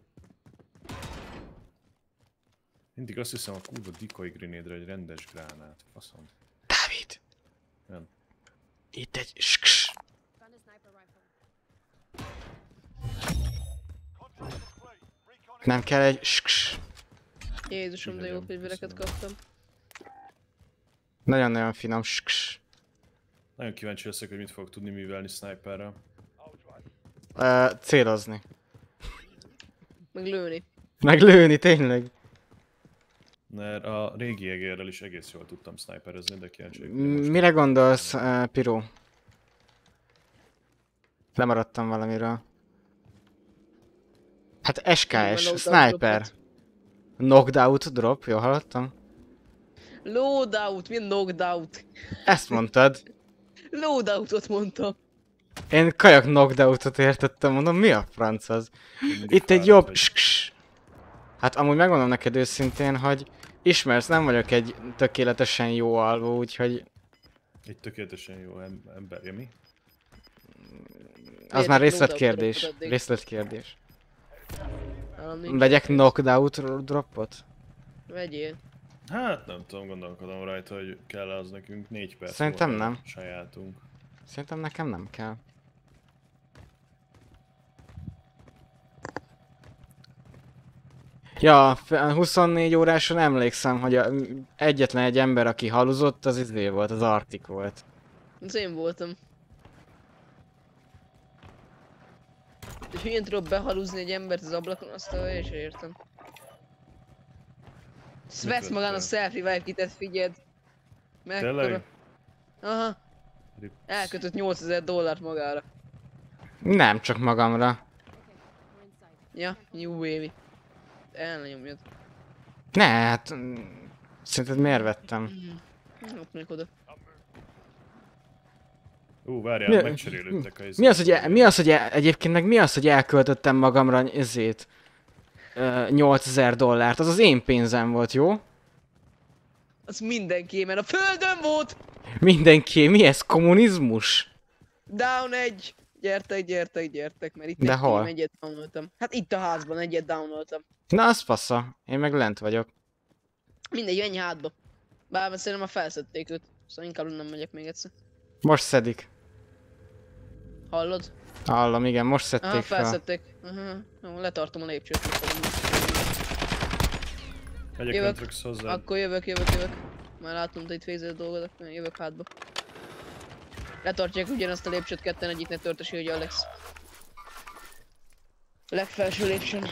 Mindig azt hiszem a kurva decoy grenade egy rendes gránát. Faszom. Dávid! Nem. Itt egy sksz. Nem kell egy sksz. Jézusom, de jó fegyvereket kaptam. Nagyon-nagyon finom sksz. Nagyon kíváncsi leszek, hogy mit fogok tudni művelni sniperrel. Uh, célozni. Meg lőni. Meg lőni, tényleg. Mert a régi egérrel is egész jól tudtam sniperezni, de kíváncsi vagyok, M- hogy most- Mire gondolsz, uh, Piró? Lemaradtam valamiről. Hát es ká es, Loadout sniper. dropot. Knockdown drop, jól hallottam? Loadout, milyen knockdown? Ezt mondtad. Loadoutot mondtam. Én kajak knockdownt értettem, mondom, mi a franc az? mindig Itt egy fáradt jobb... vagy. sksz. Hát amúgy megmondom neked őszintén, hogy ismersz, nem vagyok egy tökéletesen jó alvó, úgyhogy Egy tökéletesen jó em- ember, ja mi? az Miért már egy részletkérdés. knockdown addig? Részletkérdés. Nálam nincs. Vegyek knockdown dropot? Vegyél. Hát nem tudom, gondolkodom rajta, hogy kell az nekünk négy perc. Szerintem volt a nem. Sajátunk. Szerintem nekem nem kell. Ja, f- huszonnégy óráson emlékszem, hogy a, egyetlen egy ember, aki haluzott, az izé volt, az Arctic volt. Az én voltam. De hülyén tudok behalúzni egy embert az ablakon, azt a én sem értem. Ezt vesz Mit magán a vettél? selfie vibe kitet, figyeld. Mekkora. Tényleg? Aha, Rip. elkötött nyolcezer dollárt magára. Nem, csak magamra. Ja, new baby. Elnyomjad. Ne, hát... mm, Szerinted miért vettem? Ott még oda. Ú, várjál, Mi- megcserélődtek a Mi az, hogy, e- mi az, hogy e- egyébként meg mi az, hogy elköltöttem magamra ezét? nyolcezer dollárt, az az én pénzem volt, jó? Az mindenki, mert a földön volt! Mindenki, mi ez, kommunizmus? Down egy! Gyertek, gyertek, gyertek, mert itt De egy hol? team, egyet downoltam. Hát itt a házban egyet downoltam. Na, az passza, én meg lent vagyok. Mindegy, menj hátba. Bár szerintem már felszedték őt. Szóval inkább nem megyek még egyszer. Most szedik. Hallod? Hallom, igen, most szedték Aha, fel. felszedték. Aha. Jó, letartom a lépcsőt. Megyek Jövök. Ventrix hozzá. Akkor jövök, jövök, jövök. Már látom, te itt végzed a dolgodat, jövök hátba. Letartják ugyanazt a lépcsőt ketten, egyik ne törtösi, hogy Alex. Legfelső lépcsőn.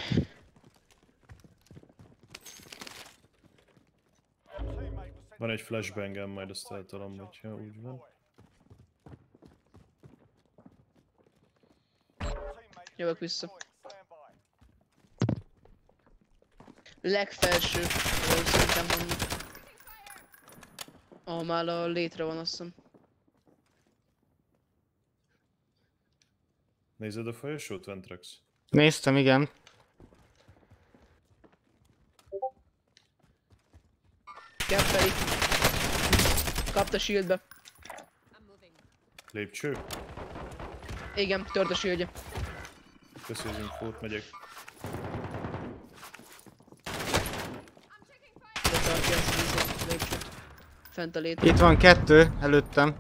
Van egy flashbangem, majd azt eltalom, hogyha úgy van. Jövök vissza. Legfelső. Ahol szerintem van. Ahol már a létre van, azt hiszem. Nézed a folyosót, Ventrax? Néztem, igen. Keppeli. Kapta shieldbe. Lépcső? Igen, tört a shieldje. Köszi az infót, megyek. Letartja azt a lépcsőt. Fent a létre. Itt van kettő, előttem.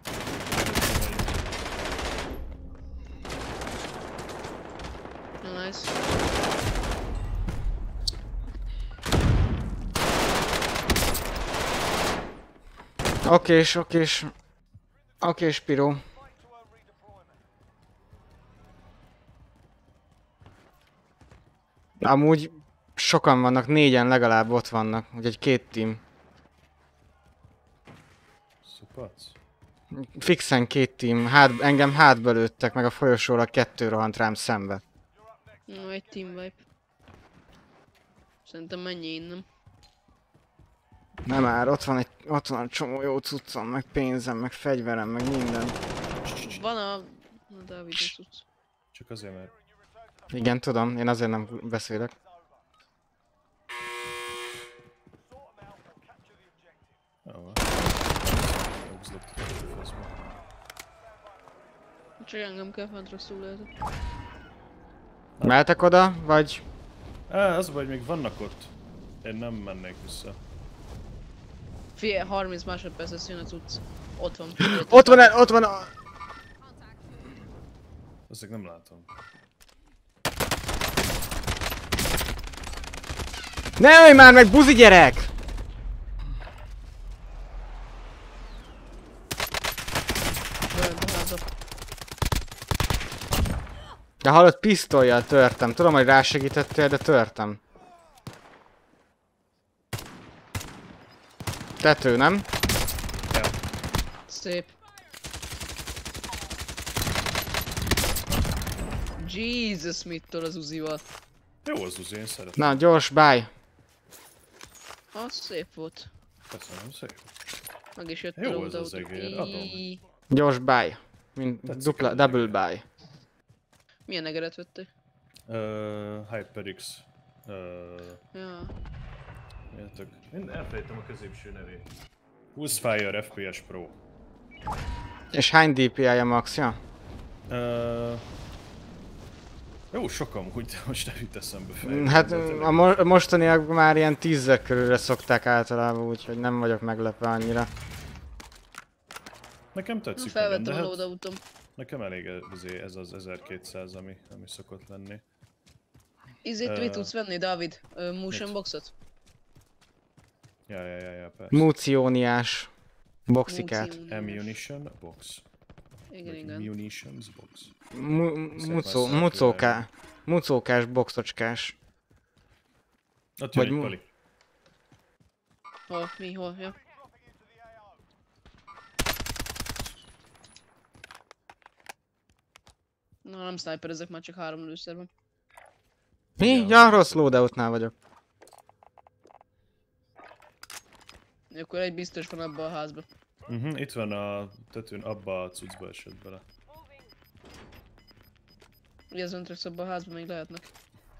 Nice. Okés, okés. Okés, Piró. Amúgy sokan vannak, négyen legalább ott vannak, úgyhogy két team. Szupac? Fixen két team, hát, engem hátba lőttek, meg a folyosóra kettő rohant rám szembe. No, egy team wipe. Szerintem menj innen. Nem már, ott van egy, ott van egy csomó jó cuccom, meg pénzem, meg fegyverem, meg minden. Van a... a Dávid cucc. Csak azért, mert Igen, tudom, én azért nem beszélek. Jó. Megzlott a faszba. Csak engem kell fent rosszul lehetett. Mehetek oda, vagy... Á, az a baj, hogy még vannak ott. Én nem mennék vissza. Figyelj, harminc másodperc lesz jön a cucc. Ott van. Ott van, el- ott van a... Ezek nem látom. Ne ölj már meg, buzi gyerek! De hallott, pisztollyal törtem. Tudom, hogy rásegítettél, de törtem. Tető, nem? Szép. Jesus, mit tol az Uzival? Jó az Uzi, én szeretem. Na, gyors, báj. Az szép volt. Köszönöm szépen. Meg is jött Jó a az az loadout. egér, adom. Í- Gyors báj. Mint Tetszik dupla, az double egér. báj. Milyen egeret vettél? Uh, HyperX. Uh, Ja. Értek. Én elfelejtem a középső nevét. Pulsefire ef pé es Pro. És hány dé pé i-ja maxja? Uh, jó, sokan, úgy most nem jut eszembe fejbe. Hát de tényleg. a mo mostaniak már ilyen tízek körülre szokták általában, úgyhogy nem vagyok meglepve annyira. Nekem tetszik nagyon, Felvettem de a hát loadoutom. nekem elég ez, ez az ezerkétszáz, ami, ami szokott lenni. Izét Ö, mit tudsz venni, Dávid? Ö, Motion mit? boxot? Ja, ja, ja, ja, persze. Múcióniás boxikát. Múci- Ammunition box. Igen, Vagy igen. munitions box. Mu- Szép mucó, messze mucóká, mucókás boxocskás. Ott Vagy jön egy mu- pali. Hol? Mi? Hol? Ja. Na, nem sniperezek, már csak három lőszer van. Mi? Igen, Ja, az- rossz loadoutnál vagyok. Akkor egy biztos van abban a házban. Uh -huh, itt van a tetőn, abba a cuccba esett bele. Ugye az öntröksz abban a házban még lehetnek.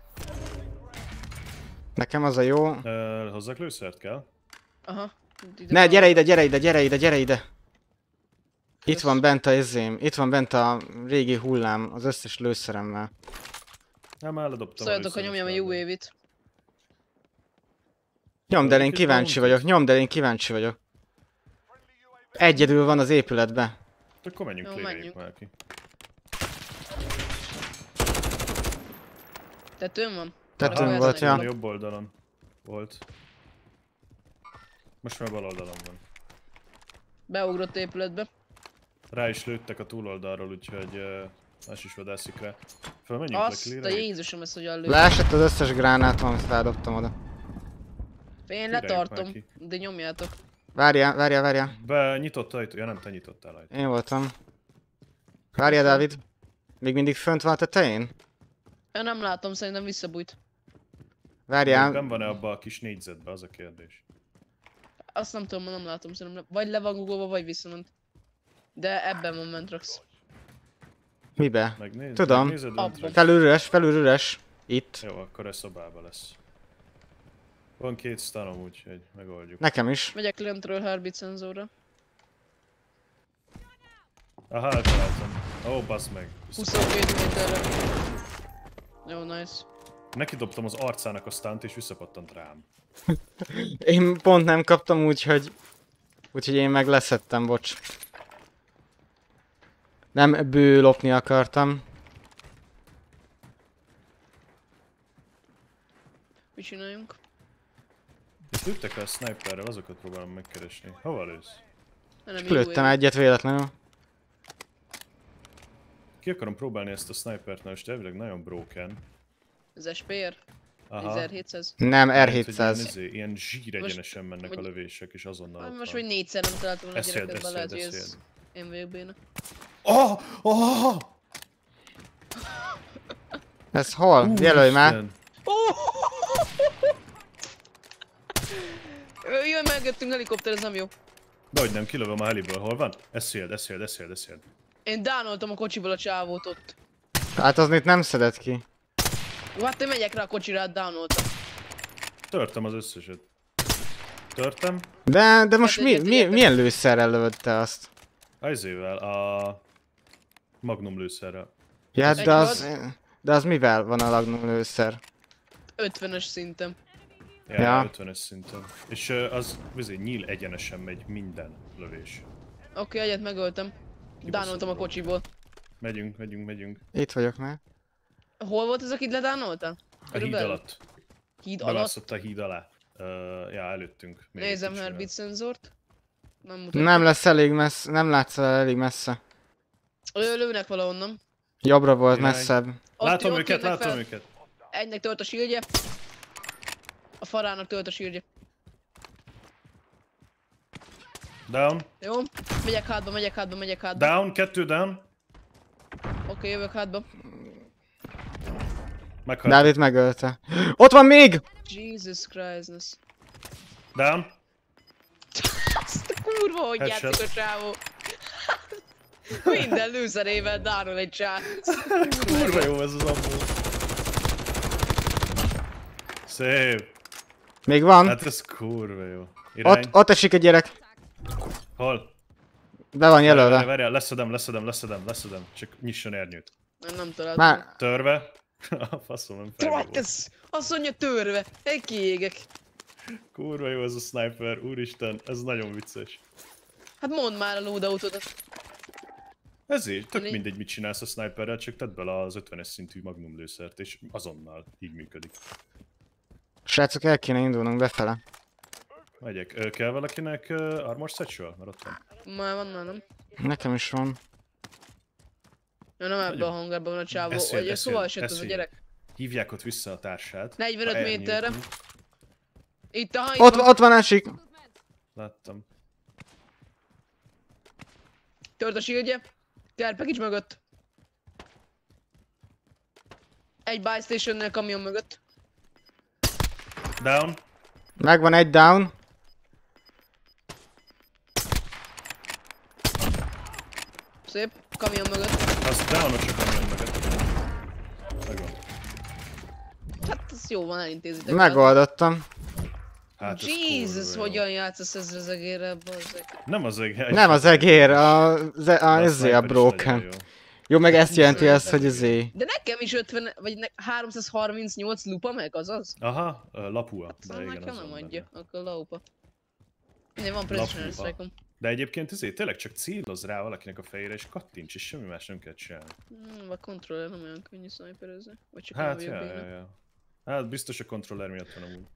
Nekem az a jó. Uh, hozzak lőszert kell? Aha. Ide Ne, van. gyere ide, gyere ide, gyere ide, gyere ide! Itt Kösz. van bent a izém, itt van bent a régi hullám, az összes lőszeremmel. Hát már ledobtam Szóljatok, hogy lőszert, nyomjam a aztán- U A V-t. Nyomd el, én Kis kíváncsi bounty. vagyok, nyomd el, én kíváncsi vagyok. Egyedül van az épületbe. Akkor menjünk, Jó, kléreljük menjünk. már ki. Tetőn van? Tetőn Akkor volt, ezt ja. A jobb oldalon volt. Most már bal oldalon van. Beugrott épületbe. Rá is lőttek a túloldalról, úgyhogy uh, más is vadászik rá. Felmenjünk Azt a lekléreljük. Jézusom, ezt hogyan lő. Leesett az összes gránátom, amit feldobtam oda. Én Királyok letartom, már ki. de nyomjátok. Várjál, várjál, várjál. Be nyitott ajtó, ja nem, te nyitottál ajtó. Én voltam. Várjál, Dávid. Még mindig fönt van a tetején? Én nem látom, szerintem visszabújt. Várjál. Nem van-e abba a kis négyzetbe, az a kérdés. Azt nem tudom, nem látom, szerintem le... vagy le van googolva, vagy visszament. De ebben van Mentrax. Mibe? Megnézed? Tudom. Megnézed, Abba. Ventrax? Felül üres, felül üres. Itt. Jó, akkor ez szobában lesz. Van két stanom, úgyhogy megoldjuk. Nekem is. Megyek lentről heartbeat szenzorra. Aha, eltaláltam. Ó, oh, bassz meg. huszonkettő méterre. Jó, nice. Neki dobtam az arcának a stunt és visszapattant rám. Én pont nem kaptam, úgyhogy... Úgyhogy én meg leszettem, bocs. Nem bő lopni akartam. Mit csináljunk? Itt lőttek el a sniperrel, azokat próbálom megkeresni. Hova lősz? Ne, nem Lőttem U A V. egyet véletlenül. Ki akarom próbálni ezt a snipert, na most elvileg nagyon broken. Ez S P R? Aha. ezerhétszáz? Nem, R Lehet, hogy hétszáz. Ilyen, izé, ilyen zsíregyenesen mennek hogy- a lövések, és azonnal Hát ott most van. vagy négyszer nem találtam volna a Eszéld, gyereket, lehet, eszéld, hogy ez... eszéld. Én vagyok béna. Oh! Oh! Ez hol? Jelölj már. Úristen! Ö, Jaj, megjöttünk helikopter, ez nem jó. Dehogy nem, kilövöm a heliből, hol van? Eszéld, eszéld, eszéld, eszéld. Én dánoltam a kocsiból a csávót ott. Hát az itt nem szedett ki. Jó, hát én megyek rá a kocsira, hát dánoltam. Törtem az összeset. Törtem. De, de most Hát mi, egyet mi, értek. milyen lőszerrel lövöd te azt? Ajzével, a magnum lőszerrel. Ja, hát Egy de az... De az mivel van a magnum lőszer? ötvenes szintem. Ja, Ja. ötvenes szinten. És ö, az vizé, nyíl egyenesen megy minden lövés. Oké, egyet megöltem. Dánoltam a kocsiból. Megyünk, megyünk, megyünk. Itt vagyok már. Hol volt ez, akit ledánoltál? A híd Körülbelül? alatt. Híd alatt? Bemászott a híd alá. Uh, ja, előttünk. Még egy Nézem kicsivel. herbit szenzort. Nem mutatja. Nem lesz elég messze, nem látsz el elég messze. Ő lőnek valahonnan. Jobbra volt, Irány. messzebb. Ott- Látom ott őket, jönnek látom fel. őket. Egynek tölt a shieldje. A farának tölt a shieldje. Down, Jó? Megyek hátba, megyek hátba, megyek hátba. down, kettő down. Oké, jövök hátba. Meghalt. Dávid megölte. Ott van még! Jesus Christness. Down. Azt a kurva, hogy Headshot. játszik a csávó. Minden lőszerével dánol egy csávó. Kurva jó ez az ammó. Szép. Még van. Hát ez kurva jó. Irány. Ott, ott esik egy gyerek. Hol? Be van Várjál, jelölve. várjál, leszedem, leszedem, leszedem, leszedem. Csak nyisson ernyőt. Nem, nem találtam. Már Törve. A faszom nem fel What volt. ez? Azt mondja törve. Egy kiégek. Kurva jó ez a sniper, úristen, ez nagyon vicces. Hát mondd már a loadoutodat. Ezért, tök Mi? mindegy mit csinálsz a sniperrel, csak tedd bele az ötvenes szintű magnum lőszert, és azonnal így működik. srácok, el kéne indulnunk befele. Megyek. Ö, kell valakinek uh, armor satchel? Mert ott van. Már van, már nem. Nekem is van. Ja, nem ebben a hangárban van a csávó. Eszél, Vagy eszél, szóval esett az a eszél. gyerek. Hívják ott vissza a társát. negyvenöt Ha méterre. elnyújtunk. Itt a Ott, hajó. ott van esik. Láttam. Tört a shieldje. Terpegics mögött. Egy buy stationnel kamion mögött. Down. Megvan egy down. Szép. Kamion mögött. Az down csak ami jön mögött. Megvan. Hát ez jó van, elintézitek. Megoldottam. Hát ez Jesus, kurva jó. hogyan játszasz ezzel az egérrel, bazzeg. Nem az egér. Nem az egér, a, az, a, a ezé a sniper is broken. nagyon jó. Jó, meg ezt jelenti az, hogy ezé. De nekem is ötven, vagy ne, háromszázharmincnyolc lupa meg, azaz? Aha, ö, lapua. Szóval De igen, nekem az nem van adja, benne. akkor laupa. Minden van precision Lapupa. strike-om. De egyébként ezért tényleg csak céloz rá valakinek a fejére és kattints, és semmi más nem kell csinálni. Hmm, a controller nem olyan könnyű sniperezni. Vagy csak Hát, nem ja, vagyok ja, béna. ja. Hát biztos a kontroller miatt van amúgy.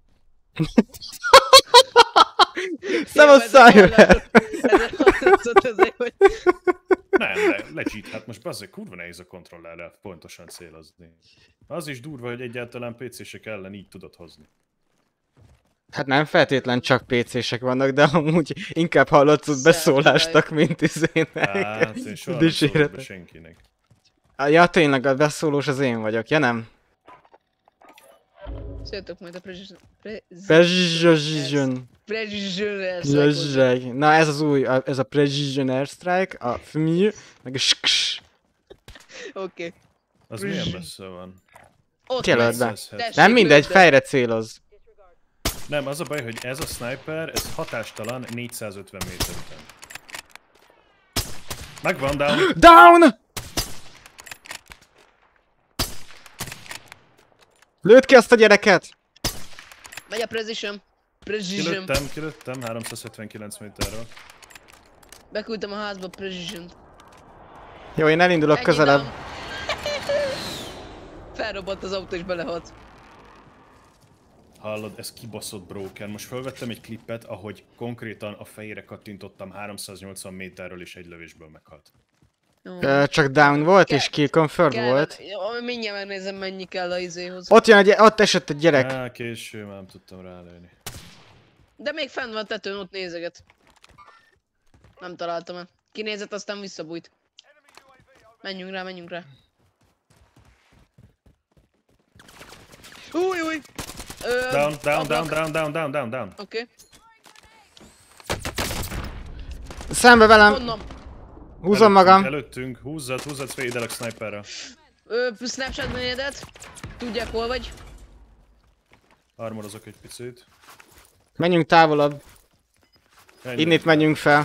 Szevasz, Cyber! Ezzel hallatszott azért, hogy... Nem, le, legit, hát most bazzeg kurva nehéz a kontrollerrel pontosan célozni. Az is durva, hogy egyáltalán pé cések ellen így tudod hozni. Hát nem feltétlen csak pé cések vannak, de amúgy inkább hallatszott beszólástak, mint izének. Hát én soha nem szólok be senkinek. Ja, tényleg a beszólós az én vagyok, ja nem? Széltök majd a precision... Precision. Precision Zsazság. Na ez az új, a- ez a Precision Airstrike, a F M I, meg a sksz. Oké. Az milyen messze van? Ott Jelöld be. lesz. Tessék, Nem mindegy, lőd be. fejre céloz. Nem, az a baj, hogy ez a sniper, ez hatástalan négyszázötven méter után. Megvan, down! Down! Lőd ki azt a gyereket! Megy a precision. Precision. Kilőttem, kilőttem, háromszázhetvenkilenc méterről. Beküldtem a házba precision. Jó, én elindulok Ennyi közelebb. down. Felrobbant az autó és belehalt. Hallod, ez kibaszott broken. Most felvettem egy klippet, ahogy konkrétan a fejére kattintottam háromszáznyolcvan méterről és egy lövésből meghalt. Jó. Ö, csak down volt és Kell- kill confirmed Kellene- volt. Jó, mindjárt megnézem mennyi kell a izéhoz. Ott jön egy, ott esett egy gyerek. Á, késő, már nem tudtam rálőni. De még fenn van tetőn, ott nézeget. Nem találtam el. Kinézett, aztán visszabújt. Menjünk rá, menjünk rá. Új, új! Ö, Down, down, ablak. down, down, down, down, down, down. Oké. Szembe velem, Honnan? húzom Előttünk, magam. Előttünk, húzzad, húzzad, fédelek sniperrel. Ö, Snapchat méredet. Tudják hol vagy. Armorozok egy picit. Menjünk távolabb. Ennyi. Innét menjünk fel.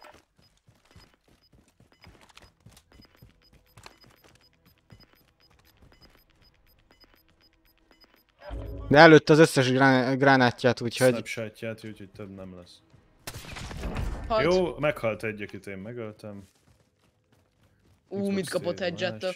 De előtt az összes grán- gránátját, úgyhogy... Snapshotját, úgyhogy több nem lesz. Halt. Jó, meghalt egy, akit én megöltem. Ú, mit kapott headshot-től?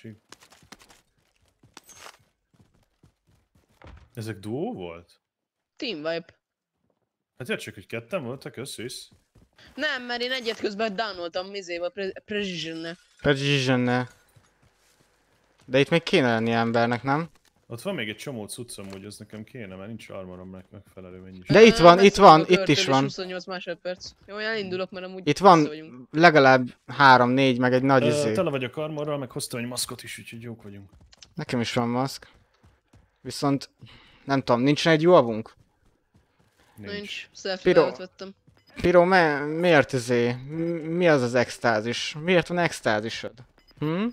Ezek duó volt? Team wipe. Hát ja, csak hogy ketten voltak, összvisz. Nem, mert én egyet közben downoltam mizével, pre- Precision-nel. Precision-nel. De itt még kéne lenni embernek, nem? Ott van még egy csomó cuccom, hogy az nekem kéne, mert nincs armorom meg megfelelő mennyiség. De itt van, Ö, itt van, beszélünk a itt is körtől, és van. huszonnyolc másodperc. Jó, én elindulok, mert amúgy Itt van vissza vagyunk. legalább három, négy, meg egy nagy Ö, izé. tele vagyok armorral, meg hoztam egy maszkot is, úgyhogy jók vagyunk. Nekem is van maszk. Viszont nem tudom, nincs egy jó avunk? Nincs. Selfie Piro. levet vettem. Piro, me, miért izé? M- Mi az az extázis? Miért van extázisod? Hm?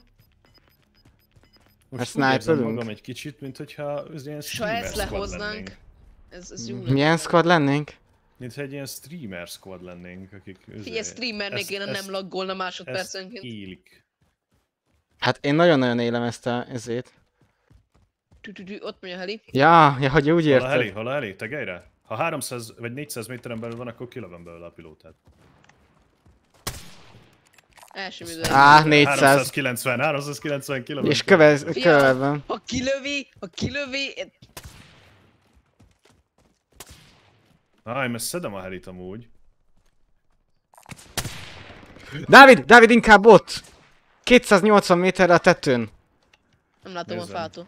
Most Mert úgy érzem sniperünk? magam egy kicsit, mint hogyha ez ilyen S ha streamer ezt squad lehoznánk, lennénk. ez, ez jó Milyen lenne. squad lennénk? Mint ha egy ilyen streamer squad lennénk, akik... Figyelj, streamernek kéne nem laggolna Ezt másodpercenként. élik. Hát én nagyon-nagyon élem ezt a ezét. Tü-tü-tü, ott megy a heli. Ja, ja, hogy úgy Hol a heli? érted. Hol a heli? Tegelyre? Ha háromszáz vagy négyszáz méteren belül van, akkor kilövöm belőle a pilótát. El sem idő. Á, négyszáz. háromszázkilencven, háromszázkilencven kilövöm. És kövez, köveben. Ha kilövi, ha kilövi, Áj, mert szedem a helit amúgy. Dávid, Dávid inkább ott! kétszáznyolcvan méterre a tetőn. nem látom a Nézem. fától.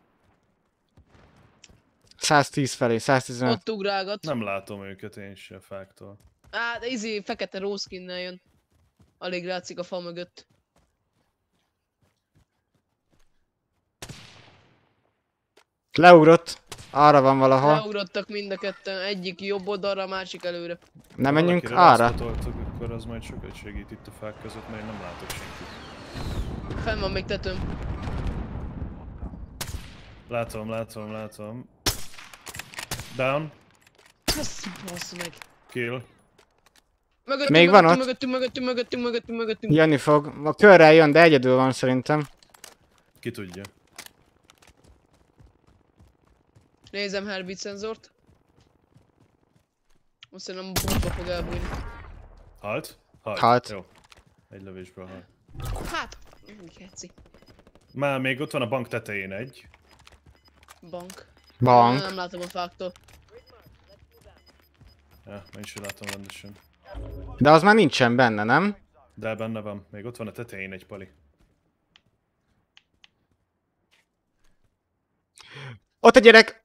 száztíz felé, száztizenöt. Ott ugrálgat. Nem látom őket én se a fáktól. Á, de izé, fekete rószkinnel jön. Alig látszik a fa mögött. Leugrott. Arra van valahol. Leugrottak mind a ketten, egyik jobb oldalra, a másik előre. Nem menjünk Valakire arra? rászpotoltok, akkor az majd sokat segít itt a fák között, mert én nem látok senkit. Fenn van még tetőm. Látom, látom, látom. Down, Basz, basz meg. kill. Mögöttünk, Még van mögöttünk, ott? mögöttünk, mögöttünk, mögöttünk, mögöttünk, mögöttünk. Jönni fog. A körrel jön, de egyedül van szerintem. Ki tudja. Nézem heartbeat szenzort. Azt hiszem a bomba fog elbújni. Halt? Halt. Halt. Jó. Egy lövésből halt. Hát, keci. Már még ott van a bank tetején egy. Bank. Bank. Nem látom a fáktól. Ja, én sem látom rendesen. De az már nincsen benne, nem? De benne van. Még ott van a tetején egy pali. Ott a gyerek!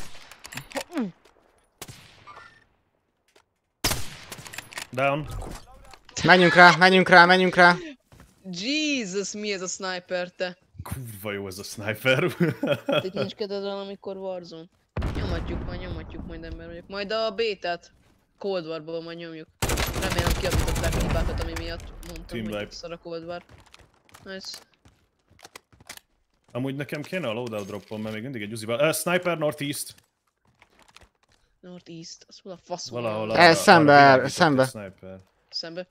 Down. Menjünk rá, menjünk rá, menjünk rá. Jesus, mi ez a sniper, te? Kurva jó ez a sniper. Itt nincs kedved valamikor Warzone. Nyomatjuk majd, nyomatjuk, majd ember vagyok. Majd a bétát Cold War-ból majd nyomjuk. Remélem kiavították a hibákat, ami miatt mondtam, Team hogy wipe. szar a Cold War. Nice. Amúgy nekem kéne a loadout droppom, mert még mindig egy uzival. Uh, sniper northeast. Northeast, az hol a fasz van? Valahol Eh, szembe, arra világított szembe. egy Sniper. Szembe.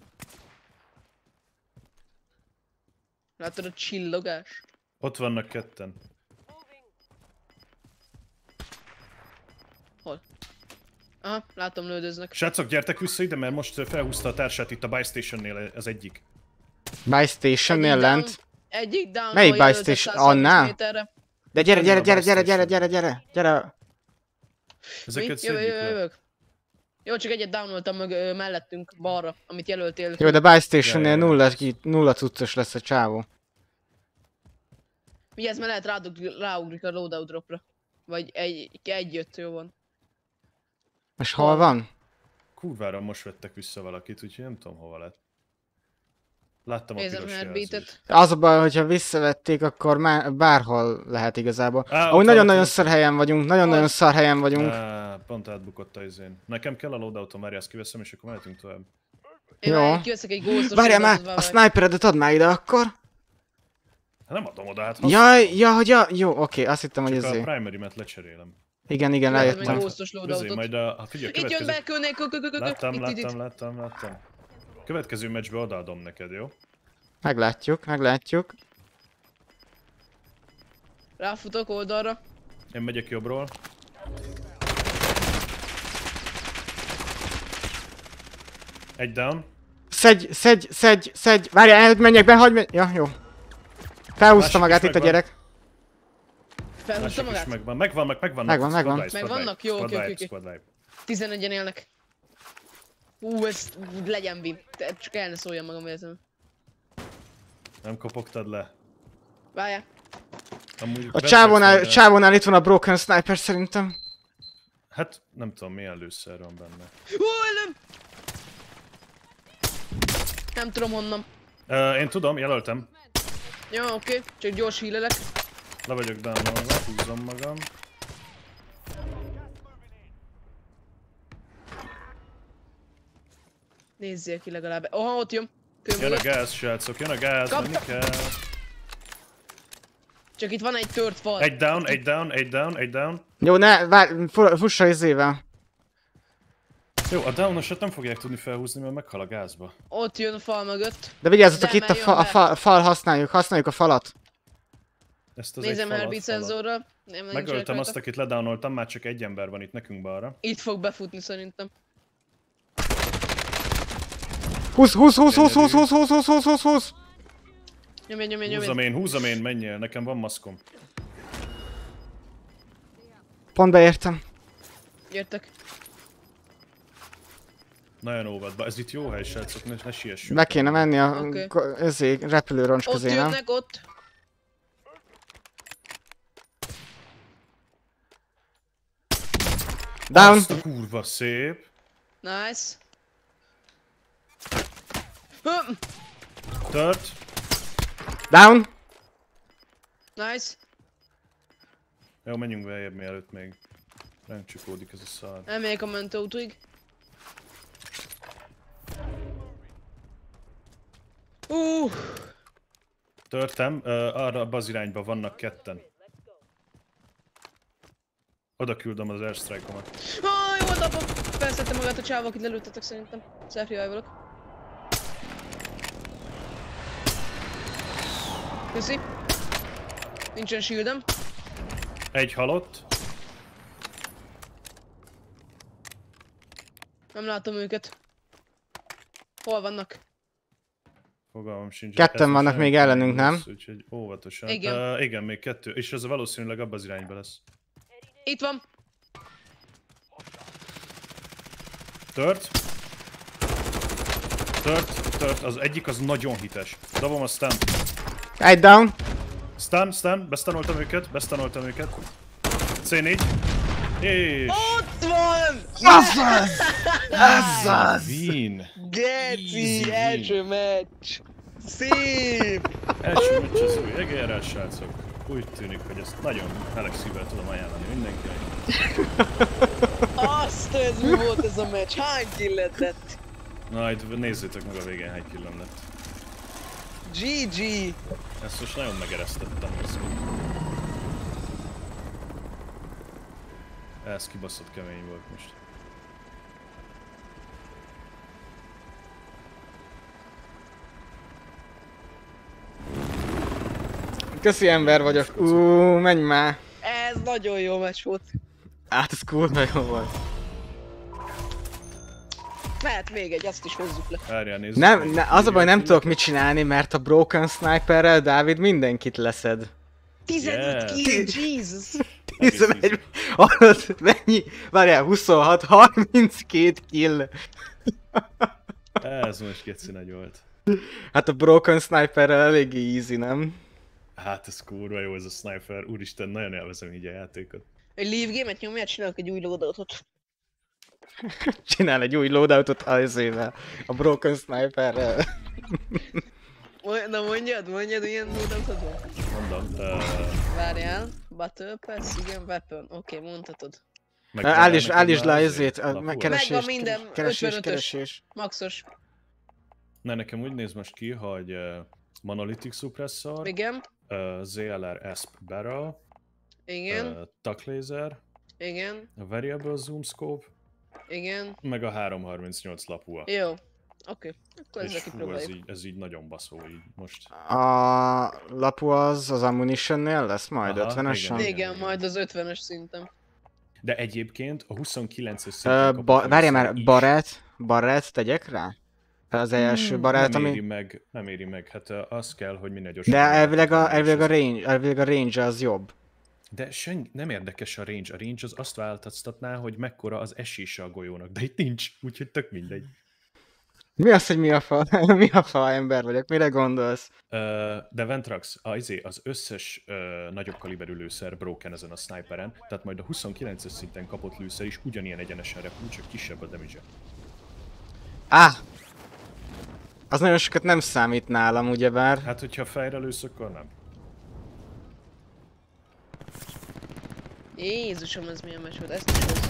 Látod a csillogás? Ott vannak ketten. Hol? Aha, látom, lődöznek. Srácok, gyertek vissza ide, mert most felhúzta a társát itt a buy stationnél az egyik. Buy stationnél Egyik lent. down- Egyik down. Melyik ahol buy jelöltek station? száz harminc Annál? méterre. De gyere, gyere, gyere, gyere, gyere, Station. gyere, gyere, gyere. Ezeket Mi? Jövő, szedjük jövő, le. jövök. Jó, csak egyet downoltam mög ö, mellettünk, balra, amit jelöltél. Jó, de buy stationnél Ja, ja, ja. nulla, ki- nulla cuccos lesz a csávó. Vigyázz, mert lehet rádug, ráugrik a loadout dropra. Vagy egy, egy jött, jó van. És hol van? Kurvára most vettek vissza valakit, úgyhogy nem tudom hova lett. Láttam a Nézem piros heartbeatet. jelzést. Az a baj, hogyha visszavették, akkor már bárhol lehet igazából. Á, ott Ahogy nagyon-nagyon van, szar helyen vagyunk, nagyon-nagyon Hol? szar helyen vagyunk. Á, pont átbukott a izén. Nekem kell a loadoutom, várj, ezt kiveszem, és akkor mehetünk tovább. Én Jó. már kiveszek egy ghostos. Várjál már, loadoutot, a várj. sniperedet add már ide akkor. Hát nem adom oda, hát Jaj, ja, hogy ja, jó, oké, azt hittem, hogy Csak a ezért. primary-met lecserélem. Igen, igen, Kivettem egy lejöttem. ghostos Vizé, loadoutot. majd a... Hát figyelj, Itt jön következő... be, kölnék, kö, kö, kö, kö, Láttam, itt, itt, itt. láttam, láttam, láttam. Következő meccsbe odaadom neked, jó? Meglátjuk, meglátjuk. Ráfutok oldalra. Én megyek jobbról. Egy down. Szedj, szedj, szedj, szedj! Várjál, menjek be, hagyd menj! Ja, jó. Felhúzta Másik magát is itt a megvan. gyerek. Felhúzta Másik is magát? megvan, megvan, meg megvannak. Megvan, megvan. Squad wipe, squad Megvannak? wipe, Jó, squad oké, wipe, oké, squad wipe. tizenegyen élnek. Hú, ez legyen win. Te- Csak el ne szóljam magam érzem. Nem kopogtad le. Várjál. Amúgy A bent csávónál, vagyok, de- csávónál itt van a Broken Sniper szerintem. Hát nem tudom milyen lőszer van benne. Hú, nem! Nem tudom honnan. Uh, én tudom, jelöltem. Jó, oké, csak gyors hílelek. Le vagyok downolva, húzom magam. Nézzél ki legalább. Oha, ott jön. Kő Jön a mögött. gáz, srácok, jön a gáz, Kapta. menni kell. Csak itt van egy tört fal. Egy down, egy down, egy down, egy down. Jó, ne, várj, fu- fussa izével. Jó, a downosat nem fogják tudni felhúzni, mert meghal a gázba. Ott jön a fal mögött. De vigyázzatok, De itt a, emelj fa, a be. fa, fal használjuk, használjuk a falat. Ezt az Nézem egy falat, herbit falat. szenzorral. Nem, nincsenek Megöltem rajta. azt, akit ledownoltam, már csak egy ember van itt nekünk balra. Itt fog befutni szerintem. húsz, húsz, húsz, húsz, húsz, húsz, húsz, húsz, húsz, húsz, húsz. Nyomj, nyomj, nyomj. Húzom én, húzom én, menjél, nekem van maszkom. Pont beértem. Jöttek. Nagyon óvatba, ez itt jó hely, srácok, ne, ne siessünk. Be kéne menni a Oké. ko- izé, repülőroncs Ott közé, nem? jönnek, ott. Down! Azt a kurva szép. Nice. Hm, Tört. Down! nice. Jó, menjünk beljebb mielőtt még ránk csukódik ez a szar. Elmegyek a mentőútig. Uh, Törtem, uh, arra abba az irányba vannak ketten. Oda küldöm az airstrike-omat. ah, jó, tapom. Felszedte magát a csáva, akit lelőttetek szerintem. Self-revivalok. Köszi. Nincsen shieldem. Egy halott. Nem látom őket. Hol vannak? Fogalmam sincs. Ketten Ez vannak most még nagyon ellenünk, nem? rossz, Úgyhogy óvatosan. Igen. Uh, igen, még kettő. És ez valószínűleg abban az irányba lesz. Itt van. Tört. Tört, tört. Az egyik az nagyon hites. Dobom a stun. Egy down! Stun, stun. Bestanoltam őket, bestanoltam őket. cé négy. És... Ott van! Win. Geci, Easy első meccs. Szép! Első meccs az új egérrel, srácok. Úgy tűnik, hogy ezt nagyon meleg szívvel tudom ajánlani mindenkinek. Azt, ez mi volt ez a meccs? Hány killet lett? Na, itt nézzétek meg a végén hány killem lett. gé gé! Ezt most nagyon megeresztettem. Ezt. Ez kibaszott kemény volt most. Köszi, ember vagyok. Ú, menj már. Ez nagyon jó meccs volt. Hát ez kurva jó volt. Mehet még egy, azt is hozzuk le. Várjál, nézzük. Nem, meg. ne, az a baj, nem tudok mit csinálni, mert a Broken Sniperrel Dávid mindenkit leszed. tizenöt Yeah. kill, Jesus! tizenegy, hallod, mennyi? Várjál, huszonhat, harminckét kill. Ez most geci nagy volt. Hát a Broken Sniperrel eléggé easy, nem? Hát ez kurva jó ez a sniper. Úristen, nagyon élvezem így a játékot. Egy leave game-et nyomját, csinálok egy új loadoutot. Csinál egy új loadoutot azért a Broken Sniperrel. Na mondjad, mondjad, milyen loadoutot van? Mondom. Uh, Várjál. Battle Pass, igen, weapon. Oké, okay, mondhatod. Állítsd, állítsd le ezért, a Lapul. keresés, Megvan minden, keresés, ötvenötös. keresés. Maxos. Na, nekem úgy néz most ki, hogy uh, Monolithic Suppressor, Igen, uh, zé el er Asp Barrel, igen, uh, Tuck Laser, igen, a Variable Zoom Scope, igen. meg a háromszázharmincnyolc lapua. Jó. Oké, okay. akkor És ezzel fú, ez kipróbáljuk. így, ez így nagyon baszó így most. A lapu az az ammunitionnél lesz majd, Aha, ötvenesen? igen. Igen, majd az ötvenes szinten. De egyébként a huszonkilences Ö, szinten ba- kapott Várjál először már, is. barret, barret tegyek rá? Az első Nem barát, éri ami... meg, nem éri meg. Hát ö, az kell, hogy minél De gyorsabban elvileg a, váltatni, és elvileg a, az- range, elvileg a range az jobb. De sen, nem érdekes a range. A range az azt változtatná, hogy mekkora az esése a golyónak. De itt nincs, úgyhogy tök mindegy. Mi az, hogy mi a fa? Mi a fa ember vagyok? Mire gondolsz? Ö, de Ventrax, az, izé, az összes ö, nagyobb kaliberű lőszer broken ezen a sniperen, tehát majd a huszonkilences szinten kapott lőszer is ugyanilyen egyenesen repül, csak kisebb a damage-e. Á! Az nagyon sokat nem számít nálam, ugyebár. Hát, hogyha fejre lősz, akkor nem. Jézusom, ez milyen meccs volt, ezt is hozzá.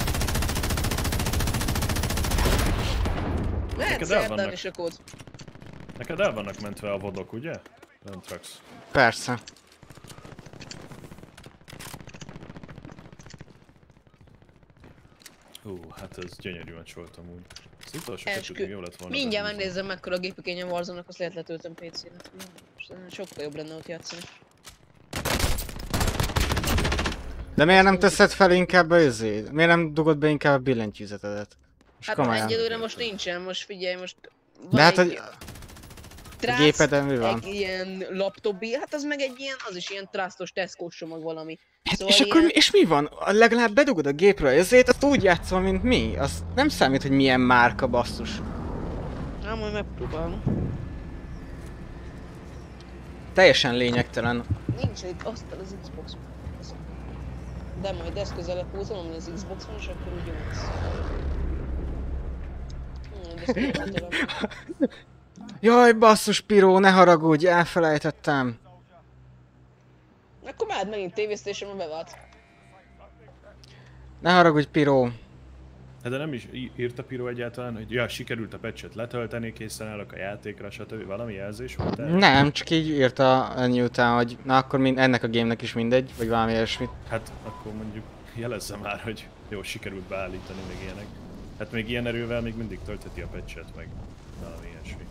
Lehet Neked el szerdán vannak. is a kód. Neked el vannak mentve a vodok, ugye? Ventrax. Persze. Hú, hát ez gyönyörű meccs volt amúgy. Az utolsó kettőt Eskü. még jó lett volna. Mindjárt behúzni. megnézem mekkora gépigényen Warzone-nak, azt lehet letöltöm pé cére. Sokkal jobb lenne ott játszani. De miért nem teszed fel inkább a izé? Miért nem dugod be inkább a billentyűzetedet? És Hát komolyan. egyelőre most nincsen, most figyelj, most van De hát, egy hogy trász, gépeden mi van? egy ilyen laptopi, hát az meg egy ilyen, az is ilyen trasztos Tesco-s csomag valami. Szóval és akkor ilyen, mi, és mi van? Legalább bedugod a gépről ezért, azt úgy játszol, mint mi. Az nem számít, hogy milyen márka, basszus. hát majd megpróbálom. Teljesen lényegtelen. Nincs itt asztal az Xbox. De majd ezt közelebb húzom, ami az Xbox van, és akkor úgy jó lesz. Hmm, de ezt nem tudom. Jaj, basszus, Piró, ne haragudj, elfelejtettem. Akkor már megint tévésztésem bevált. Ne haragudj, Piró. Hát de nem is í- írta Piro egyáltalán, hogy ja, sikerült a patchet letölteni, készen állok a játékra, stb. Valami jelzés volt el? Nem, csak így írta ennyi után, hogy na akkor mind, ennek a gémnek is mindegy, vagy valami ilyesmit. Hát akkor mondjuk jelezze már, hogy jó, sikerült beállítani még ilyenek. Hát még ilyen erővel még mindig töltheti a patchet, meg valami ilyesmi.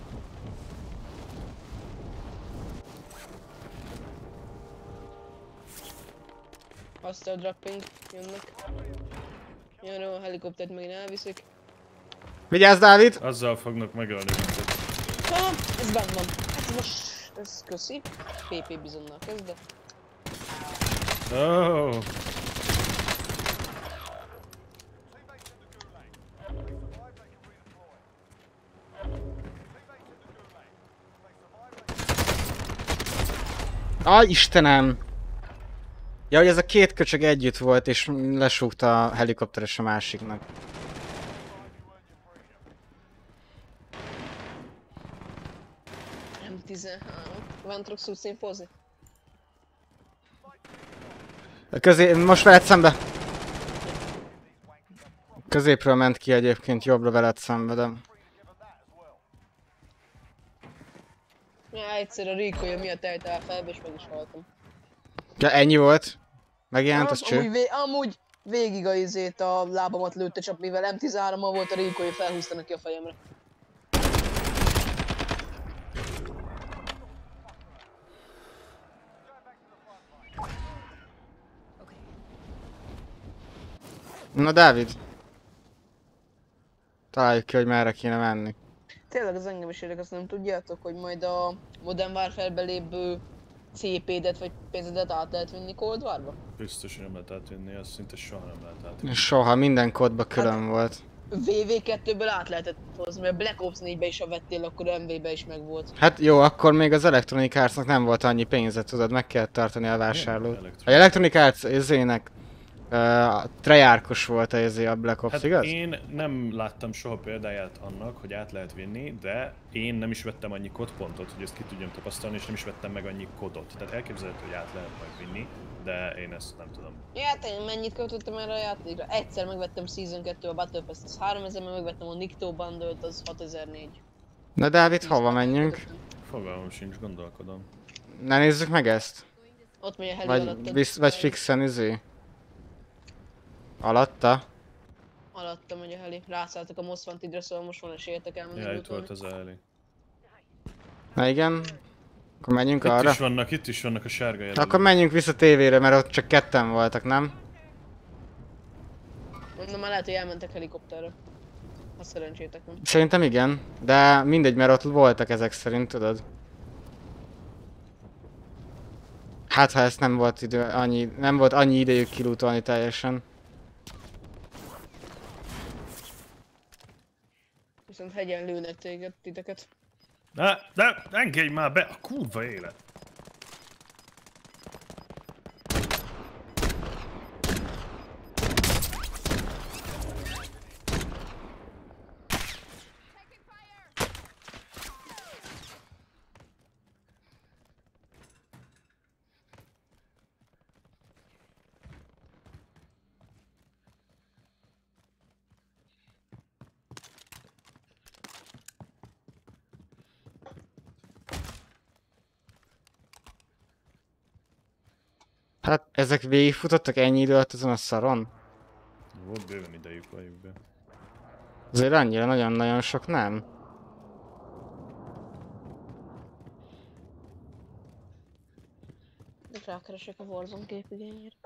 Azt a dropping jönnek. Jön a helikoptert megint elviszik. Vigyázz, Dávid! Azzal fognak megölni minket. Ha, ez benn van. Hát most, ez köszi. pé pé bizonnal kezdett. Oh. Aj, Istenem! Ja, hogy ez a két köcsög együtt volt, és lesúgta a helikopteres a másiknak. em tizenhárom. Ventrox tudsz infózni? A közé... most veled szembe! Középről ment ki egyébként, jobbra veled szembe, de... Ja, egyszer a Ricoja miatt állt el felbe, és meg is haltam. Ja, ennyi volt? Megjelent az Az cső? amúgy, vé amúgy végig a izét a lábamat lőtte, csak mivel em tizenhárommal volt a Ricoja, felhúzta neki a fejemre. Na, Dávid! Találjuk ki, hogy merre kéne menni. Tényleg az engem is érdekel, azt nem tudjátok, hogy majd a Modern Warfare-be lévő cé pé-det vagy pénzedet át lehet vinni Cold War-ba? Biztos, hogy nem lehet átvinni, azt szinte soha nem lehet átvinni. Soha, minden kódba külön volt. vé vé kettőből át lehetett hozni, mert Black Ops négybe is, ha vettél, akkor em vé-be is megvolt. Hát jó, akkor még az Electronic Arts-nak nem volt annyi pénze, tudod, meg kellett tartani a vásárlót. Electronic A Electronic Arts izének uh, trejárkos volt a izé a Black Ops, Hát igaz? én nem láttam soha példáját annak, hogy át lehet vinni, de én nem is vettem annyi kodpontot, hogy ezt ki tudjam tapasztalni, és nem is vettem meg annyi kodot. Tehát elképzelhető, hogy át lehet majd vinni, de én ezt nem tudom. Ja, hát én mennyit költöttem erre a játékra? Egyszer megvettem Season kettő a Battle Pass, az háromezer, meg megvettem a Nikto Bundle-t, az hatezer-négy. Na Dávid, hova menjünk? Fogalmam sincs, gondolkodom. Ne nézzük meg ezt? Ott megy a heli Vagy, alattad. visz, vagy fixen izé? Alatta? Alatta megy a heli. Rászálltak a Most Wanted-re, szóval most van esélyetek elmenni. Ja, itt lootolni. volt az elé. Na igen. Akkor menjünk Itt arra? is vannak, itt is vannak a sárga jelölők. Akkor menjünk vissza tévére, mert ott csak ketten voltak, nem? Mondom, már lehet, hogy elmentek helikopterre. Ha szerencsétek van. Szerintem igen, de mindegy, mert ott voltak ezek szerint, tudod. Hát ha ezt nem volt idő, annyi, nem volt annyi idejük kilútolni teljesen. Viszont hegyen lőnek téged, titeket. Ne, ne, engedj már be a kurva élet! Hát ezek végigfutottak ennyi idő alatt azon a szaron? Volt bőven idejük, valljuk be. Azért annyira nagyon-nagyon sok nem. Rákeresek a Warzone képigényére.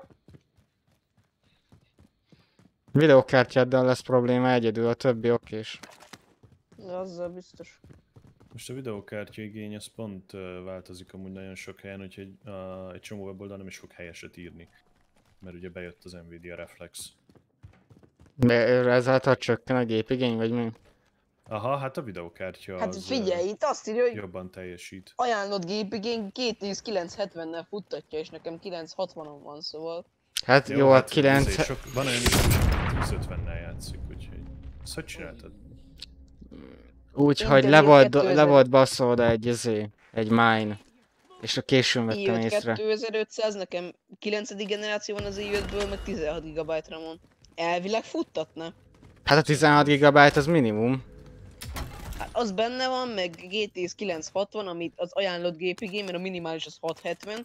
Videókártyáddal lesz probléma egyedül, a többi okés. De azzal biztos. Most a videókártya igény az pont uh, változik amúgy nagyon sok helyen, úgyhogy uh, egy csomó weboldal nem is fog helyeset írni. Mert ugye bejött az Nvidia Reflex. De ezáltal csökken a gépigény, vagy mi? Aha, hát a videókártya Hát az figyelj, itt azt írja, hogy jobban teljesít. ajánlott gépigény kétezer-kilencszáz hetvennel futtatja, és nekem kilenc hatvanon van, szóval... Hát jó, jó a hát kilenc... azért Sok, van olyan is, hogy tíz ötvennel játszik, úgyhogy... Ezt hogy csináltad? Úgy, Én hogy pedig le volt, kettőezer. le volt baszolva egy izé, egy mine. És a későn vettem i öt észre. kétezer-ötszáz, nekem kilencedik generáció van az i ötből, meg tizenhat gigabyte RAM-on. Elvileg futtatna. Hát a tizenhat gigabyte az minimum. Hát az benne van, meg G T X kilencszázhatvan, amit az ajánlott gépigény, mert a minimális az hatszázhetven.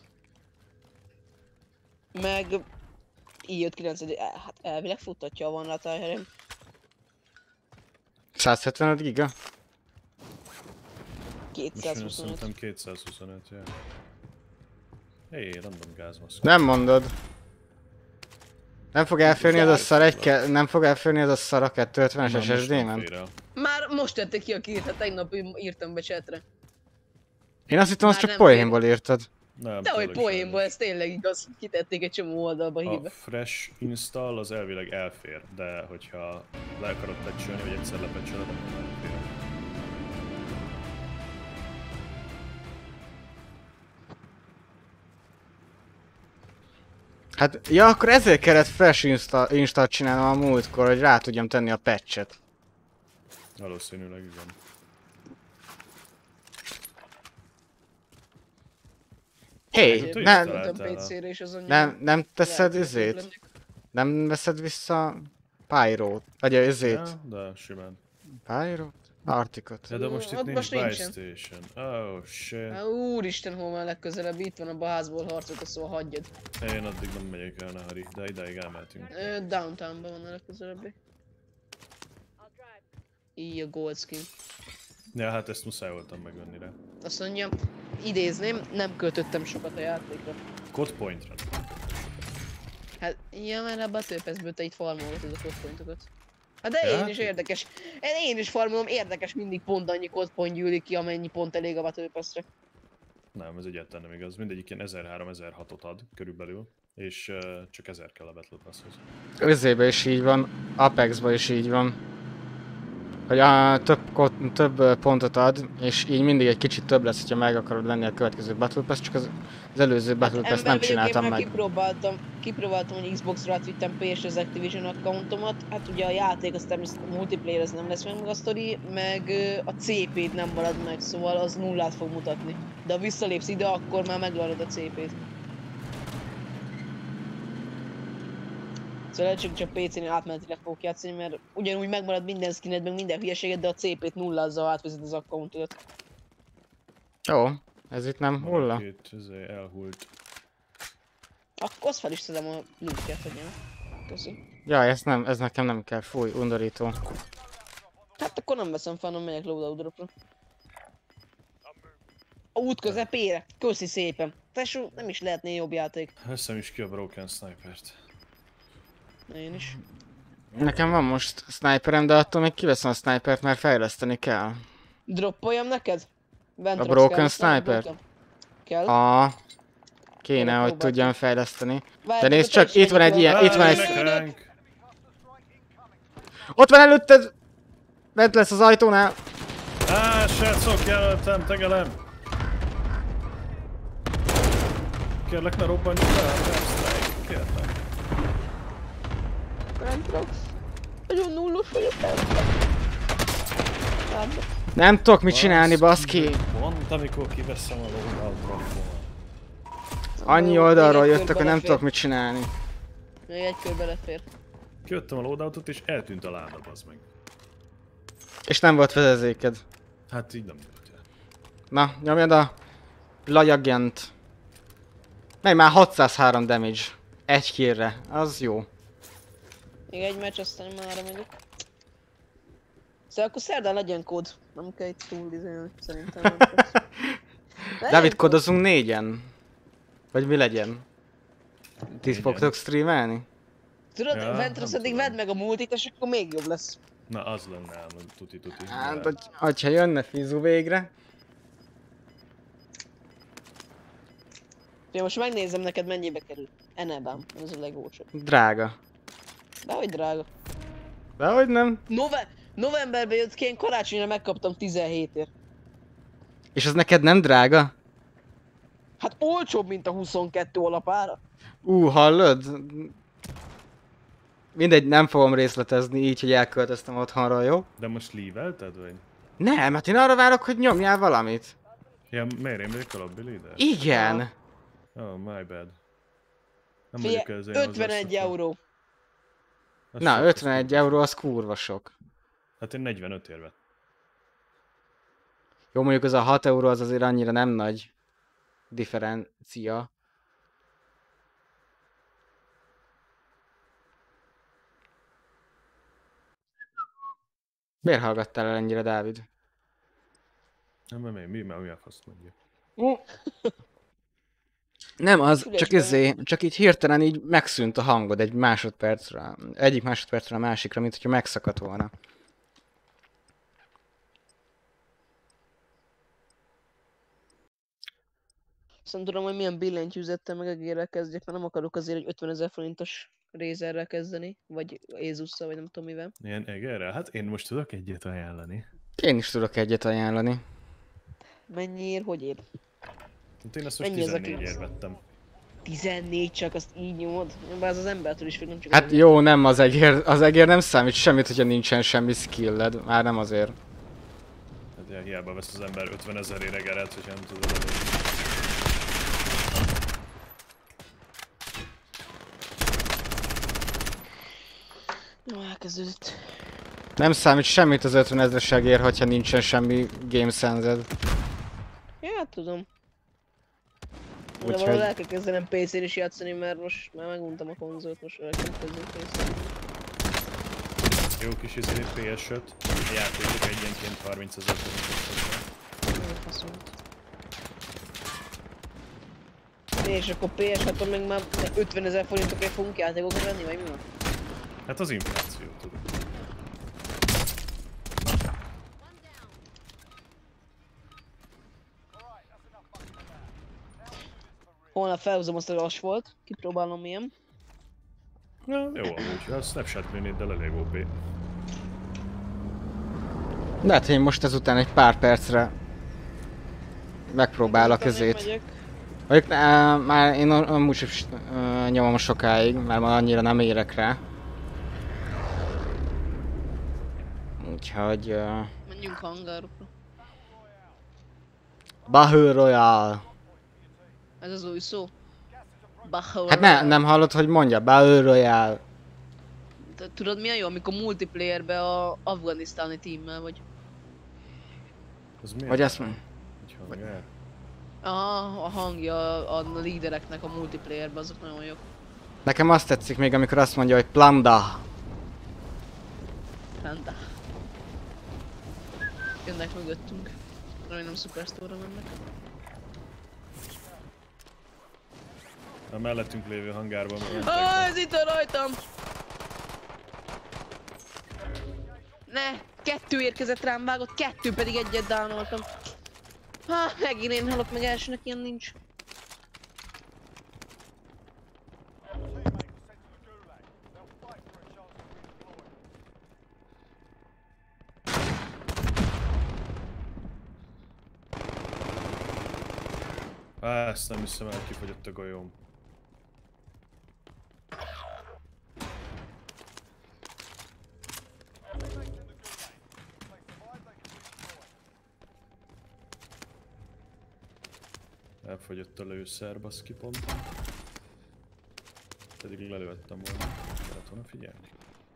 Meg i öt kilencedik, hát elvileg futtatja, ha van rá tájherem. százhetvenöt giga? Most én azt kétszázhuszonöt. szerintem kétszázhuszonöt, ja. Hé, random gázmaszk. Nem mondod. Nem fog elférni az a szar egy ke... nem fog elférni az a szar a kétszázötvenes es es dé-men? Már most tették ki a két, hát tegnap írtam be chatre. Én azt hittem, azt Már csak nem poénból írtad. Nem, De hogy tényleg poénból, sajnos. ez tényleg igaz. Kitették egy csomó oldalba A híve. fresh install az elvileg elfér, de hogyha le akarod patcholni, vagy egyszer lepatcholod, akkor nem elfér. Hát, ja, akkor ezért kellett fresh insta install csinálnom a múltkor, hogy rá tudjam tenni a patchet. Valószínűleg igen. Hé, Ezért hogy nem, találtál Mondtam a- pé cére és az anyja. nem, nem teszed Lehet, hogy izét? lennék. Nem veszed vissza Pyro-t? Vagy a izét? Ja, de simán. Pyro? Artikot. Ja, de most itt Ott nincs most buy nincsen. station. Oh shit. Á, úristen, hol van legközelebb, itt van a házból harcolta, szóval hagyjad. Én addig nem megyek el, Nahari, de idáig elmehetünk. Ö, Downtownban van a legközelebbi. Így a gold skin. Ja, hát ezt muszáj voltam megvenni rá. Azt mondja, idézném, nem költöttem sokat a játékra. Code pointra. Hát, ja, mert a Battle Pass-ből te itt farmolgatod a codpointokat. Hát de Ja? én is érdekes. Én is farmolom, érdekes, mindig pont annyi codpoint gyűlik ki, amennyi pont elég a Battle Pass-re. Nem, ez egyáltalán nem igaz. Mindegyik ilyen ezerhárom-ezerhatot ad körülbelül, és uh, csak ezer kell a Battle Passhoz. Özébe is így van, Apexba is így van. Hogy a több, ko- több ö, pontot ad, és így mindig egy kicsit több lesz, hogyha meg akarod lenni a következő Battle Pass, csak az, az előző Battle Pass nem csináltam meg. Kipróbáltam, kipróbáltam, hogy Xbox-ra átvittem pé es az Activision accountomat. Hát ugye a játék, az természetesen a multiplayer az nem lesz meg, meg a sztori, meg ö, a cé pé-d nem marad meg, szóval az nullát fog mutatni. De ha visszalépsz ide, akkor már megvarod a cé pé-t. Szóval csak, csak pé cén átmenetileg fogok játszani, mert ugyanúgy megmarad minden skined, meg minden hülyeséged, de a cé pé-t nullázza, ha átvized az accountodat. Jó, ez itt nem hulla? Két izé, elhult. Akkor azt fel is szedem a lootját, hogy nem. Köszi. Ja, ez, nem, ez nekem nem kell, fúj, undorító. Hát akkor nem veszem fel, hanem megyek loadout dropra. A út közepére. Köszi szépen. Tesó, nem is lehetné jobb játék. Veszem is ki a Broken Snipert. Én is. Nekem van most sniperem, de attól még kiveszem a snipert, mert fejleszteni kell. Droppoljam neked? Ventrox A broken kell, aztán a sniper? broken. Kell? A kéne, Gyere, hogy próbálj tudjam ki. fejleszteni. Várj, De nézd te csak, is itt van egy menjél ilyen, oda. itt van egy... Nekünk. Ott van előtted! Bent lesz az ajtónál. Á, srácok, jelöltem, tegelem. Kérlek, ne robbanjuk fel, Strike, kérlek. Ventrox. Nagyon nullos vagyok, persze. Nem tudok mit csinálni, baszki. Pont amikor kiveszem a loadout-ról. Annyi oldalról jöttek, hogy nem tudok mit csinálni. Még egy kör belefér. Kijöttem a loadoutot és eltűnt a láda, bazd meg. És nem volt vezetéked. Hát így nem volt. Na, nyomjad a Plajagent. Meg már hatszázhárom damage. Egy killre, az jó. Még egy meccs, aztán már megyek. Szóval akkor szerdán legyen kód. Nem kell itt túl izélni, szerintem. Nem tudsz. Legyen David, kód. kodozunk négyen? Vagy mi legyen? Ti Négyen. fogtok streamelni? Tudod, Ja, Ventrox nem addig tudom. vedd meg a multit, és akkor még jobb lesz. Na az lenne ám, hogy tuti tuti. Hát, hogy, hogyha jönne Fizu végre. Én most megnézem neked mennyibe kerül. Enebám, ez a legolcsóbb. Drága. Dehogy drága. Dehogy nem. Nove novemberben jött ki, én karácsonyra megkaptam tizenhétért. És az neked nem drága? Hát olcsóbb, mint a huszonkettő alapára. Ú, hallod? Mindegy, nem fogom részletezni így, hogy elköltöztem otthonról, jó? De most levelted vagy? Nem, hát én arra várok, hogy nyomjál valamit. Ja, miért én vagyok a lobby leader? Igen. Oh, my bad. Nem Figyelj, vagyok ezzel ötvenegy hozzászokva. euró. Az Na, sok, ötvenegy az euró az kurva sok. Hát én negyvenöt ér vettem. Jó, mondjuk az a hat euró az azért annyira nem nagy differencia. Miért hallgattál el ennyire, Dávid? Nem, nem, én mi, mi, mi a fasz mondja. Nem, az Füles csak be. izé, csak így hirtelen így megszűnt a hangod egy másodpercre, egyik másodpercre a másikra, mint hogyha megszakadt volna. Azt nem tudom, hogy milyen billentyűzettel meg egérrel kezdjek, mert nem akarok azért egy ötvenezer forintos Razerrel kezdeni, vagy Azusszal, vagy nem tudom mivel. Ilyen egerrel? Hát én most tudok egyet ajánlani. Én is tudok egyet ajánlani. Mennyiért, hogy ér? Hát én ezt most Mennyi ez a tizennégy kész? ér vettem. tizennégy csak, azt így nyomod? Bár az az embertől is függ, nem csak Hát az jó, nem az egér, az egér nem számít semmit, hogyha nincsen semmi skilled, már nem azért. Hát ja, hiába vesz az ember ötvenezer ér egeret, hogyha nem tudod elég. Jó, elkezdődött. Nem számít semmit az ötvenezres egér, hogyha nincsen semmi game sense-ed. Ja, hát tudom. De Úgyhogy- valahol el kell kezdenem pé cén is játszani, mert most már meguntam a konzolt, most el kell kezdeni pé cén. Jó kis izé pé es öt, a játékok egyenként harmincezer forintot. Jó faszont. És akkor pé es haton meg már ötvenezer forintokért fogunk játékokat venni, vagy mi van? Hát az infláció, tudod. Holnap felhúzom azt a asfolt, kipróbálom milyen. Ja, jó amúgy, a Snapchat Grenade-del elég ó pé. Lehet, hogy én most ezután egy pár percre megpróbálok Ezután még ezért. megyek. Mondjuk uh, már én am- amúgy sem uh, nyomom sokáig, mert már annyira nem érek rá. Úgyhogy... Uh, Menjünk hangárokra. Battle Royale. Ez az új szó? Battle Hát ne, Royale. nem hallod, hogy mondja? Battle Royale. Te tudod milyen jó, amikor multiplayerbe a afganisztáni teammel vagy? Az miért? Vagy azt mondja. Hogy hangál? Aha, a hangja a lídereknek a multiplayerbe, azok nagyon jók. Nekem azt tetszik még, amikor azt mondja, hogy Planda. Randa. Jönnek mögöttünk. Remélem Superstore-ra mennek. A mellettünk lévő hangárban mentek Ah, be. ez itt a rajtam! Ne! Kettő érkezett rám, vágott, kettő pedig egyet dánoltam. Ha, megint én halok meg elsőnek, ilyen nincs. Á, ezt nem hiszem el, kifogyott a golyóm. Elfogyott a lőszer, baszki pont. Pedig lelőttem volna. Kellett volna figyelni.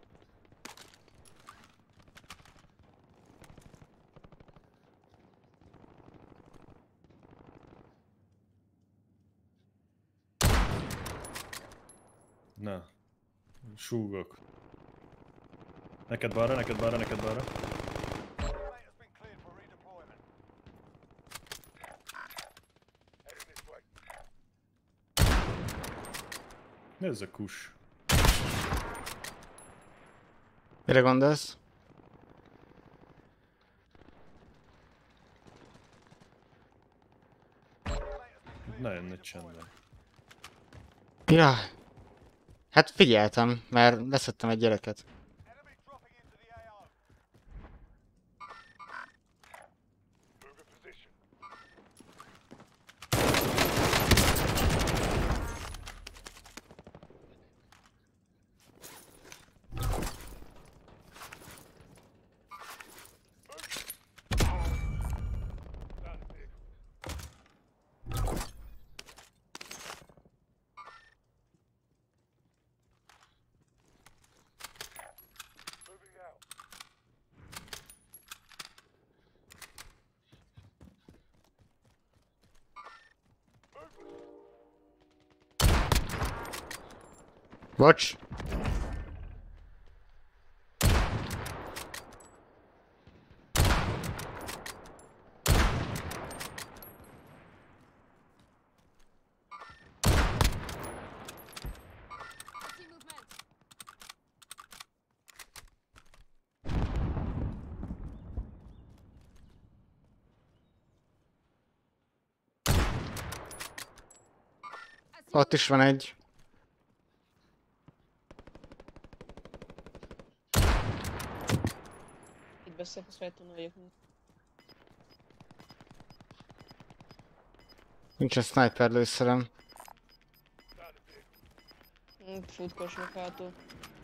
Na. Súgok. Neked balra, neked balra, neked balra. Mi ez a kus? Mire gondolsz? Nagyon nagy csendben. Ja. Hát figyeltem, mert leszettem egy gyereket. Bocs. Ott is van egy. Itt beszélsz, rajta vagyok. Nincs a sniper lőszerem. Futkosnak hátul.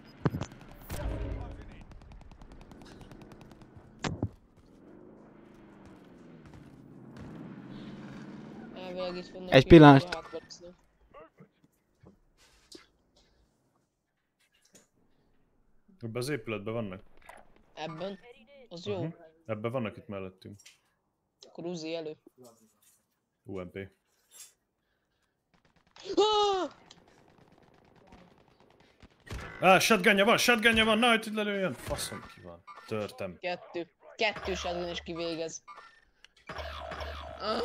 Elvileg itt vannak. Egy pillanat. Ebben az épületben vannak. Ebben? Az jó. Uh-huh. Ebben vannak itt mellettünk. Akkor Uzi elő. u em pé. Ah! Á, shotgunja van, shotgunja van, na, hogy itt lelőjön. Faszom ki van. Törtem. Kettő. Kettő shotgun is kivégez. Ah!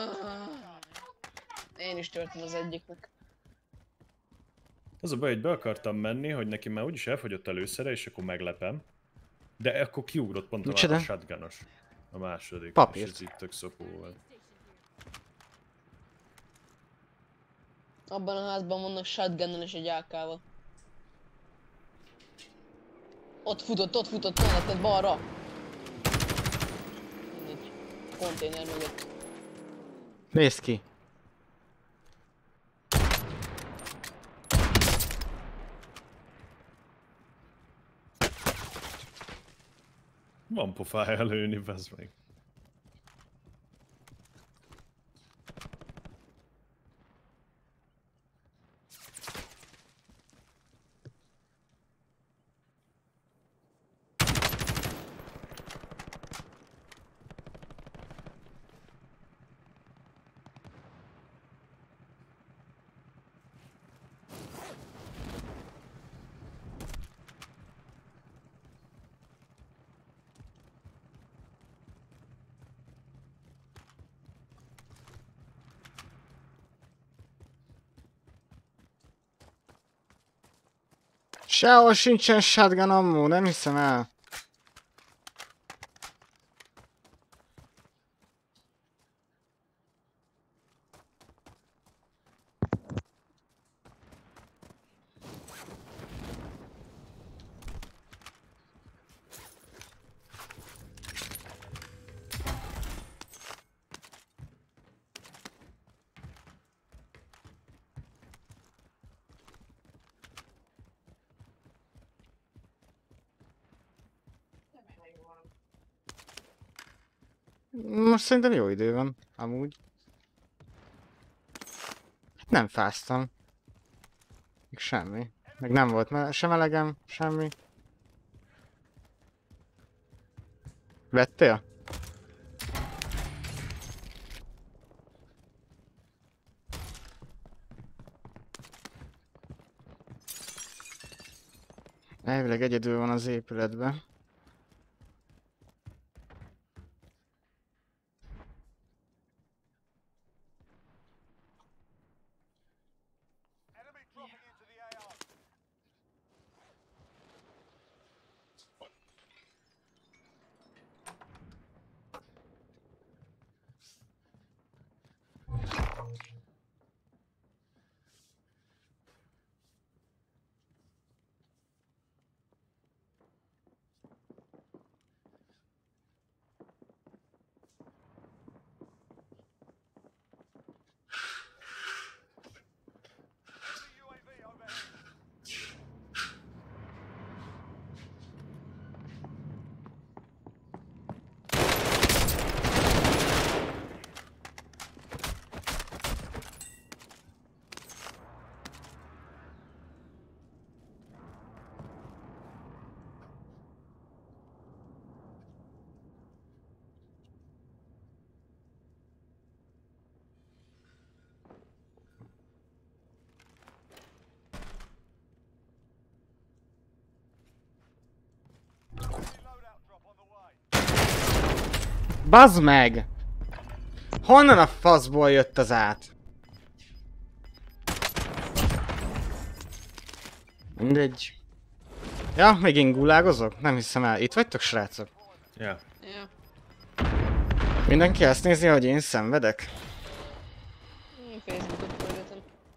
Én is törtem az egyiknek. Az a baj, hogy be akartam menni, hogy neki már úgyis elfogyott a lőszere, és akkor meglepem. De akkor kiugrott pont a, a shotgunos. A második. Papírt. És ez itt tök szopó volt. Abban a házban vannak shotgunnal és egy á ká-val. Ott futott, ott futott melletted balra. Mindegy. Konténer mögött. Nézd ki. Van pofája lőni, bazd meg. Sehol sincsen shotgun ammo, nem hiszem el. Most szerintem jó idő van, amúgy. Nem fáztam. Még semmi. Meg nem volt me sem elegem, semmi. Vettél? Elvileg egyedül van az épületben. Bazd meg! Honnan a faszból jött az át? Mindegy. Ja, még én gulágozok? Nem hiszem el. Itt vagytok, srácok? Ja. Ja. Mindenki azt nézi, hogy én szenvedek? Én Facebookot forgatom.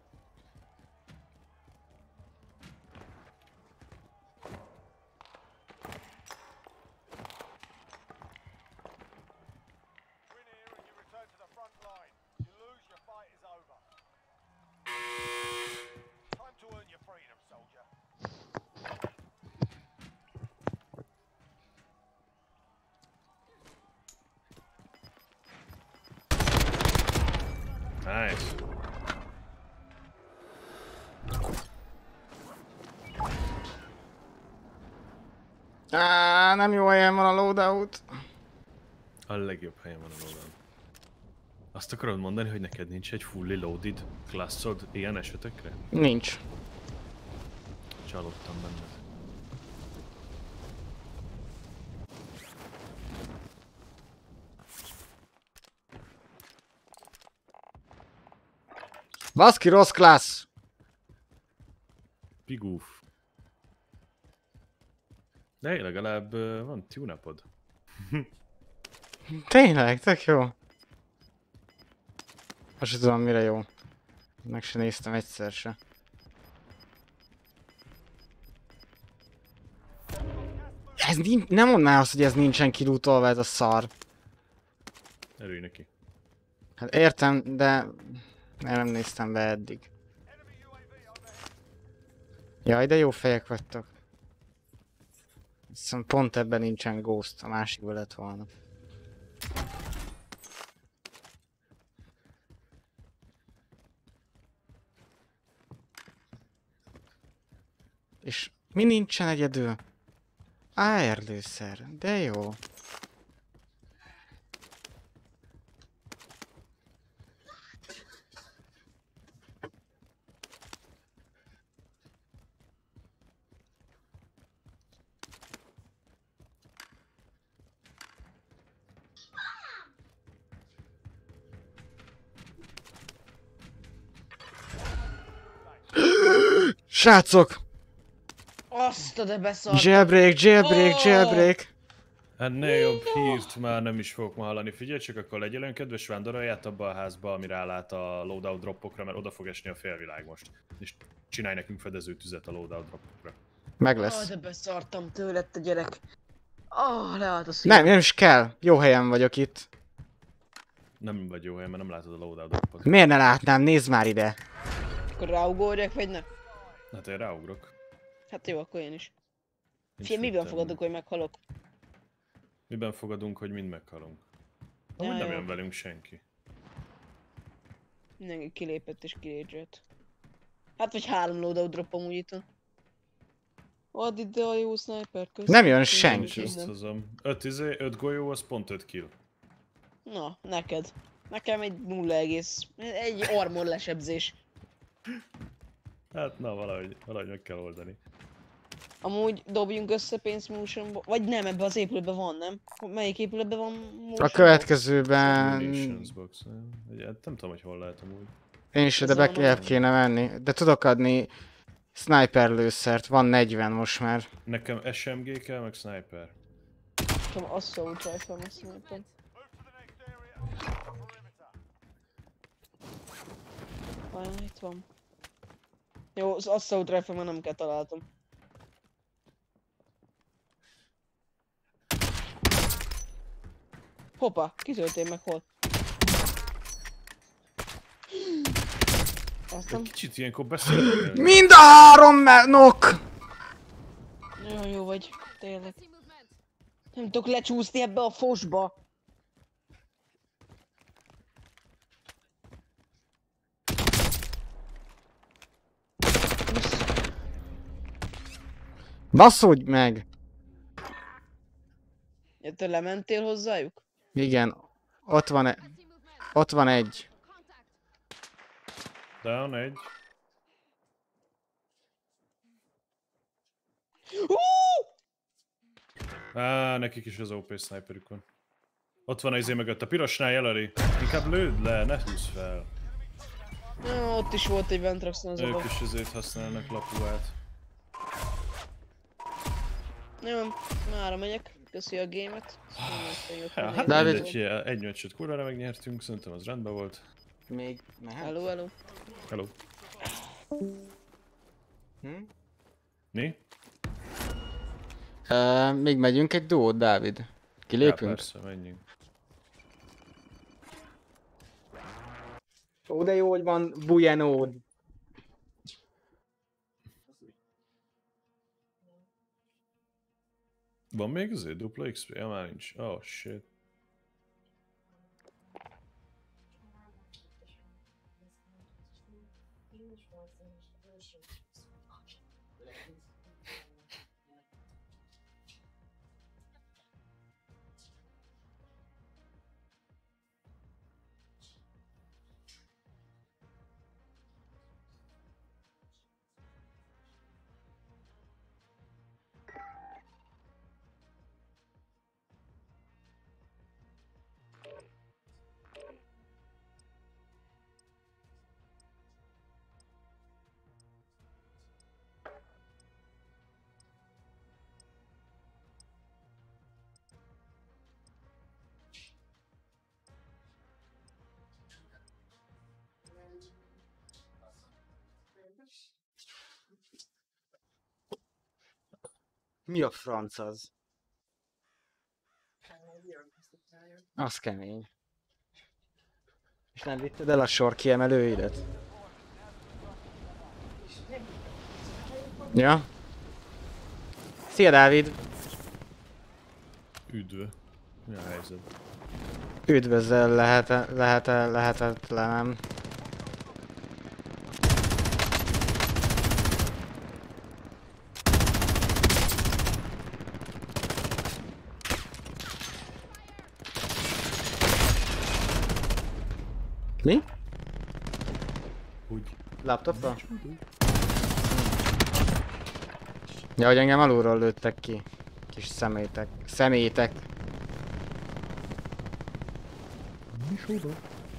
Nice. Á, nem jó helyen van a loadout. A legjobb helyen van a loadout. Azt akarod mondani, hogy neked nincs egy fully loaded klasszod ilyen esetekre? Nincs. Csalódtam benned. Baszki, rossz klassz! Pigúf. De legalább uh, van tune-upod. Tényleg, tök jó. Most sem tudom, mire jó. Meg se néztem egyszer se. Ez nincs, nem mondd már azt, hogy ez nincsen kilútolva, ez a szar. Örülj neki. Hát értem, de nem néztem be eddig. Jaj, de jó fejek vagytok. Viszont pont ebben nincsen ghost, a másikban lett volna. És mi nincsen egyedül? Á, erdőszer, de jó. Srácok! Azt a de beszart. Jailbreak, jailbreak, Oh! jailbreak! Ennél jobb hírt már nem is fogok ma hallani. Figyelj csak, akkor legyél olyan kedves, vándorolját abba a házba, ami rálát a loadout droppokra, mert oda fog esni a félvilág most. És csinálj nekünk fedező tüzet a loadout droppokra. Meg Ó, lesz. de beszartam tőled, te gyerek. Ah, leállt a szívem. Nem, nem is kell. Jó helyen vagyok itt. Nem vagy jó helyen, mert nem látod a loadout droppot. Miért ne látnám? Nézd már ide! Akkor ráugorjak, vagy ne? Hát én ráugrok. Hát jó, akkor én is. Nincs Fia, miben mit tenni. fogadok, hogy meghalok? Miben fogadunk, hogy mind meghalunk? Amúgy Ja, nem jó. jön velünk senki. Mindenki kilépett és kirédzselt. Hát vagy három loadout drop amúgy itt van. Add ide a jó sniper közt. Nem jön Én is senki. ezt hozom. öt izé, öt golyó, az pont öt kill. Na, neked. Nekem egy nulla egész. Egy armor lesebzés. Hát na, valahogy, valahogy meg kell oldani. Amúgy dobjunk össze pénzt motionba. Vagy nem, ebbe az épületben van, nem? Melyik épületben van motion? A következőben... Munitions box, nem? Ugye, nem tudom, hogy hol lehet amúgy. Én is, de Ez be van kell a- kéne menni. De tudok adni sniper lőszert, van negyven most már. Nekem es em gé kell, meg sniper. Nekem assault rifle azt mondtam. Vajon itt van. Jó, az assault rifle már nem kell találtam. Hoppa, kitöltél meg hol? Aztán... Kicsit ilyenkor beszélni. Mind a három me- nok! Nagyon jó vagy, tényleg. Nem tudok lecsúszni ebbe a fosba. Basszódj meg! Ja, te lementél hozzájuk? Igen, ott van, e- ott van egy. Down egy. Á, nekik is az o pé sniperük van. Ott van az izé mögött, a pirosnál jelöli. Inkább lőd le, ne húzz fel. Ja, ott is volt egy Ventraxon az Ők abban. is ezért használnak lapuát. Nem, mára megyek. Köszi a gémet. Ja, hát Dávid- mindegy, egy meccset kurvára megnyertünk, szerintem az rendben volt. Még mehet? Hello, hello. Hello. Hm? Mi? Uh, még megyünk egy duót, Dávid. Ja, Kilépünk? persze, menjünk. Ó, de jó, hogy van bujenód. Van még azért dupla iksz pé? Ja, már nincs. Oh shit. Mi a franc az? Az kemény. És nem vitted el a sor kiemelőidet? Ja. Szia, Dávid! Üdv. Mi a helyzet? Üdvözöl, lehet lehet lehetetlenem. Mi? Úgy. Laptopra? Ja, hogy engem alulról lőttek ki. Kis szemétek. Szemétek. Micsoda?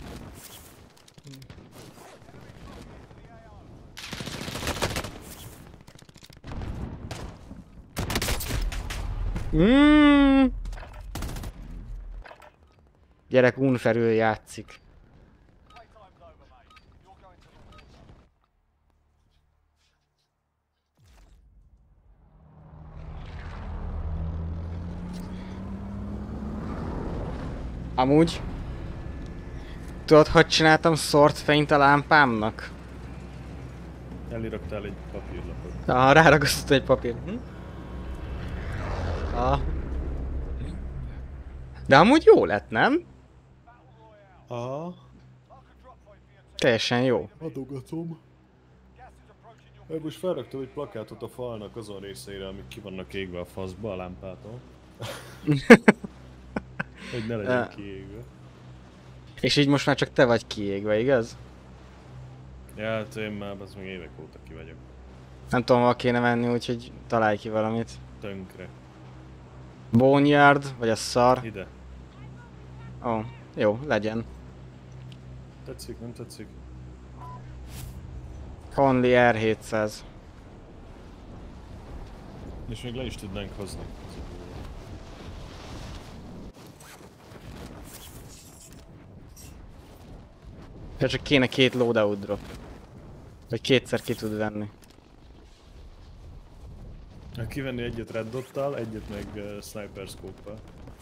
Mm. Gyerek unfelül játszik. Amúgy... Tudod, hogy csináltam szort fényt a lámpámnak? Eliraktál egy papírlapot. Ah, ráragasztott egy papír. Hm? Ah. De amúgy jó lett, nem? Aha. Teljesen jó. Adogatom. Én most felraktam egy plakátot a falnak azon részeire, amik ki vannak égve a faszba a lámpától. Hogy ne legyen kiégve. És így most már csak te vagy kiégve, igaz? Ja, hát én már az még évek óta ki vagyok. Nem tudom, hol kéne menni, úgyhogy találj ki valamit. Tönkre. Boneyard, vagy a szar. Ide. Ó, oh, jó, legyen. Tetszik, nem tetszik? Only er hétszáz. És még le is tudnánk hozni. Ja, csak kéne két loadout drop. Vagy kétszer ki tud venni. Kivenni egyet red dottal, egyet meg uh, sniper scope-pal.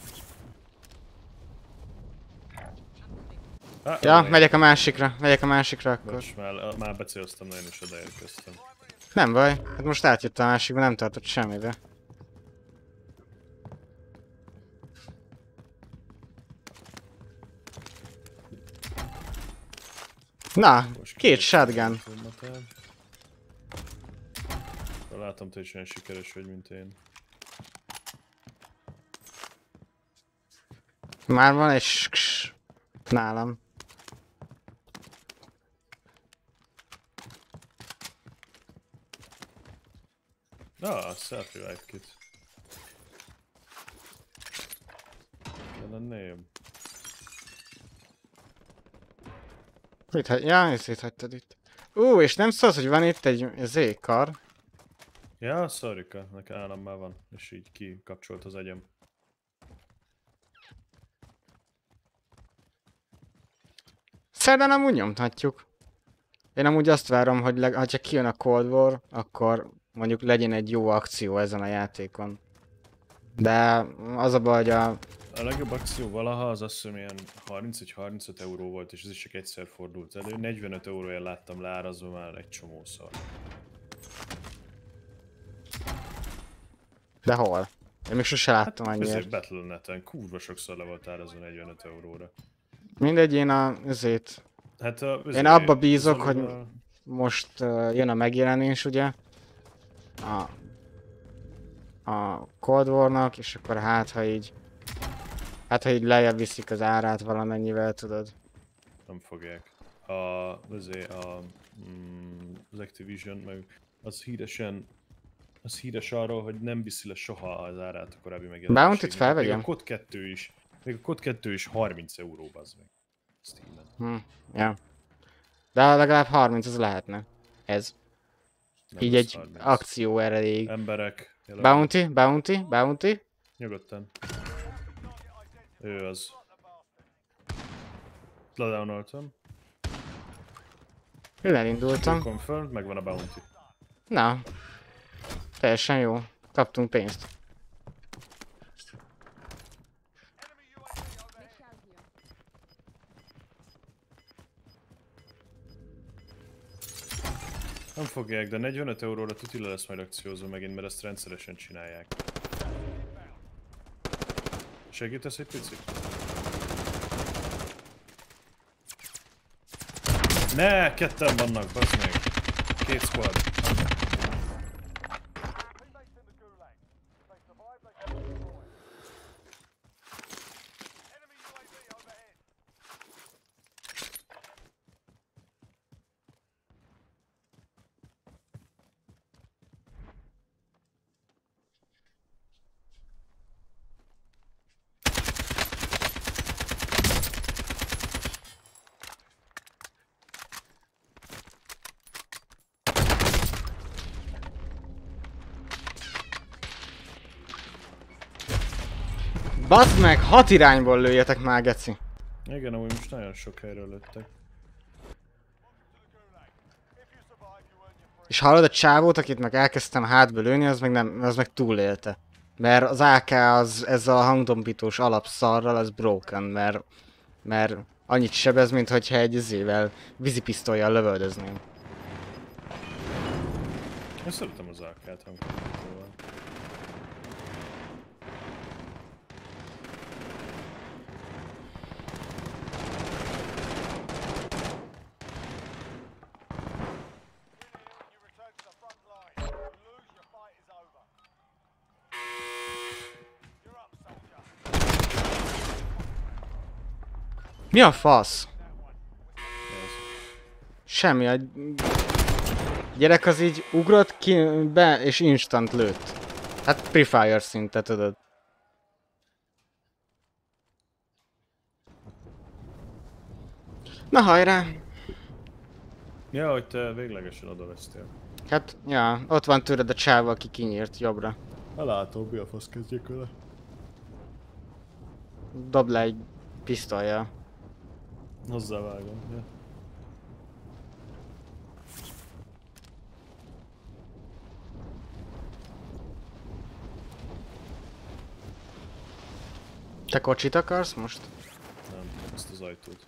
Ah, Ja, megyek a másikra, megyek a másikra akkor. Bocs, már, már becéloztam, nagyon is odaérkeztem. Nem baj, hát most átjött a másikba, nem tartott semmibe. Na, két shotgun. Látom, te is olyan sikeres vagy, mint én. Már van egy sk nálam. Ah, self-revive kit. Lenném. Itt hagy... Ja, ezt itt hagytad itt. Ú, és nem szólsz, hogy van itt egy Z-kar. Ja, sorry-ka, nekem állam már van, és így kikapcsolt az agyam. Szerdán amúgy nyomhatjuk. Én amúgy azt várom, hogy leg... ha csak kijön a Cold War, akkor mondjuk legyen egy jó akció ezen a játékon. De az a baj, hogy a... A legjobb akció valaha az azt hiszem ilyen harminc-harmincöt euró volt, és ez is csak egyszer fordult elő. negyvenöt euróért láttam leárazva már egy csomószor. De hol? Én még sose láttam Hát, annyira. ezért Battle dot net-en kurva sokszor le volt árazva negyvenöt euróra. Mindegy, én a... ezért... Hát a, Én abba bízok, az hogy a... most uh, jön a megjelenés, ugye? A... A Cold War-nak, és akkor hát, ha így... Hát, ha így lejjebb viszik az árát valamennyivel, tudod. Nem fogják. A... azért a... Mm, az Activision, meg az híresen... Az híres arról, hogy nem viszi le soha az árát a korábbi megjelenésig. Bounty-t felvegyem? Még a C O D kettő is. Még a C O D kettő is harminc euró, bazd meg. Steamen. Hm, ja. De legalább harminc az lehetne. Ez. Nem Így az egy harminc. akció erejéig. Emberek. Jelöl. Bounty, bounty, bounty. Nyugodtan. Ő az. Ledownoltam. Elindultam. Confirmed, megvan a bounty. Na. Teljesen jó. Kaptunk pénzt. Nem fogják, de negyvenöt euróra tuti le lesz majd akciózva megint, mert ezt rendszeresen csinálják. Segítesz egy picit? Ne, ketten vannak, bazd meg. Két squad. Baszd meg, hat irányból lőjetek már, geci. Igen, amúgy most nagyon sok helyről lőttek. És hallod a csávót, akit meg elkezdtem hátba lőni, az meg nem, az meg túlélte. Mert az á ká az ezzel a hangdombítós alapszarral az broken, mert, mert annyit sebez, mint hogyha egy izével, vízipisztollyal lövöldözném. Én szeretem az á kát hangdombítóval. Mi a fasz? Ez. Semmi, a gyerek az így ugrott ki be és instant lőtt. Hát Prefire szinte, tudod. Na hajrá! Ja, hogy te véglegesen oda vesztél. Hát, ja, ott van tőled a csáva, aki kinyírt jobbra. Ha látom, mi a fasz kezdjék vele. Dob le egy pisztollyal. Hozzávágom, ja. Te kocsit akarsz most? Nem, ezt az ajtót.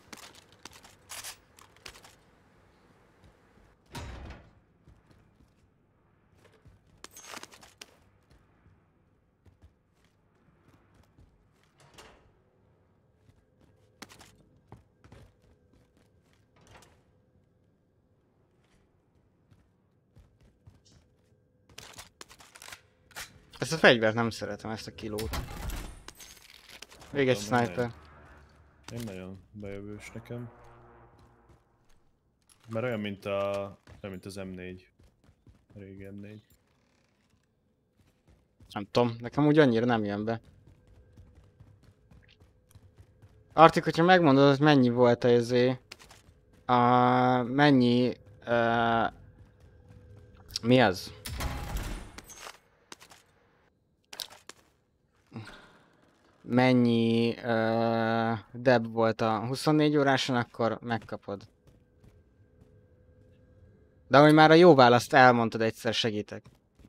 Ezt a fegyvert nem szeretem, ezt a kilót. Még egy Tudom, sniper. Én nagyon bejövős nekem. Mert olyan, mint a... olyan, mint az em négy. A régi em négy. Nem tudom, nekem úgy annyira nem jön be. Artik, hogyha megmondod, hogy mennyi volt a izé... A... mennyi... Uh, mi az? Mennyi uh, deb volt a huszonnégy óráson, akkor megkapod. De hogy már a jó választ elmondtad, egyszer segítek.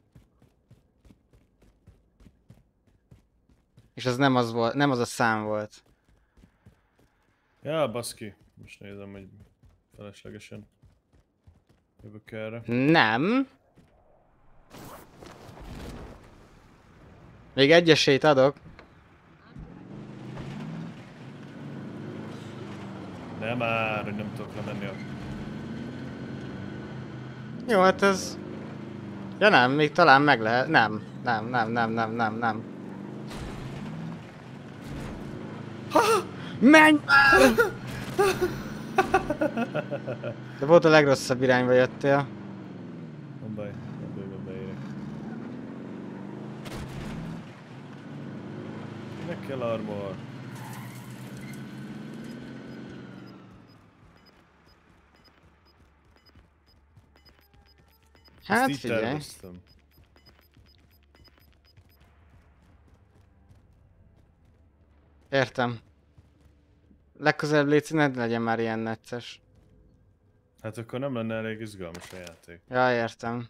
És az nem az volt, nem az a szám volt. Ja, baszki. Most nézem, hogy feleslegesen jövök erre. Nem. Még egy esélyt adok. Nem már, hogy nem tudok lemenni a... Jó, hát ez... Ja nem, még talán meg lehet. Nem, nem, nem, nem, nem, nem, nem. Menj már! De volt a legrosszabb irányba jöttél. Nem baj, nem bőven beérek. Minek kell armor? Hát Ezt így figyelj. terveztem. Értem. Legközelebb légy színe, ne legyen már ilyen necces. Hát akkor nem lenne elég izgalmas a játék. Ja, értem.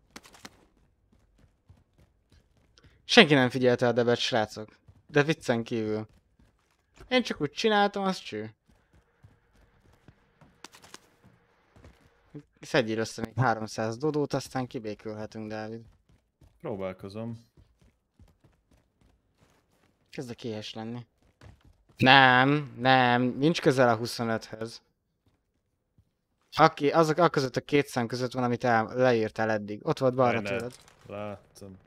Senki nem figyelte a debet, srácok. De viccen kívül. Én csak úgy csináltam, az cső. Szedjél össze még háromszáz dodót, aztán kibékülhetünk, Dávid. Próbálkozom. Kezdek éhes lenni. Nem, nem, nincs közel a huszonöthöz. Aki, azok a között a két szám között van, amit el, leírtál eddig. Ott volt balra Jaj, ne. tőled. Láttam.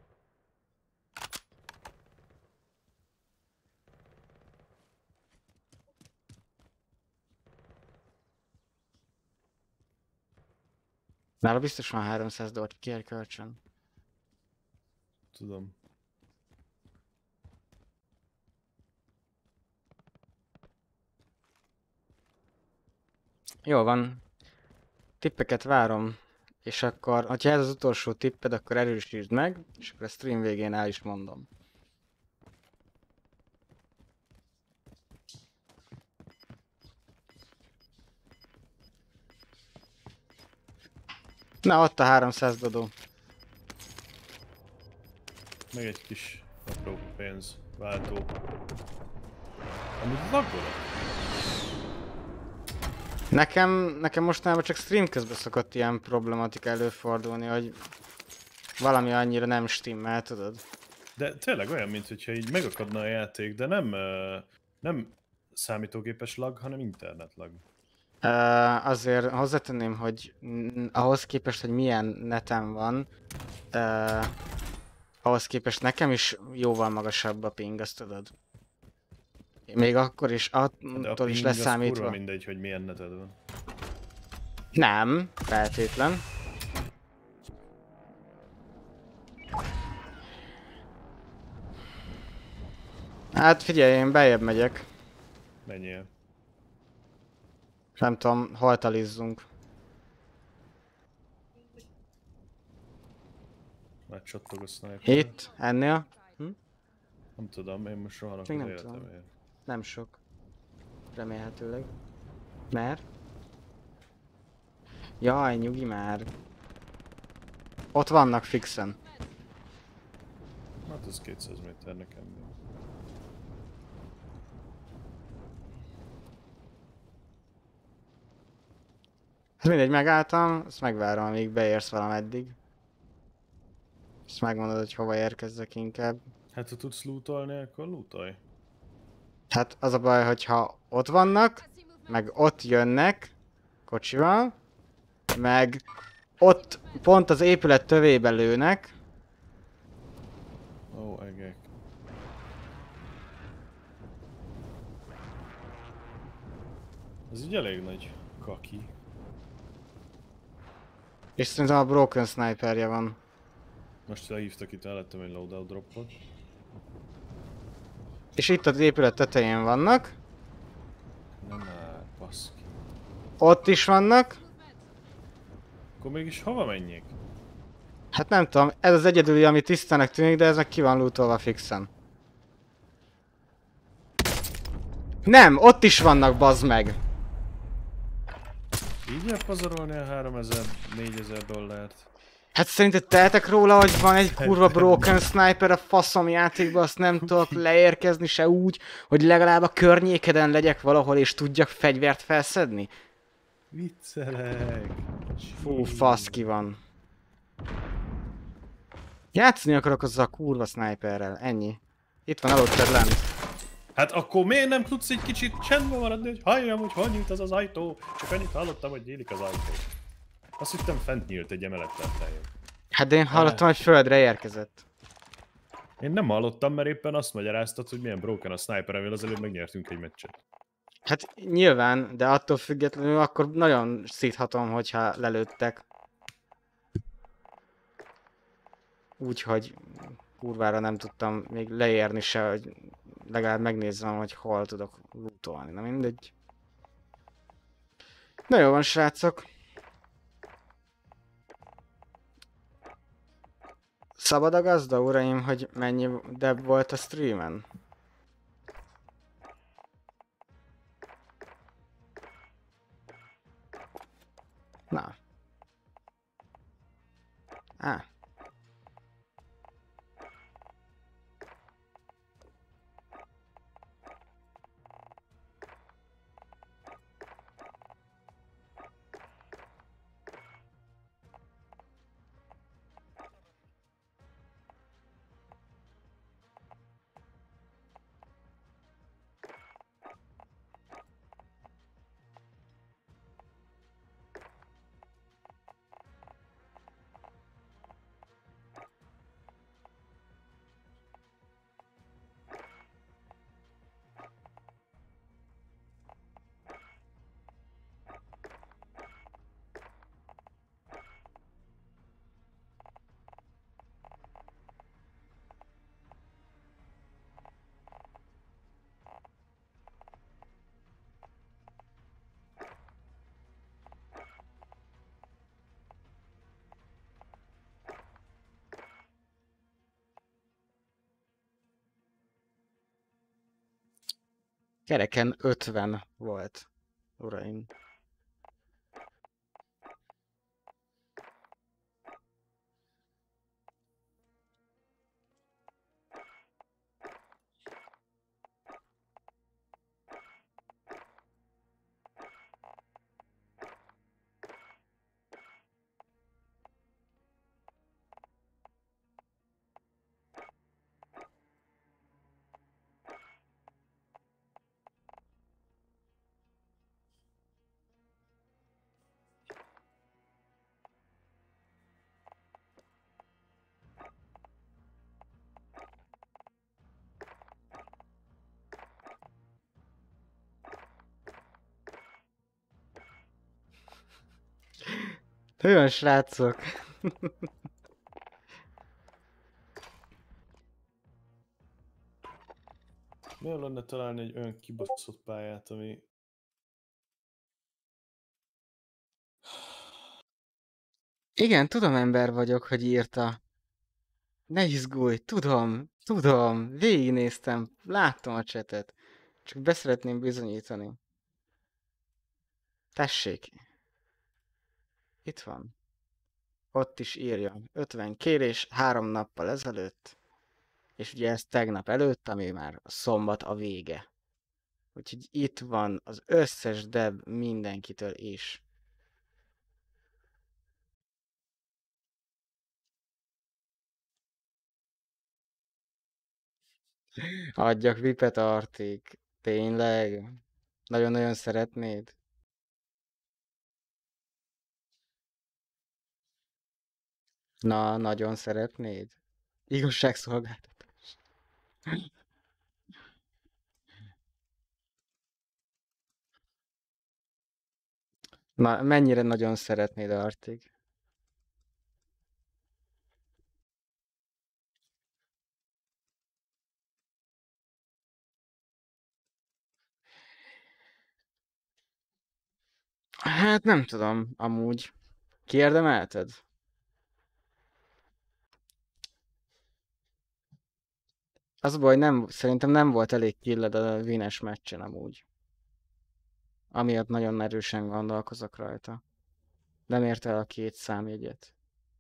Nála biztos van háromszáz dollárt, kérj kölcsön. Tudom. Jó van. Tippeket várom. És akkor, ha ez az utolsó tipped, akkor erősítsd meg, és akkor a stream végén el is mondom. Na, ott a háromszáz dodó. Meg egy kis apró pénz váltó. Amúgy laggolok. Nekem, nekem mostanában csak stream közben szokott ilyen problematika előfordulni, hogy valami annyira nem stimmel, tudod? De tényleg olyan, mintha így megakadna a játék, de nem, ö, nem számítógépes lag, hanem internet lag. Uh, azért hozzátenném, hogy mm, ahhoz képest, hogy milyen netem van, uh, ahhoz képest nekem is jóval magasabb a ping, azt tudod. Még akkor is, De a attól is ping az kurva leszámítva. mindegy, hogy milyen neted van. Nem, feltétlen. Hát figyelj, én bejebb megyek. Menjél. Nem tudom, haltalizzunk. Már csattog a sniper. Itt, ennél. Hm? Nem tudom, én most rohanok Még az nem tudom. életemért. Nem sok. Remélhetőleg. Mert? Jaj, nyugi már. Ott vannak fixen. Hát ez kétszáz méter nekem. Ez mindegy, megálltam, azt megvárom, amíg beérsz valameddig. Ezt megmondod, hogy hova érkezzek inkább. Hát ha tudsz lootolni, akkor lootolj. Hát az a baj, hogyha ott vannak, meg ott jönnek kocsival, meg ott pont az épület tövébe lőnek, Ó, egek. Ez így elég nagy kaki. és szerintem a Broken Sniperje van. Most lehívtak itt előttem egy loadout droppot. És itt az épület tetején vannak, Nem már, baszki. ott is vannak. Akkor mégis hova menjek? Hát nem tudom, ez az egyedüli, ami tisztának tűnik, de ez meg ki van lootolva fixen. Nem, ott is vannak, bazd meg! Így lehet pazarolni a háromezer, négyezer dollárt. Hát szerinted tehetek róla, hogy van egy kurva Broken Sniper a faszom játékban, azt nem tudok leérkezni se úgy, hogy legalább a környékeden legyek valahol és tudjak fegyvert felszedni? Viccelek. Fú, fasz ki van. Játszani akarok azzal a kurva sniperrel, ennyi. Itt van előtted lent. Hát akkor miért nem tudsz egy kicsit csendben maradni, hogy halljam, hogy hol nyílt az az ajtó? Csak annyit hallottam, hogy nyílik az ajtó. Azt hittem fent nyílt egy emelettel feljön. Hát de én hallottam, hogy földre érkezett. Én nem hallottam, mert éppen azt magyaráztad, hogy milyen broken a sniper, amivel az előbb megnyertünk egy meccset. Hát nyilván, de attól függetlenül akkor nagyon szíthatom, hogyha lelőttek. Úgyhogy kurvára nem tudtam még leérni se, hogy legalább megnézzem, hogy hol tudok lootolni. Na mindegy. Na jó van, srácok. Szabad a gazda, uraim, hogy mennyi deb volt a streamen? Na. Á. Kereken ötven volt, uraim. Olyan srácok. Milyen lenne találni egy olyan kibaszott pályát, ami... Igen, tudom, ember vagyok, hogy írta. Ne izgulj, tudom, tudom, végignéztem, láttam a csetet. Csak beszeretném bizonyítani. Tessék. Itt van. Ott is írja. ötven kérés három nappal ezelőtt. És ugye ez tegnap előtt, ami már szombat a vége. Úgyhogy itt van az összes deb mindenkitől is. Adjak vipet, Artik. Tényleg? Nagyon-nagyon szeretnéd? Na, nagyon szeretnéd? Igazságszolgáltatás. Na, mennyire nagyon szeretnéd, Artig? Hát nem tudom, amúgy. Kiérdemelted? Az a baj, nem, szerintem nem volt elég killed a Vines meccsen amúgy. Amiatt nagyon erősen gondolkozok rajta. Nem ért el a két számjegyet.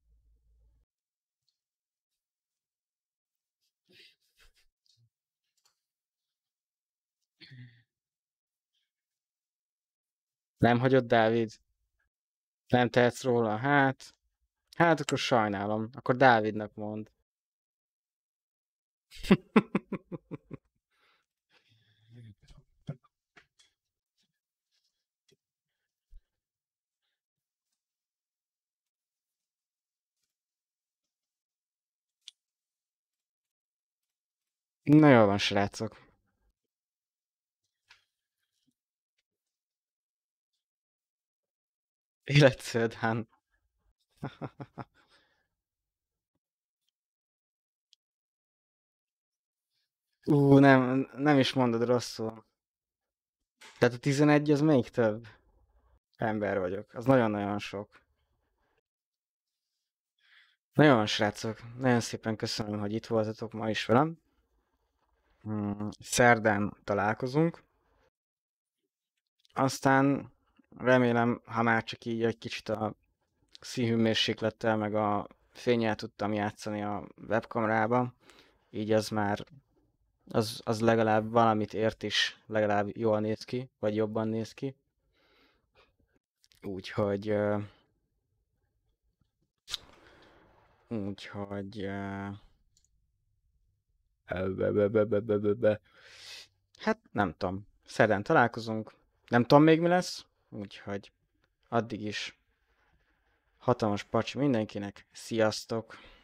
Nem hagyott Dávid? Nem tehetsz róla? Hát... Hát akkor sajnálom. Akkor Dávidnak mond. Na jól van, srácok. Életsződhán. Ú, nem, nem is mondod rosszul. Tehát a tizenegy az még több? Ember vagyok. Az nagyon-nagyon sok. Na jó van, srácok. Nagyon szépen köszönöm, hogy itt voltatok ma is velem. Hmm, szerdán találkozunk. Aztán remélem, ha már csak így egy kicsit a színhőmérséklettel meg a fénnyel tudtam játszani a webkamerába, így az már az, az legalább valamit ért is, legalább jól néz ki, vagy jobban néz ki. Úgyhogy uh, úgyhogy uh, hát nem tudom, szerdán találkozunk, nem tudom még mi lesz, úgyhogy addig is hatalmas pacsi mindenkinek, sziasztok!